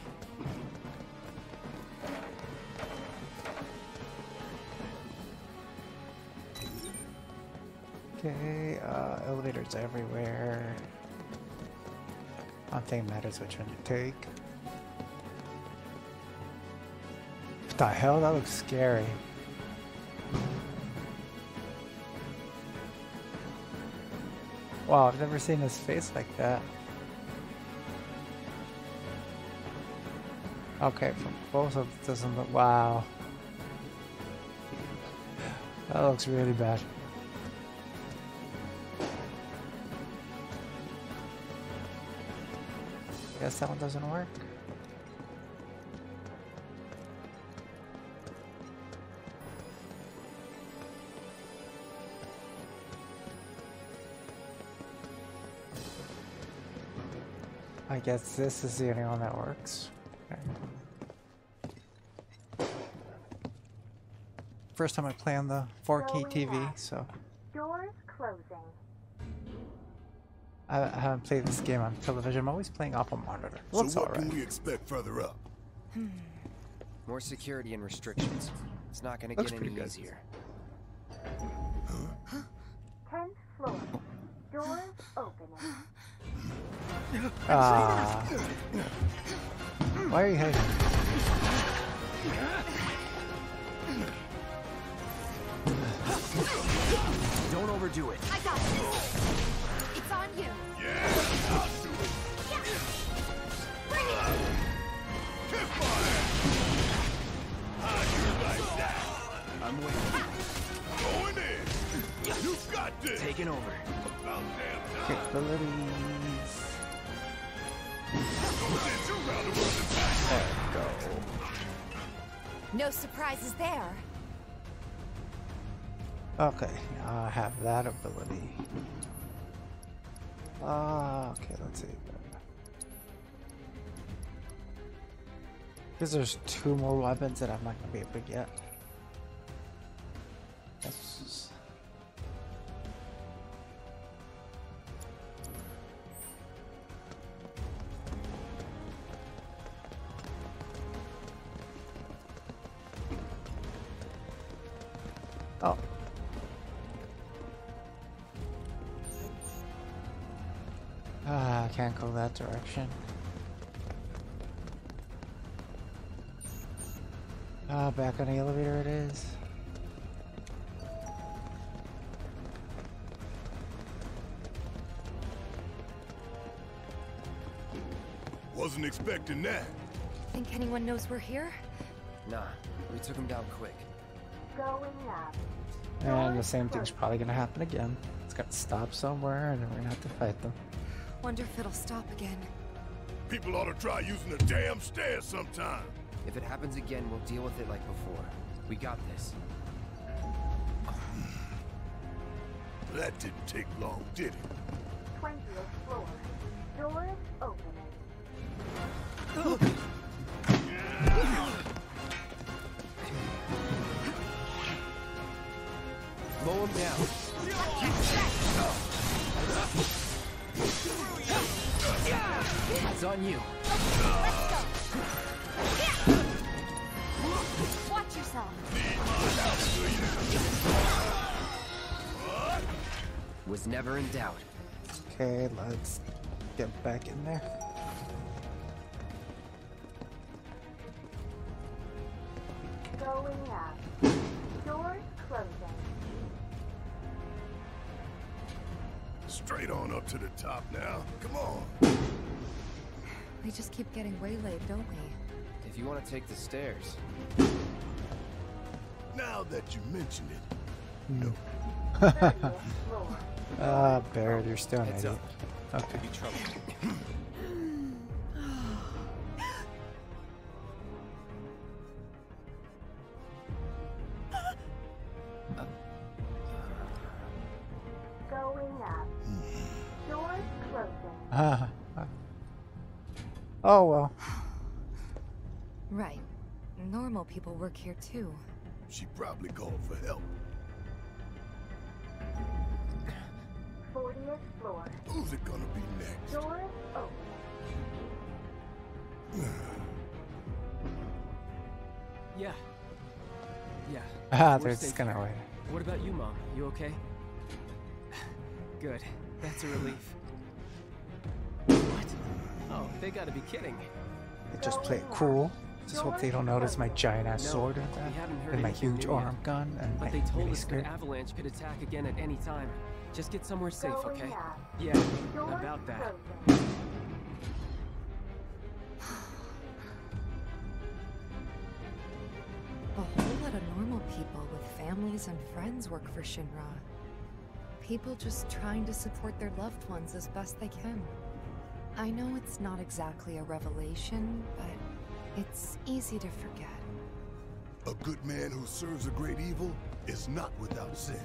Okay, uh, elevators everywhere. I don't think it matters which one you take. What the hell? That looks scary. Wow, I've never seen his face like that. Okay, from close up it doesn't look. Wow. That looks really bad. Guess that one doesn't work. I guess this is the only one that works. Okay. First time I play on the four K T V, so Doors closing. I, I haven't played this game on television. I'm always playing off a monitor. Looks so what alright. can we expect further up? More security and restrictions. It's not gonna Looks get any pretty good. easier. Tenth floor. Doors opening. Ah. Why are you hiding? Don't overdo it. I got this. It's on you. Yeah, I'll do it. Bring it. Tip fire. How'd you like that? I'm waiting. Going in. You got this. Taking over. About damn time. Capabilities. There we go. No surprises there. Okay, now I have that ability. Ah, uh, okay, let's see. Because there's two more weapons that I'm not gonna be able to get. That's just... Oh. Ah, I can't go that direction. Ah, back on the elevator it is. Wasn't expecting that. Think anyone knows we're here? Nah, we took him down quick. Going up. And the same thing's probably gonna happen again. It's gotta stop somewhere and then we're gonna have to fight them. Wonder if it'll stop again. People ought to try using the damn stairs sometime. If it happens again, we'll deal with it like before. We got this. That didn't take long, did it? twentieth floor. Doors opening. Mow him down. It's on on you. Let's go. Watch yourself. Was never in doubt. Okay, let's get back in there. Going up. Doors closing. Straight on up to the top now. Come on. We just keep getting waylaid, don't we? If you want to take the stairs. Now that you mention it. No. Ah, Barrett, you're still an Heads idiot. up. Okay. Could be trouble. Going up. Doors closing. Ah. Oh well. Right. Normal people work here too. She probably called for help. fortieth floor. Who's it gonna be next? Doors open. Yeah. Yeah. Ah, We're they're safe just gonna here. wait. What about you, Mom? You okay? Good. That's a relief. What? Oh, they gotta be kidding. They just play it cool. Just hope they don't notice my giant ass No, sword we and that, haven't heard and my anything huge new yet. arm gun, and But my they told mini us that skirt. Avalanche could attack again at any time. Just get somewhere safe, Going okay? up. Yeah, Doors about that. closing. A whole lot of normal people with families and friends work for Shinra. People just trying to support their loved ones as best they can. I know it's not exactly a revelation, but it's easy to forget. A good man who serves a great evil is not without sin.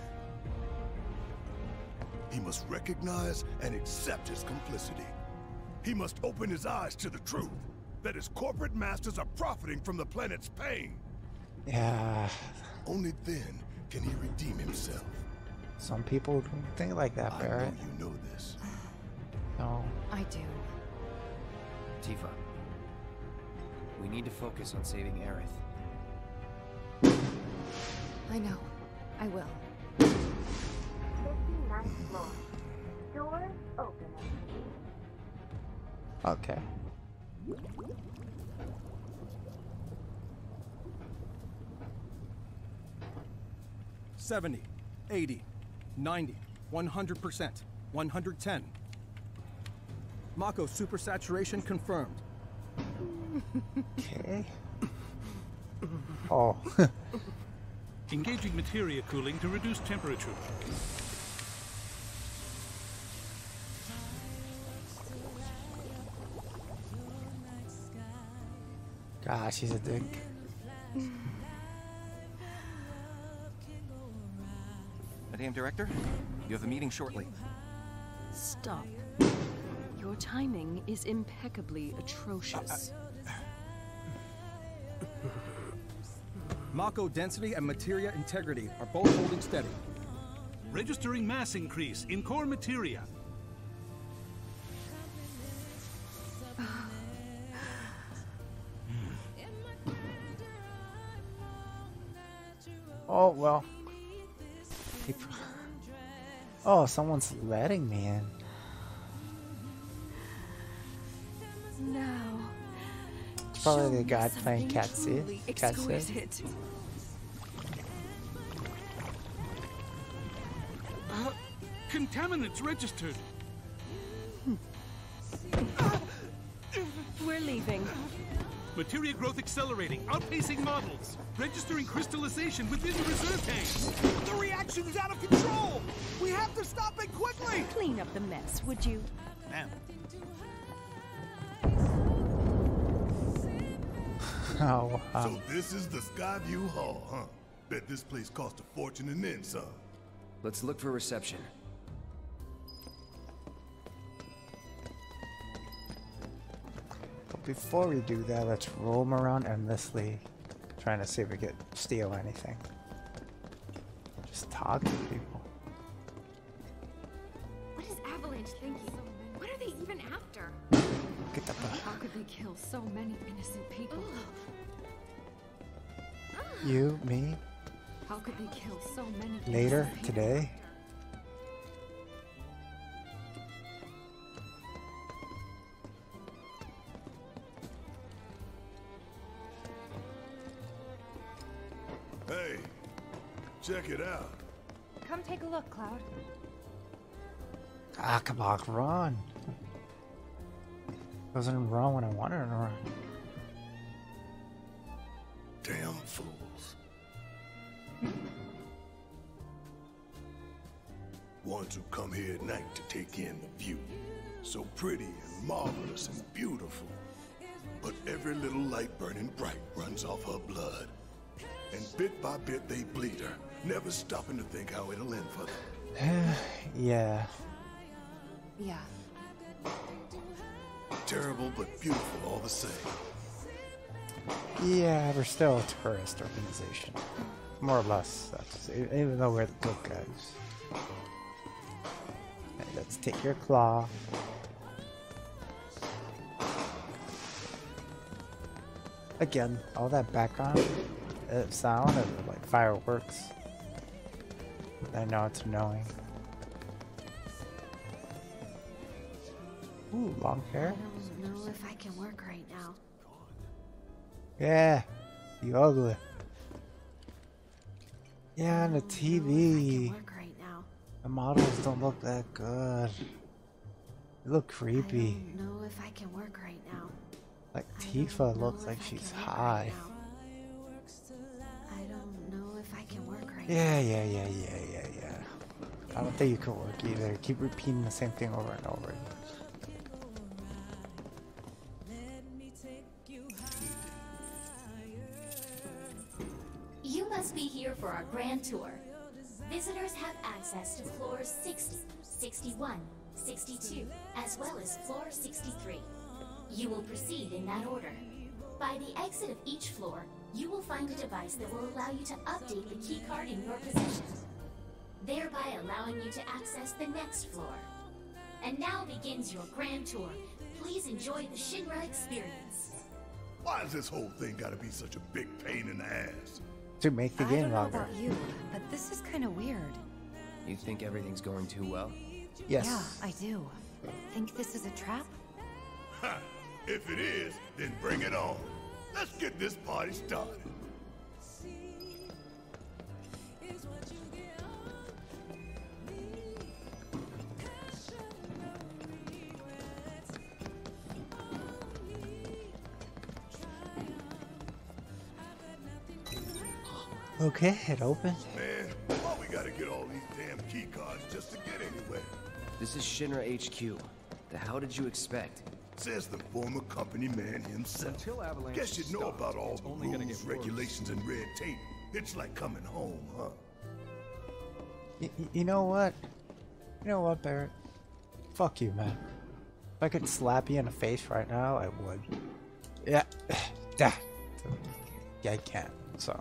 He must recognize and accept his complicity. He must open his eyes to the truth, that his corporate masters are profiting from the planet's pain. Yeah. Only then can he redeem himself. Some people don't think like that, I Barrett. know you know this. No. I do. Tifa, we need to focus on saving Aerith. I know. I will. fifty-ninth floor. Doors opening. Okay. seventy, eighty, ninety, one hundred percent, one hundred ten. Mako supersaturation confirmed. Okay. Oh. Engaging materia cooling to reduce temperature. Gosh, he's a dick. Madame Director, you have a meeting shortly. Stop. Your timing is impeccably atrocious. Mako density and materia integrity are both holding steady. Registering mass increase in core materia. Oh, well. He pro- Oh, someone's letting me in. No. It's probably Show the me guy something playing Cat truly Sid. Cat Sid. exquisite. Uh, contaminants registered. We're leaving. Materia growth accelerating, outpacing models. Registering crystallization within the reserve tanks. The reaction is out of control! We have to stop it quickly! Clean up the mess, would you? Ma'am. Oh, um, So this is the Skyview Hall, huh? Bet this place cost a fortune and then some. Let's look for reception. but before we do that, let's roam around endlessly, trying to see if we can steal anything. Just talk to people. What is Avalanche thinking? What are they even after? Get the fuck. How could they kill so many innocent people? You, me, How could they kill so many later innocent people? today. Hey, check it out. Come take a look, Cloud. Ah, come on, run. Wasn't run when I wanted to run. Damn fools. Ones who come here at night to take in the view. So pretty and marvelous and beautiful. But every little light burning bright runs off her blood. And bit by bit they bleed her, never stopping to think how it'll end for them. Yeah. Yeah. Terrible but beautiful all the same. Yeah, we're still a terrorist organization. More or less. That's, even though we're the good guys. Hey, let's take your claw. Again, all that background uh, sound of like fireworks. I know it's annoying. Ooh, long hair. I don't know if I can work right now. Yeah, you ugly. Yeah, on the T V, Work right now. the models don't look that good. They look creepy. I don't know if I can work right now. Like Tifa looks like she's high. I don't know if I can work right Yeah, yeah, yeah, yeah, yeah, yeah. I don't think you can work either. Keep repeating the same thing over and over. You must be here for our grand tour. Visitors have access to floors sixty, sixty-one, sixty-two, as well as floor sixty-three. You will proceed in that order. By the exit of each floor, you will find a device that will allow you to update the keycard in your possession, thereby allowing you to access the next floor. And now begins your grand tour. Please enjoy the Shinra experience. Why does this whole thing gotta be such a big pain in the ass? To make the I game don't know longer. about you, but this is kind of weird. You think everything's going too well? Yes. Yeah, I do. Think this is a trap? Ha! If it is, then bring it on. Let's get this party started. Okay, it opened. Man, why we gotta get all these damn key cards just to get anywhere? This is Shinra H Q. The hell did you expect? Says the former company man himself. Until Avalanche Guess you know stops, about all it's the only gonna rules, get worse. regulations, and red tape. It's like coming home, huh? Y you know what? You know what, Barrett? Fuck you, man. If I could slap you in the face right now, I would. Yeah. Yeah, I can't, so.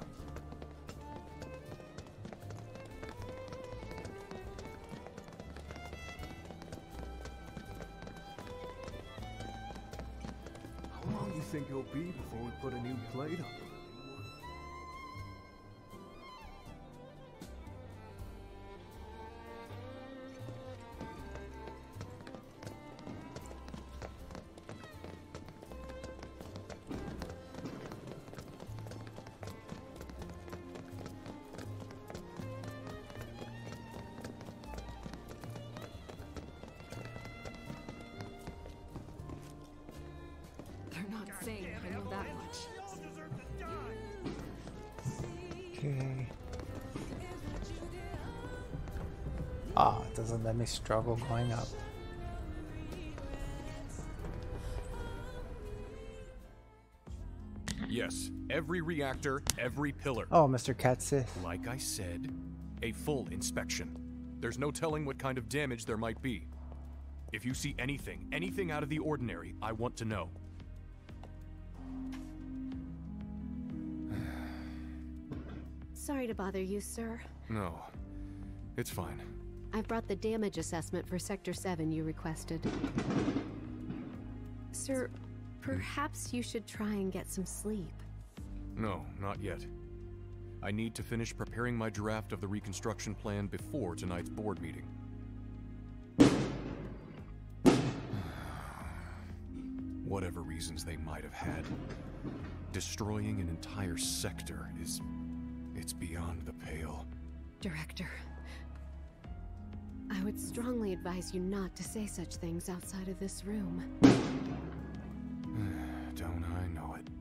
How long do you think it'll be before we put a new plate up? They're not safe, I know that much. Okay. Ah, it doesn't let me struggle going up. Yes, every reactor, every pillar. Oh, Mister Katsith. Like I said, a full inspection. There's no telling what kind of damage there might be. If you see anything, anything out of the ordinary, I want to know. Sorry to bother you, sir. No, it's fine. I've brought the damage assessment for Sector seven you requested. Doctor, perhaps you should try and get some sleep. No, not yet. I need to finish preparing my draft of the reconstruction plan before tonight's board meeting. Whatever reasons they might have had, destroying an entire sector is... it's beyond the pale. Director, I would strongly advise you not to say such things outside of this room. Don't I know it?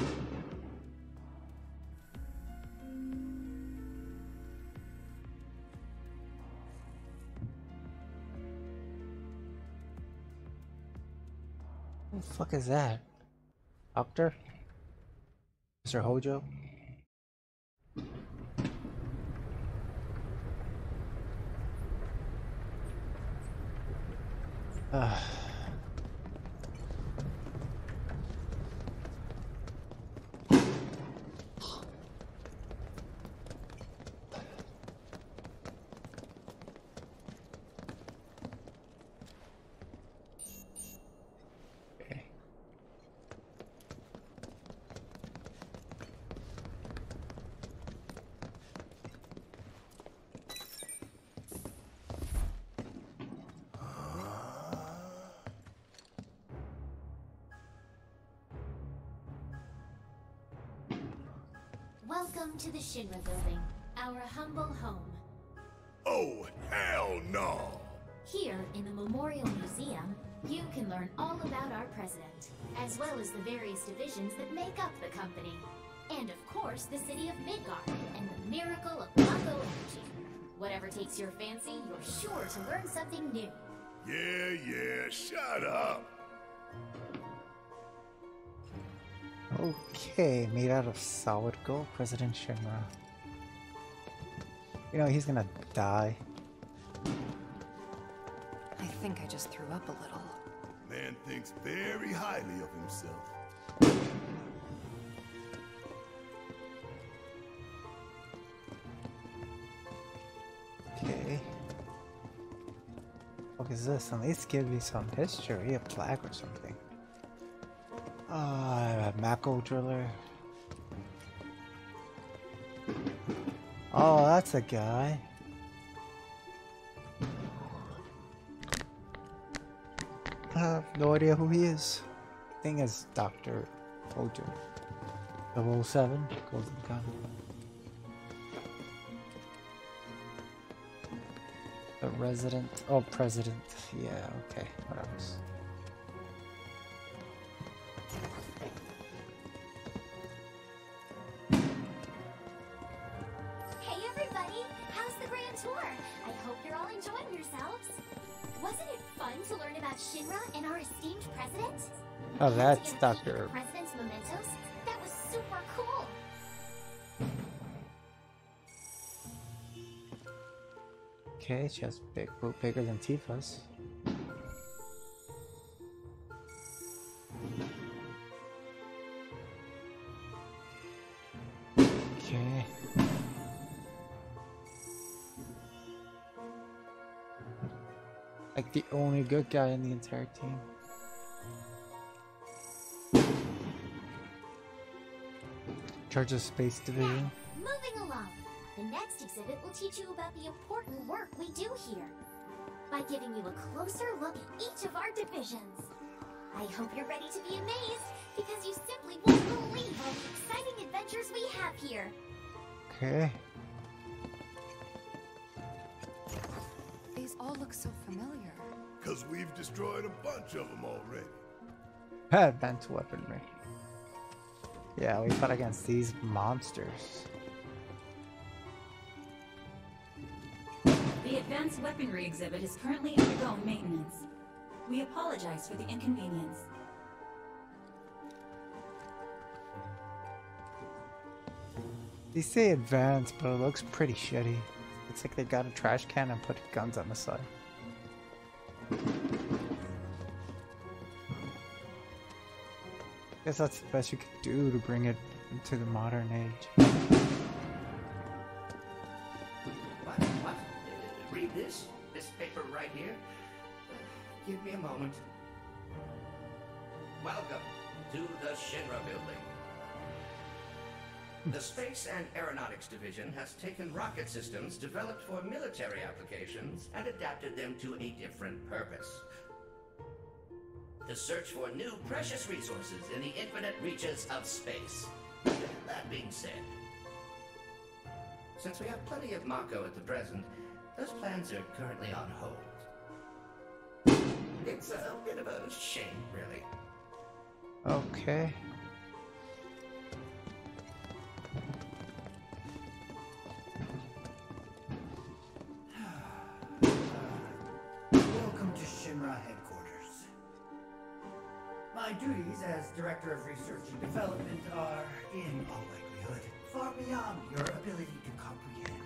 What the fuck is that? Doctor? Mister Hojo? Uh. Welcome to the Shinra building, our humble home. Oh, hell no! Here, in the Memorial Museum, you can learn all about our president, as well as the various divisions that make up the company. And of course, the city of Midgard, and the miracle of Mako energy. Whatever takes your fancy, you're sure to learn something new. Yeah, yeah, shut up! Okay, made out of solid gold, President Shinra. You know, he's gonna die. I think I just threw up a little. Man thinks very highly of himself. Okay. What is this? At least give me some history, a plaque or something. Ah, uh, Mako driller. Oh, that's a guy. I have no idea who he is. Thing is Doctor Hojo. double oh seven, Golden Gun. The resident. Oh, president. Yeah, okay, whatever. Hey everybody, how's the grand tour? I hope you're all enjoying yourselves. Wasn't it fun to learn about Shinra and our esteemed president? Oh, that's Doctor President's mementos? That was super cool. Okay, she has big boot bigger than Tifa's. Okay. Like the only good guy in the entire team. Charge of Space Division. Now, moving along. The next exhibit will teach you about the important work we do here, by giving you a closer look at each of our divisions. I hope you're ready to be amazed, because you simply won't believe all the exciting adventures we have here. Okay. These all look so familiar. Cause we've destroyed a bunch of them already. Advanced weaponry. Yeah, we fought against these monsters. The advanced weaponry exhibit is currently undergoing maintenance. We apologize for the inconvenience. They say advanced, but it looks pretty shitty. It's like they got a trash can and put guns on the side. Guess that's the best you could do to bring it into the modern age. What? What? Uh, read this? This paper right here? Uh, give me a moment. Welcome to the Shinra building. The Space and Aeronautics Division has taken rocket systems developed for military applications and adapted them to a different purpose. The search for new precious resources in the infinite reaches of space. That being said, since we have plenty of Mako at the present, those plans are currently on hold. It's a bit of a shame, really. Okay. Welcome to Shinra headquarters. My duties as Director of Research and Development are, in all likelihood, far beyond your ability to comprehend.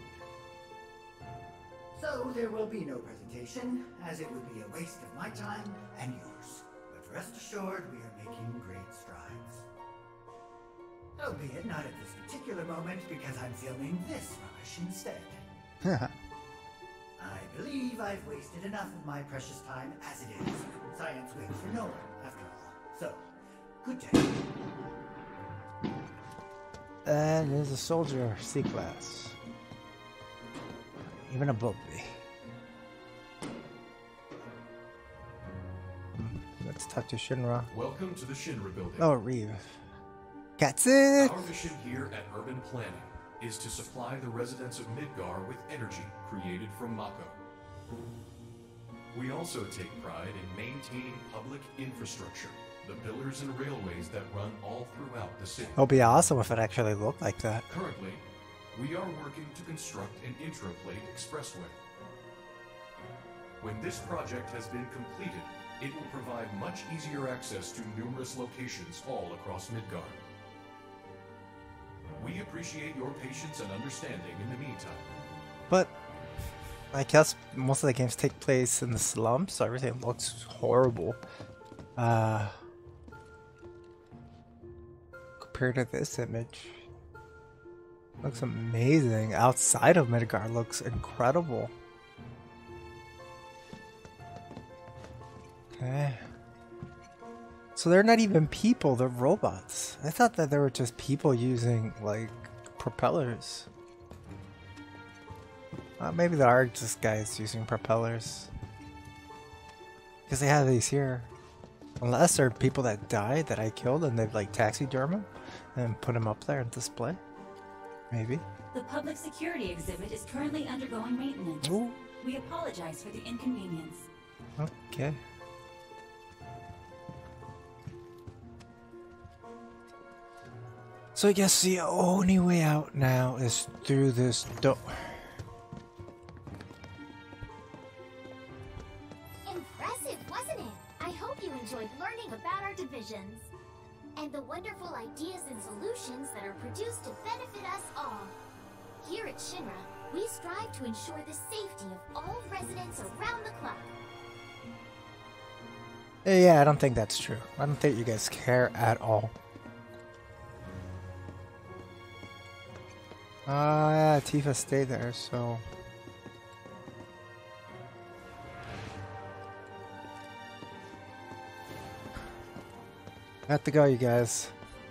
So there will be no presentation, as it would be a waste of my time and yours. But rest assured, we are making great strides. Albeit not at this particular moment, because I'm filming this rubbish instead. I believe I've wasted enough of my precious time as it is. Science waits for no one, after all. So, good day. That is a soldier C-class. Even a Bumblebee. Let's talk to Shinra. Welcome to the Shinra building. Oh, Reeve. That's it! Our mission here at Urban Planning is to supply the residents of Midgar with energy created from Mako. We also take pride in maintaining public infrastructure, the pillars and railways that run all throughout the city. It'll be awesome if it actually looked like that. Currently, we are working to construct an intraplate expressway. When this project has been completed, it will provide much easier access to numerous locations all across Midgar. We appreciate your patience and understanding in the meantime. But I guess most of the games take place in the slums, so everything looks horrible. Uh, compared to this image, looks amazing. Outside of Midgar looks incredible. Okay. So they're not even people, they're robots. I thought that they were just people using, like, propellers. Uh, maybe there are just guys using propellers. Because they have these here. Unless they're people that died that I killed and they've, like, taxiderm them and put them up there and display. Maybe. The public security exhibit is currently undergoing maintenance. Ooh. We apologize for the inconvenience. Okay. So I guess the only way out now is through this door. Impressive, wasn't it? I hope you enjoyed learning about our divisions and the wonderful ideas and solutions that are produced to benefit us all. Here at Shinra, we strive to ensure the safety of all residents around the clock. Yeah, I don't think that's true. I don't think you guys care at all. Ah, uh, yeah, Tifa stayed there, so... I have to go, you guys.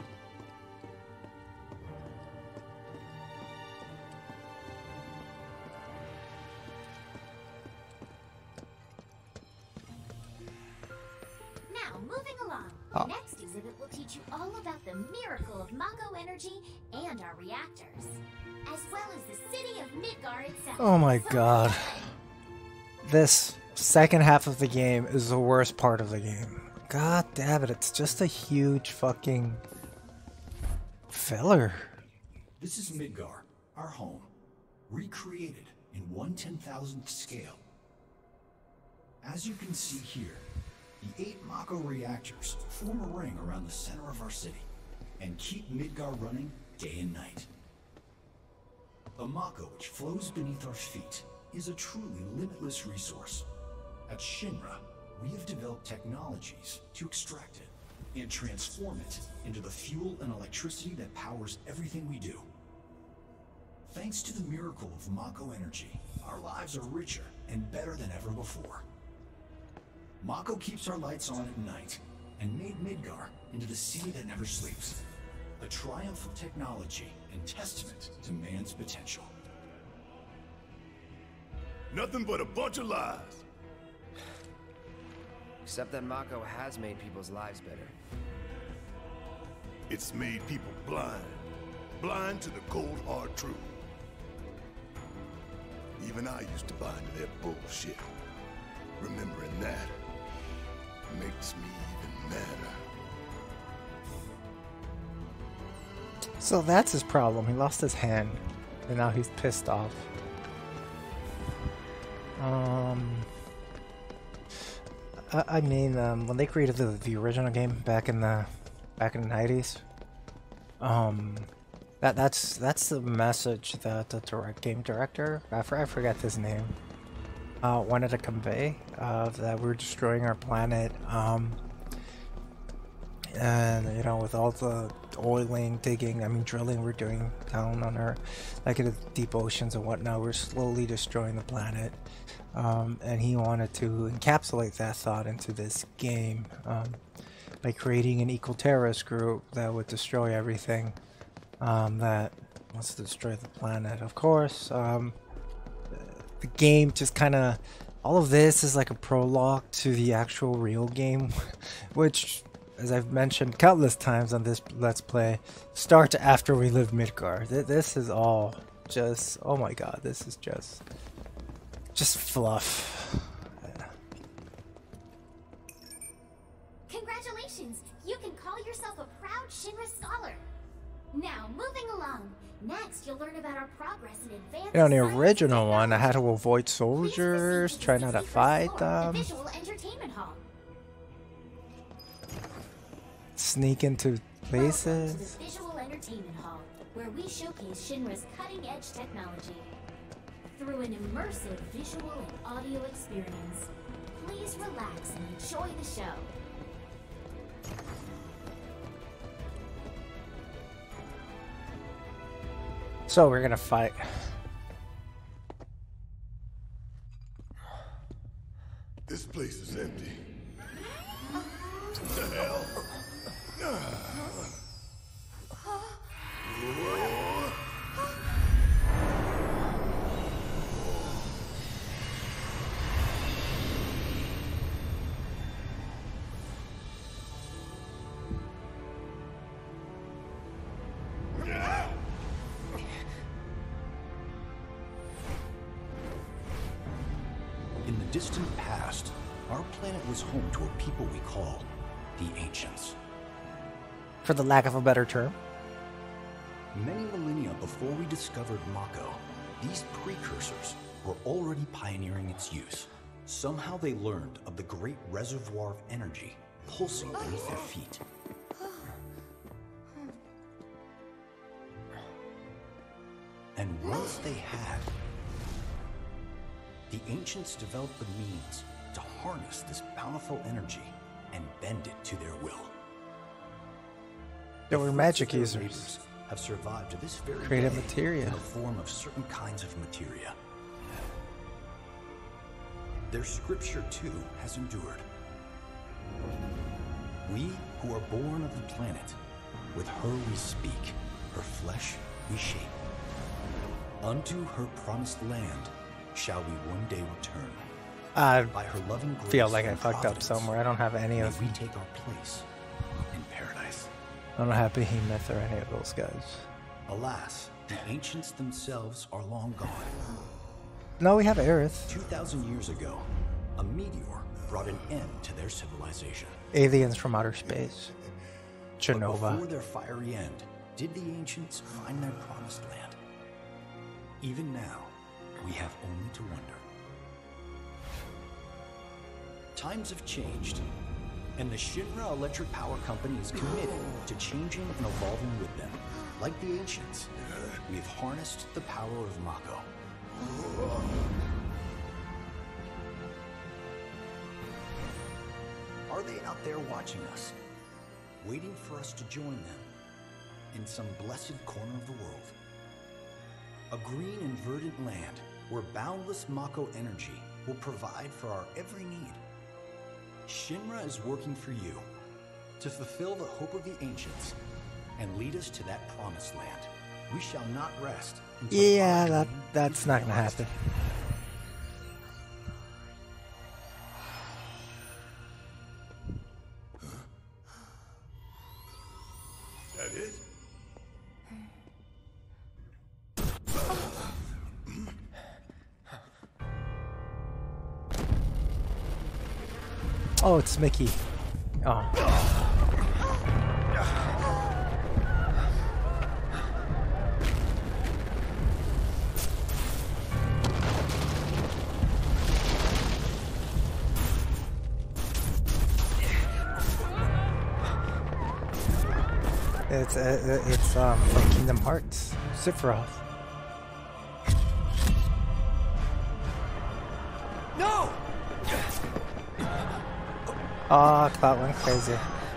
Now, moving along. Oh. The next exhibit will teach you all about the miracle of Mako energy and our reactors, as well as the city of Midgar itself. Oh my So god. This second half of the game is the worst part of the game. God damn it, it's just a huge fucking filler. This is Midgar, our home, recreated in one ten thousandth scale. As you can see here, the eight Mako reactors form a ring around the center of our city and keep Midgar running day and night. The Mako which flows beneath our feet is a truly limitless resource. At Shinra, we have developed technologies to extract it and transform it into the fuel and electricity that powers everything we do. Thanks to the miracle of Mako energy, our lives are richer and better than ever before. Mako keeps our lights on at night and made Midgar into the city that never sleeps. A triumph of technology and testament to man's potential. Nothing but a bunch of lies. Except that Mako has made people's lives better. It's made people blind. Blind to the cold, hard truth. Even I used to buy into their bullshit. Remembering that makes me even madder. So that's his problem. He lost his hand, and now he's pissed off. Um, I, I mean, um, when they created the the original game back in the back in the nineties, um, that that's that's the message that the direct game director, I, for, I forget his name, uh, wanted to convey. Uh, that we're destroying our planet. Um, and you know, with all the oiling, digging, I mean drilling we're doing down on our, like in the deep oceans and whatnot, we're slowly destroying the planet. Um, and he wanted to encapsulate that thought into this game, um, by creating an equal terrorist group that would destroy everything, um, that wants to destroy the planet. Of course, um, the game just kind of, all of this is like a prologue to the actual real game, which, as I've mentioned countless times on this Let's Play, starts after we leave Midgar. Th this is all just, oh my god, this is just, just fluff. Congratulations! You can call yourself a proud Shinra scholar. Now, moving along. Next, you'll learn about our progress in advanced You know, in the science and original one, I technology. had to avoid soldiers, try not to fight The them, visual entertainment hall. sneak into Welcome to places. the Visual Entertainment Hall, where we showcase Shinra's cutting-edge technology. Through an immersive visual and audio experience, please relax and enjoy the show. So we're gonna fight. This place is empty. What the hell? In the distant past, our planet was home to a people we call the Ancients. For the lack of a better term. Many millennia before we discovered Mako, these precursors were already pioneering its use. Somehow they learned of the great reservoir of energy pulsing beneath their feet. And once they had, the Ancients developed the means to harness this bountiful energy and bend it to their will. They The were fruits magic of their users. labors have survived to this very Created day materia. in the form of certain kinds of materia. Their scripture too has endured. We who are born of the planet, with her we speak, her flesh we shape. Unto her promised land shall we one day return. I By her loving grace feel like I and fucked up providence, somewhere. I don't have any may of we take our place in paradise. I don't have Behemoth or any of those guys. Alas, the ancients themselves are long gone. No, we have Aerith. Two thousand years ago, a meteor brought an end to their civilization. Aliens from outer space. But Genova. before their fiery end, did the ancients find their promised land? Even now, we have only to wonder. Times have changed, and the Shinra Electric Power Company is committed to changing and evolving with them. Like the ancients, we have harnessed the power of Mako. Are they out there watching us, waiting for us to join them in some blessed corner of the world? A green and verdant land where boundless Mako energy will provide for our every need. Shinra is working for you, to fulfill the hope of the ancients and lead us to that promised land. We shall not rest until Yeah, our that dream that's is not gonna realized. happen. That it? Oh, it's Mickey. Oh. It's uh, it's um like Kingdom Hearts, Sephiroth. No! Ah, oh, Cloud went crazy.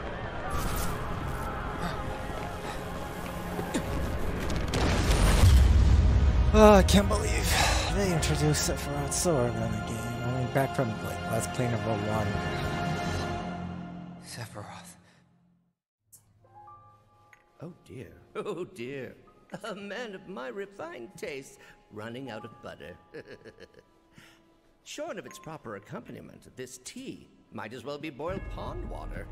Oh, I can't believe they introduced Sephiroth so early in the game. I mean, back from like Let's Play number one. Sephiroth. Oh dear, oh dear. A man of my refined taste running out of butter. Shorn of its proper accompaniment, this tea might as well be boiled pond water.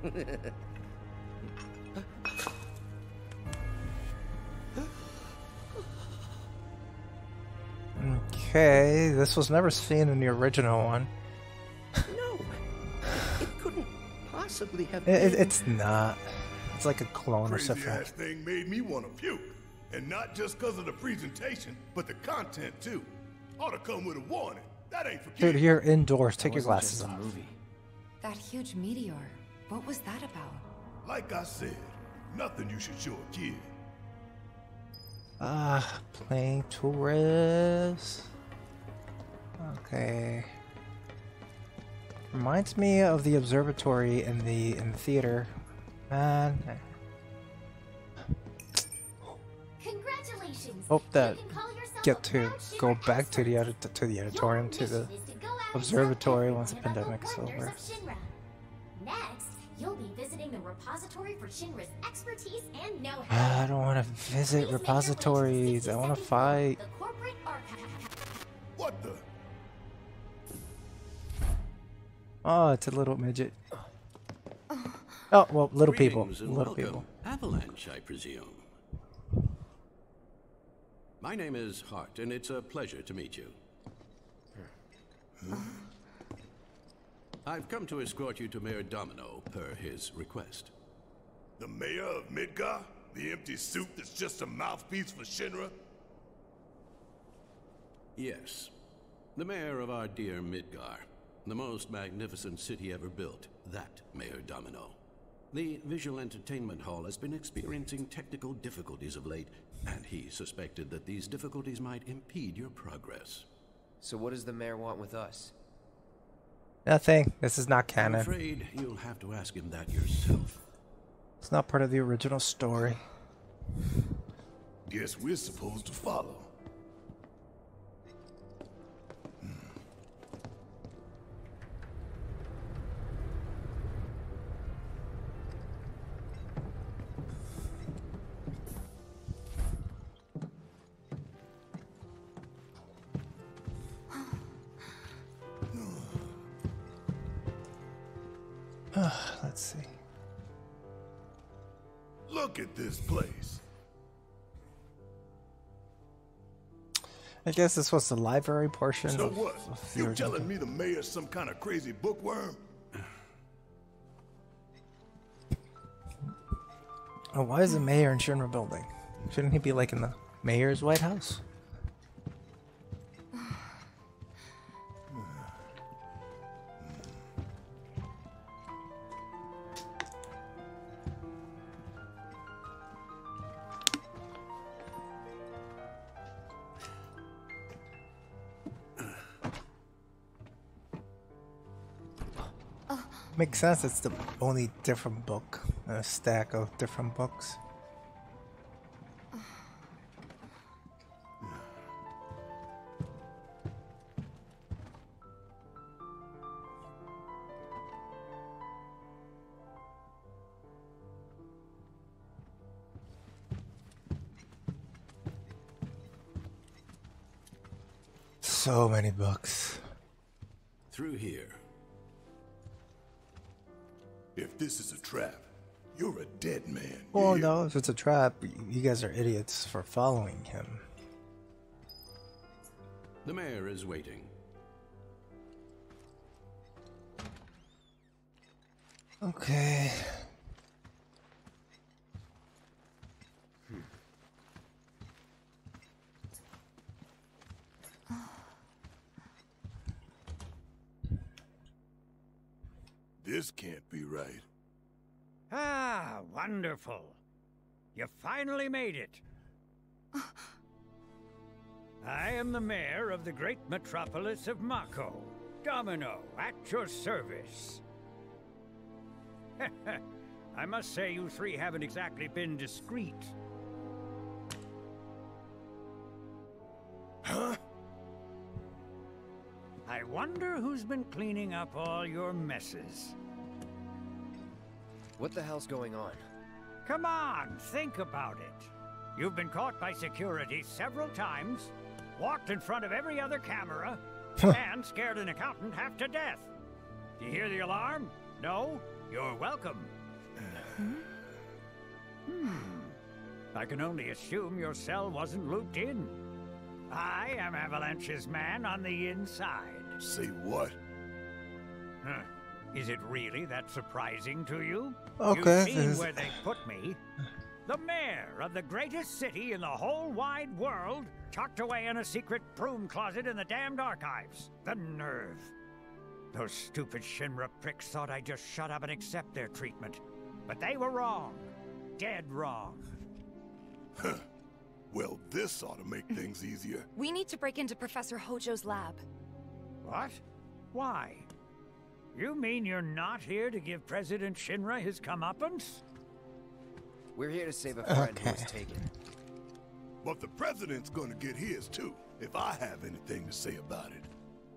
Okay, this was never seen in the original one. No, it couldn't possibly have It, been. it, it's not. It's like a clone of Crazy Sephiroth. ass thing made me want to puke. And not just because of the presentation, but the content too. Ought to come with a warning. That ain't for Dude, kids. you're indoors. Take That your wasn't glasses just a off. movie. That huge meteor. What was that about? Like I said, nothing you should show a kid. Ah, playing tourists. Okay. Reminds me of the observatory in the in the theater. Man. Congratulations. Hope that You can call yourself get a to proud go Shinra back to the expert. audit to the Your auditorium to mission the is to go out and observatory tell once the everyone about pandemic's wonders over. of Shinra. Next, you'll be visiting the repository for Shinra's expertise and know-how. Ah, I don't want to visit Please make your way to the repositories. I want to sixty-second floor, fight. The corporate archive. What the? Oh, it's a little midget. Oh, well, little people. Greetings and Little welcome. people. Avalanche, I presume. My name is Hart, and it's a pleasure to meet you. I've come to escort you to Mayor Domino, per his request. The mayor of Midgar? The empty suit that's just a mouthpiece for Shinra? Yes. The mayor of our dear Midgar. The most magnificent city ever built. That Mayor Domino. The visual entertainment hall has been experiencing technical difficulties of late, and he suspected that these difficulties might impede your progress. So what does the mayor want with us? Nothing. This is not I'm canon. afraid you'll have to ask him that yourself. It's not part of the original story. Guess we're supposed to follow. Let's see. Look at this place. I guess this was the library portion. So of, what? of the You original telling game. me the mayor's some kind of crazy bookworm? Oh, why is the mayor in Shinra building? Shouldn't he be like in the mayor's White House? Makes sense. It's the only different book, a stack of different books. so many books. Through here. If this is a trap, you're a dead man. Well, no, if it's a trap, you guys are idiots for following him. The mayor is waiting. Okay. This can't be right. Ah, wonderful. You finally made it. I am the mayor of the great metropolis of Mako. Domino, at your service. I must say you three haven't exactly been discreet. Huh? I wonder who's been cleaning up all your messes. What the hell's going on? Come on, think about it. You've been caught by security several times, walked in front of every other camera, and scared an accountant half to death. Do you hear the alarm? No? You're welcome. Hmm. I can only assume your cell wasn't looped in. I am Avalanche's man on the inside. Say what? Huh. Is it really that surprising to you? Okay. You've seen where they put me. The mayor of the greatest city in the whole wide world, tucked away in a secret broom closet in the damned archives. The nerve. Those stupid Shinra pricks thought I'd just shut up and accept their treatment. But they were wrong. Dead wrong. Huh. Well, this ought to make things easier. We need to break into Professor Hojo's lab. What? Why? You mean you're not here to give President Shinra his comeuppance? We're here to save a friend Okay. who was taken. But the president's gonna get his too, if I have anything to say about it.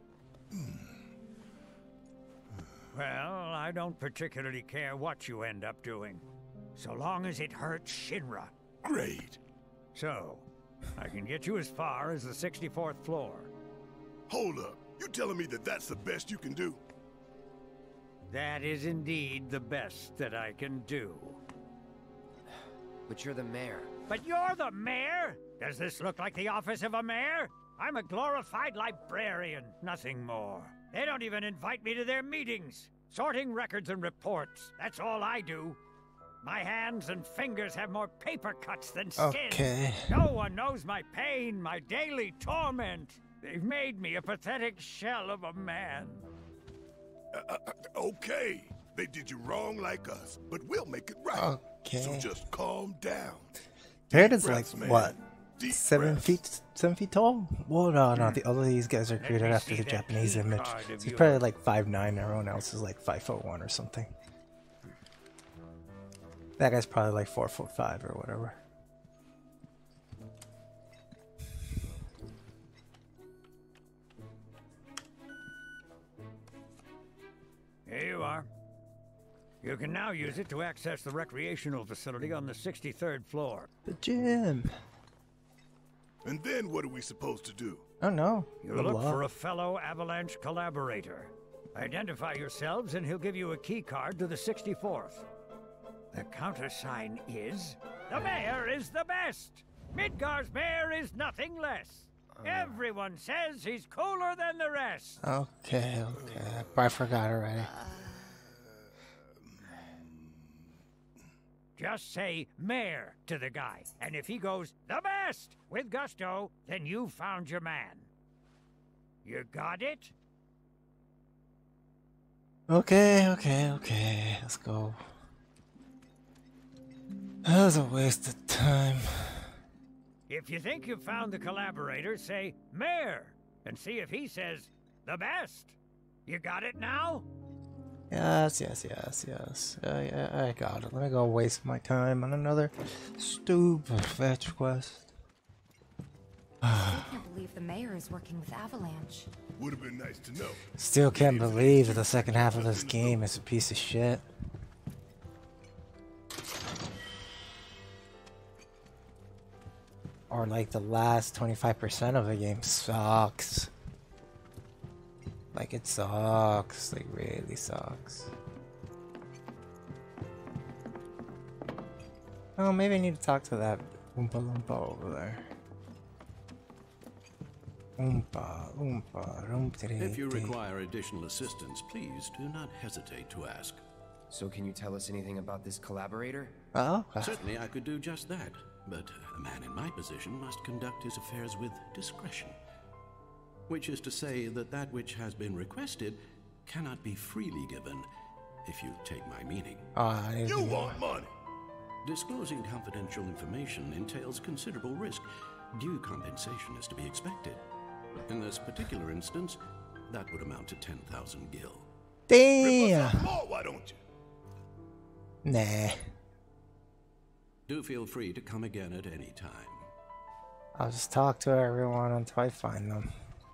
Well, I don't particularly care what you end up doing, so long as it hurts Shinra. Great. So, I can get you as far as the sixty-fourth floor. Hold up. You telling me that that's the best you can do? That is indeed the best that I can do. But you're the mayor. But you're the mayor? Does this look like the office of a mayor? I'm a glorified librarian, nothing more. They don't even invite me to their meetings. Sorting records and reports, that's all I do. My hands and fingers have more paper cuts than skin. Okay. No one knows my pain, my daily torment. They've made me a pathetic shell of a man. Uh, uh, okay. They did you wrong like us, but we'll make it right. Okay. So just calm down. Jared is like, breaths, man. what? Deep Seven breaths. feet, seven feet tall? Well, no, no. The, all of these guys are created me after see the that Japanese key image. card of So he's yours. probably like five nine. Everyone else is like five foot one or something. That guy's probably like four foot five or whatever. Here you are. You can now use it to access the recreational facility on the sixty-third floor. The gym. And then what are we supposed to do? Oh no. You look for a fellow Avalanche collaborator. Identify yourselves and he'll give you a key card to the sixty-fourth. The countersign is... The mayor is the best! Midgar's mayor is nothing less! Everyone says he's cooler than the rest! Okay, okay. I forgot already. Just say mayor to the guy, and if he goes, the best, with gusto, then you found your man. You got it? Okay, okay, okay. Let's go. That was a waste of time. If you think you've found the collaborator, say mayor, and see if he says the best. You got it now? Yes, yes, yes, yes. Uh, yeah, I got it. Let me go waste my time on another stupid fetch quest. I can't believe the mayor is working with Avalanche. Would have been nice to know. Still can't believe that the second half of this game is a piece of shit. Or like the last twenty-five percent of the game sucks. Like it sucks. Like really sucks. Oh, maybe I need to talk to that Oompa Loompa over there. Oompa, Oompa, Oompa. If you require additional assistance, please do not hesitate to ask. So can you tell us anything about this collaborator? Oh? Certainly I could do just that, but a man in my position must conduct his affairs with discretion. Which is to say that that which has been requested cannot be freely given, if you take my meaning. Ah, uh, you want money! Disclosing confidential information entails considerable risk. Due compensation is to be expected. In this particular instance, that would amount to ten thousand gil. Damn! More, why don't you? Nah. Do feel free to come again at any time. I'll just talk to everyone until I find them.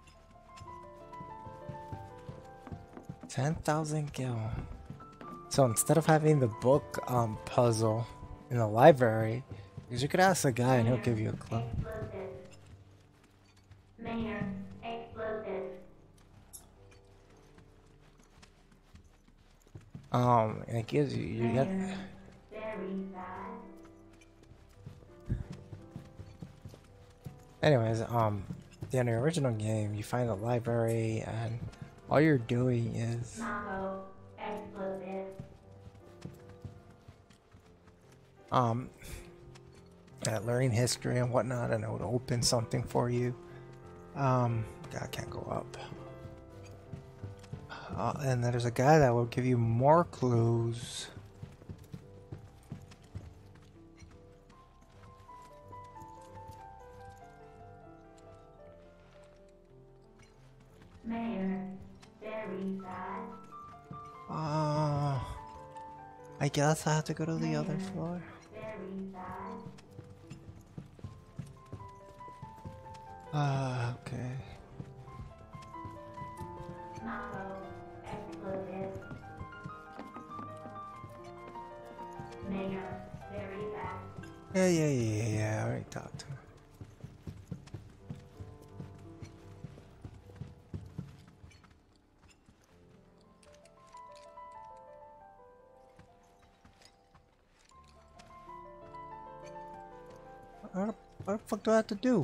ten thousand gil. So instead of having the book um, puzzle in the library, because you could ask the guy and he'll give you a clue. Mayor, explosive. Um, and it gives you, you get. Very bad. Anyways, um, in the original game, you find a library and all you're doing is. Mambo, explosive. Um, uh, learning history and whatnot, and it would open something for you. Um, God, I can't go up. Uh, and then there's a guy that will give you more clues. Mayor, very bad. Uh, I guess I have to go to the Mayor, other floor. Very bad. Ah, uh, okay. Mambo, explosive. Mayor, very bad. Yeah, yeah, yeah, yeah. I already talked to him. What, what the fuck do I have to do?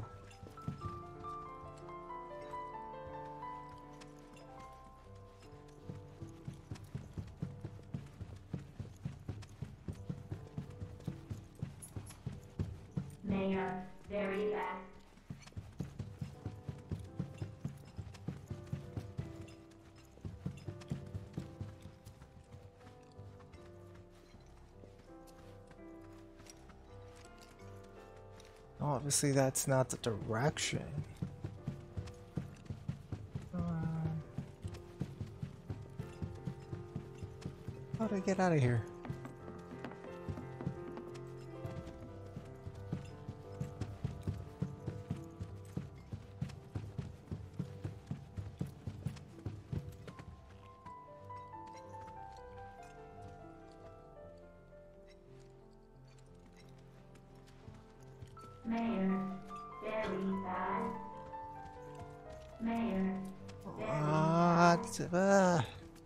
Mayor, very bad. Obviously, that's not the direction. Um, how do I get out of here? Mayor, very bad. Mayor, very What? Uh,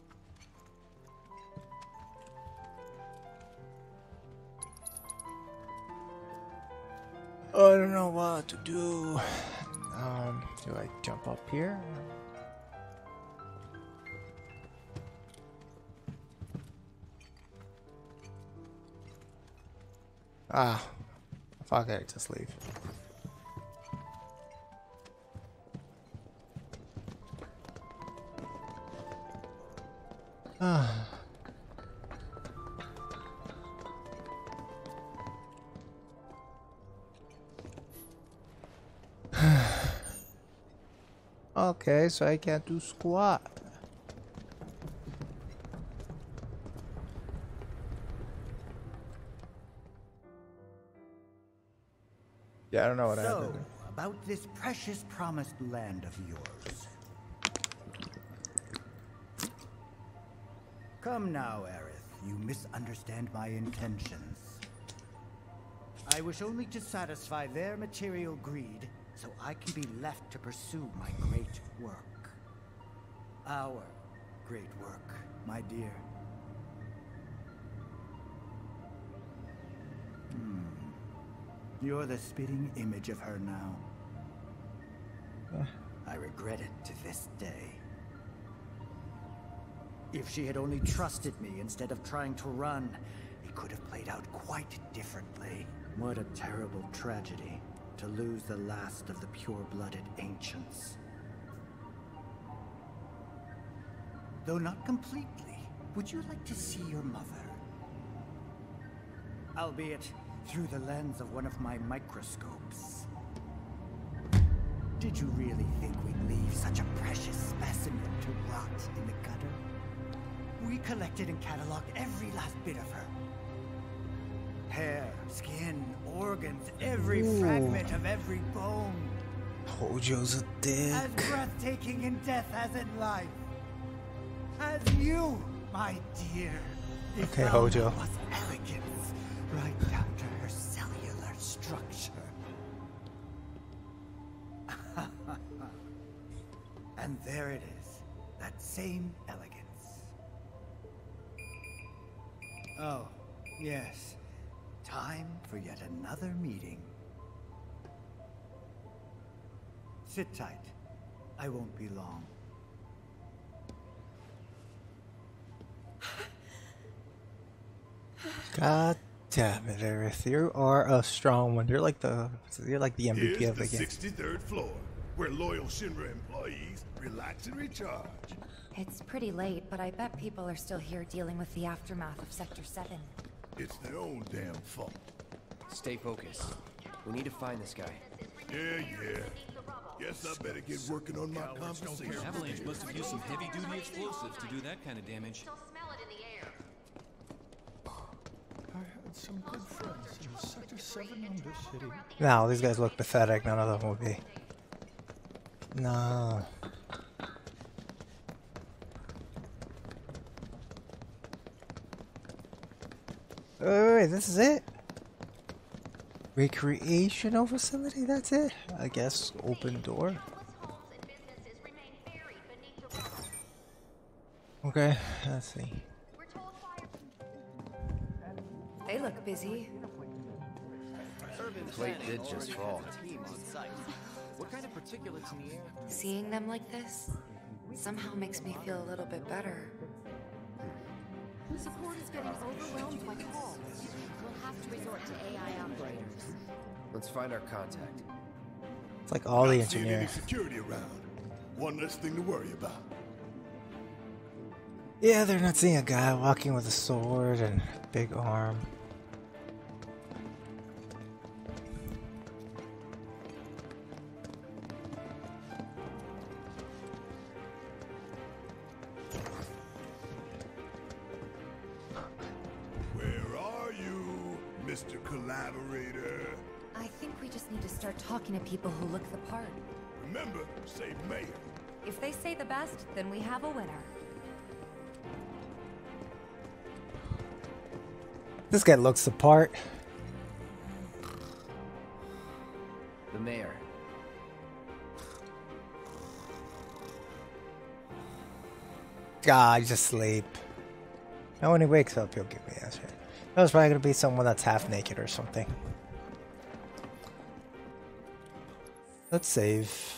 I don't know what to do. Um, do I jump up here? Ah, fuck it, just leave. Ah. Okay, so I can't do squat. Yeah, I don't know what so, happened. about this precious promised land of yours. Come now, Aerith. You misunderstand my intentions. I wish only to satisfy their material greed, so I can be left to pursue my great work. our great work, my dear. Hmm. You're the spitting image of her now. Uh. I regret it to this day. If she had only trusted me instead of trying to run, it could have played out quite differently. What a terrible tragedy to lose the last of the pure-blooded ancients. Though not completely, would you like to see your mother? Albeit through the lens of one of my microscopes. Did you really think we'd leave such a precious specimen to rot in the gutter? We collected and cataloged every last bit of her. Hair, skin, organs, every Ooh. fragment of every bone. Hojo's a dick. As breathtaking in death as in life. As you, my dear. Okay, Hojo. Was elegance, right down to her cellular structure. And there it is, that same elegance. Oh, yes. Time for yet another meeting. Sit tight. I won't be long. God damn it, Aerith. You are a strong one. You're like the you're like the M V P Here's of the the game. sixty-third floor, where loyal Shinra employees relax and recharge. It's pretty late, but I bet people are still here dealing with the aftermath of Sector seven. It's their own damn fault. Stay focused. We need to find this guy. Yeah, yeah. Guess I better get working on my conversation. Avalanche must have used some heavy-duty explosives to do that kind of damage. I had some good friends in Sector seven Undercity. No, these guys look pathetic. None of them would be. No. Wait, wait, wait, this is it? Recreational facility? That's it? I guess open door. Okay, let's see. They look busy. The plate did just fall. What kind of particulates in the air? Seeing them like this somehow makes me feel a little bit better. Support is getting overwhelmed by calls. We'll have to resort to A I operators. Let's find our contact. It's like all the Not seeing any engineering. security around. One less thing to worry about. Yeah, they're not seeing a guy walking with a sword and a big arm. Where are you, Mister Collaborator? I think we just need to start talking to people who look the part. Remember, say mayor. If they say the best, then we have a winner. This guy looks the part. The mayor. God, he's asleep. Now when he wakes up, he'll give me an answer. That was probably gonna be someone that's half naked or something. Let's save.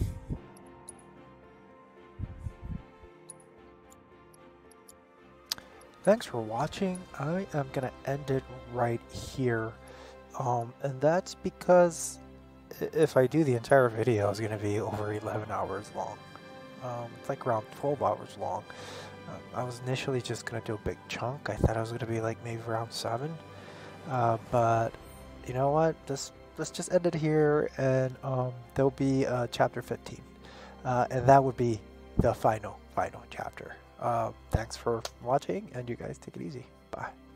Thanks for watching. I am gonna end it right here. Um, and that's because if I do the entire video, it's gonna be over eleven hours long. Um, it's like around twelve hours long. Um, I was initially just gonna do a big chunk. I thought I was gonna be like maybe around seven. Uh, but you know what? Just let's just end it here, and um, there'll be uh, chapter fifteen, uh, and that would be the final, final chapter. Uh, thanks for watching, and you guys take it easy. Bye.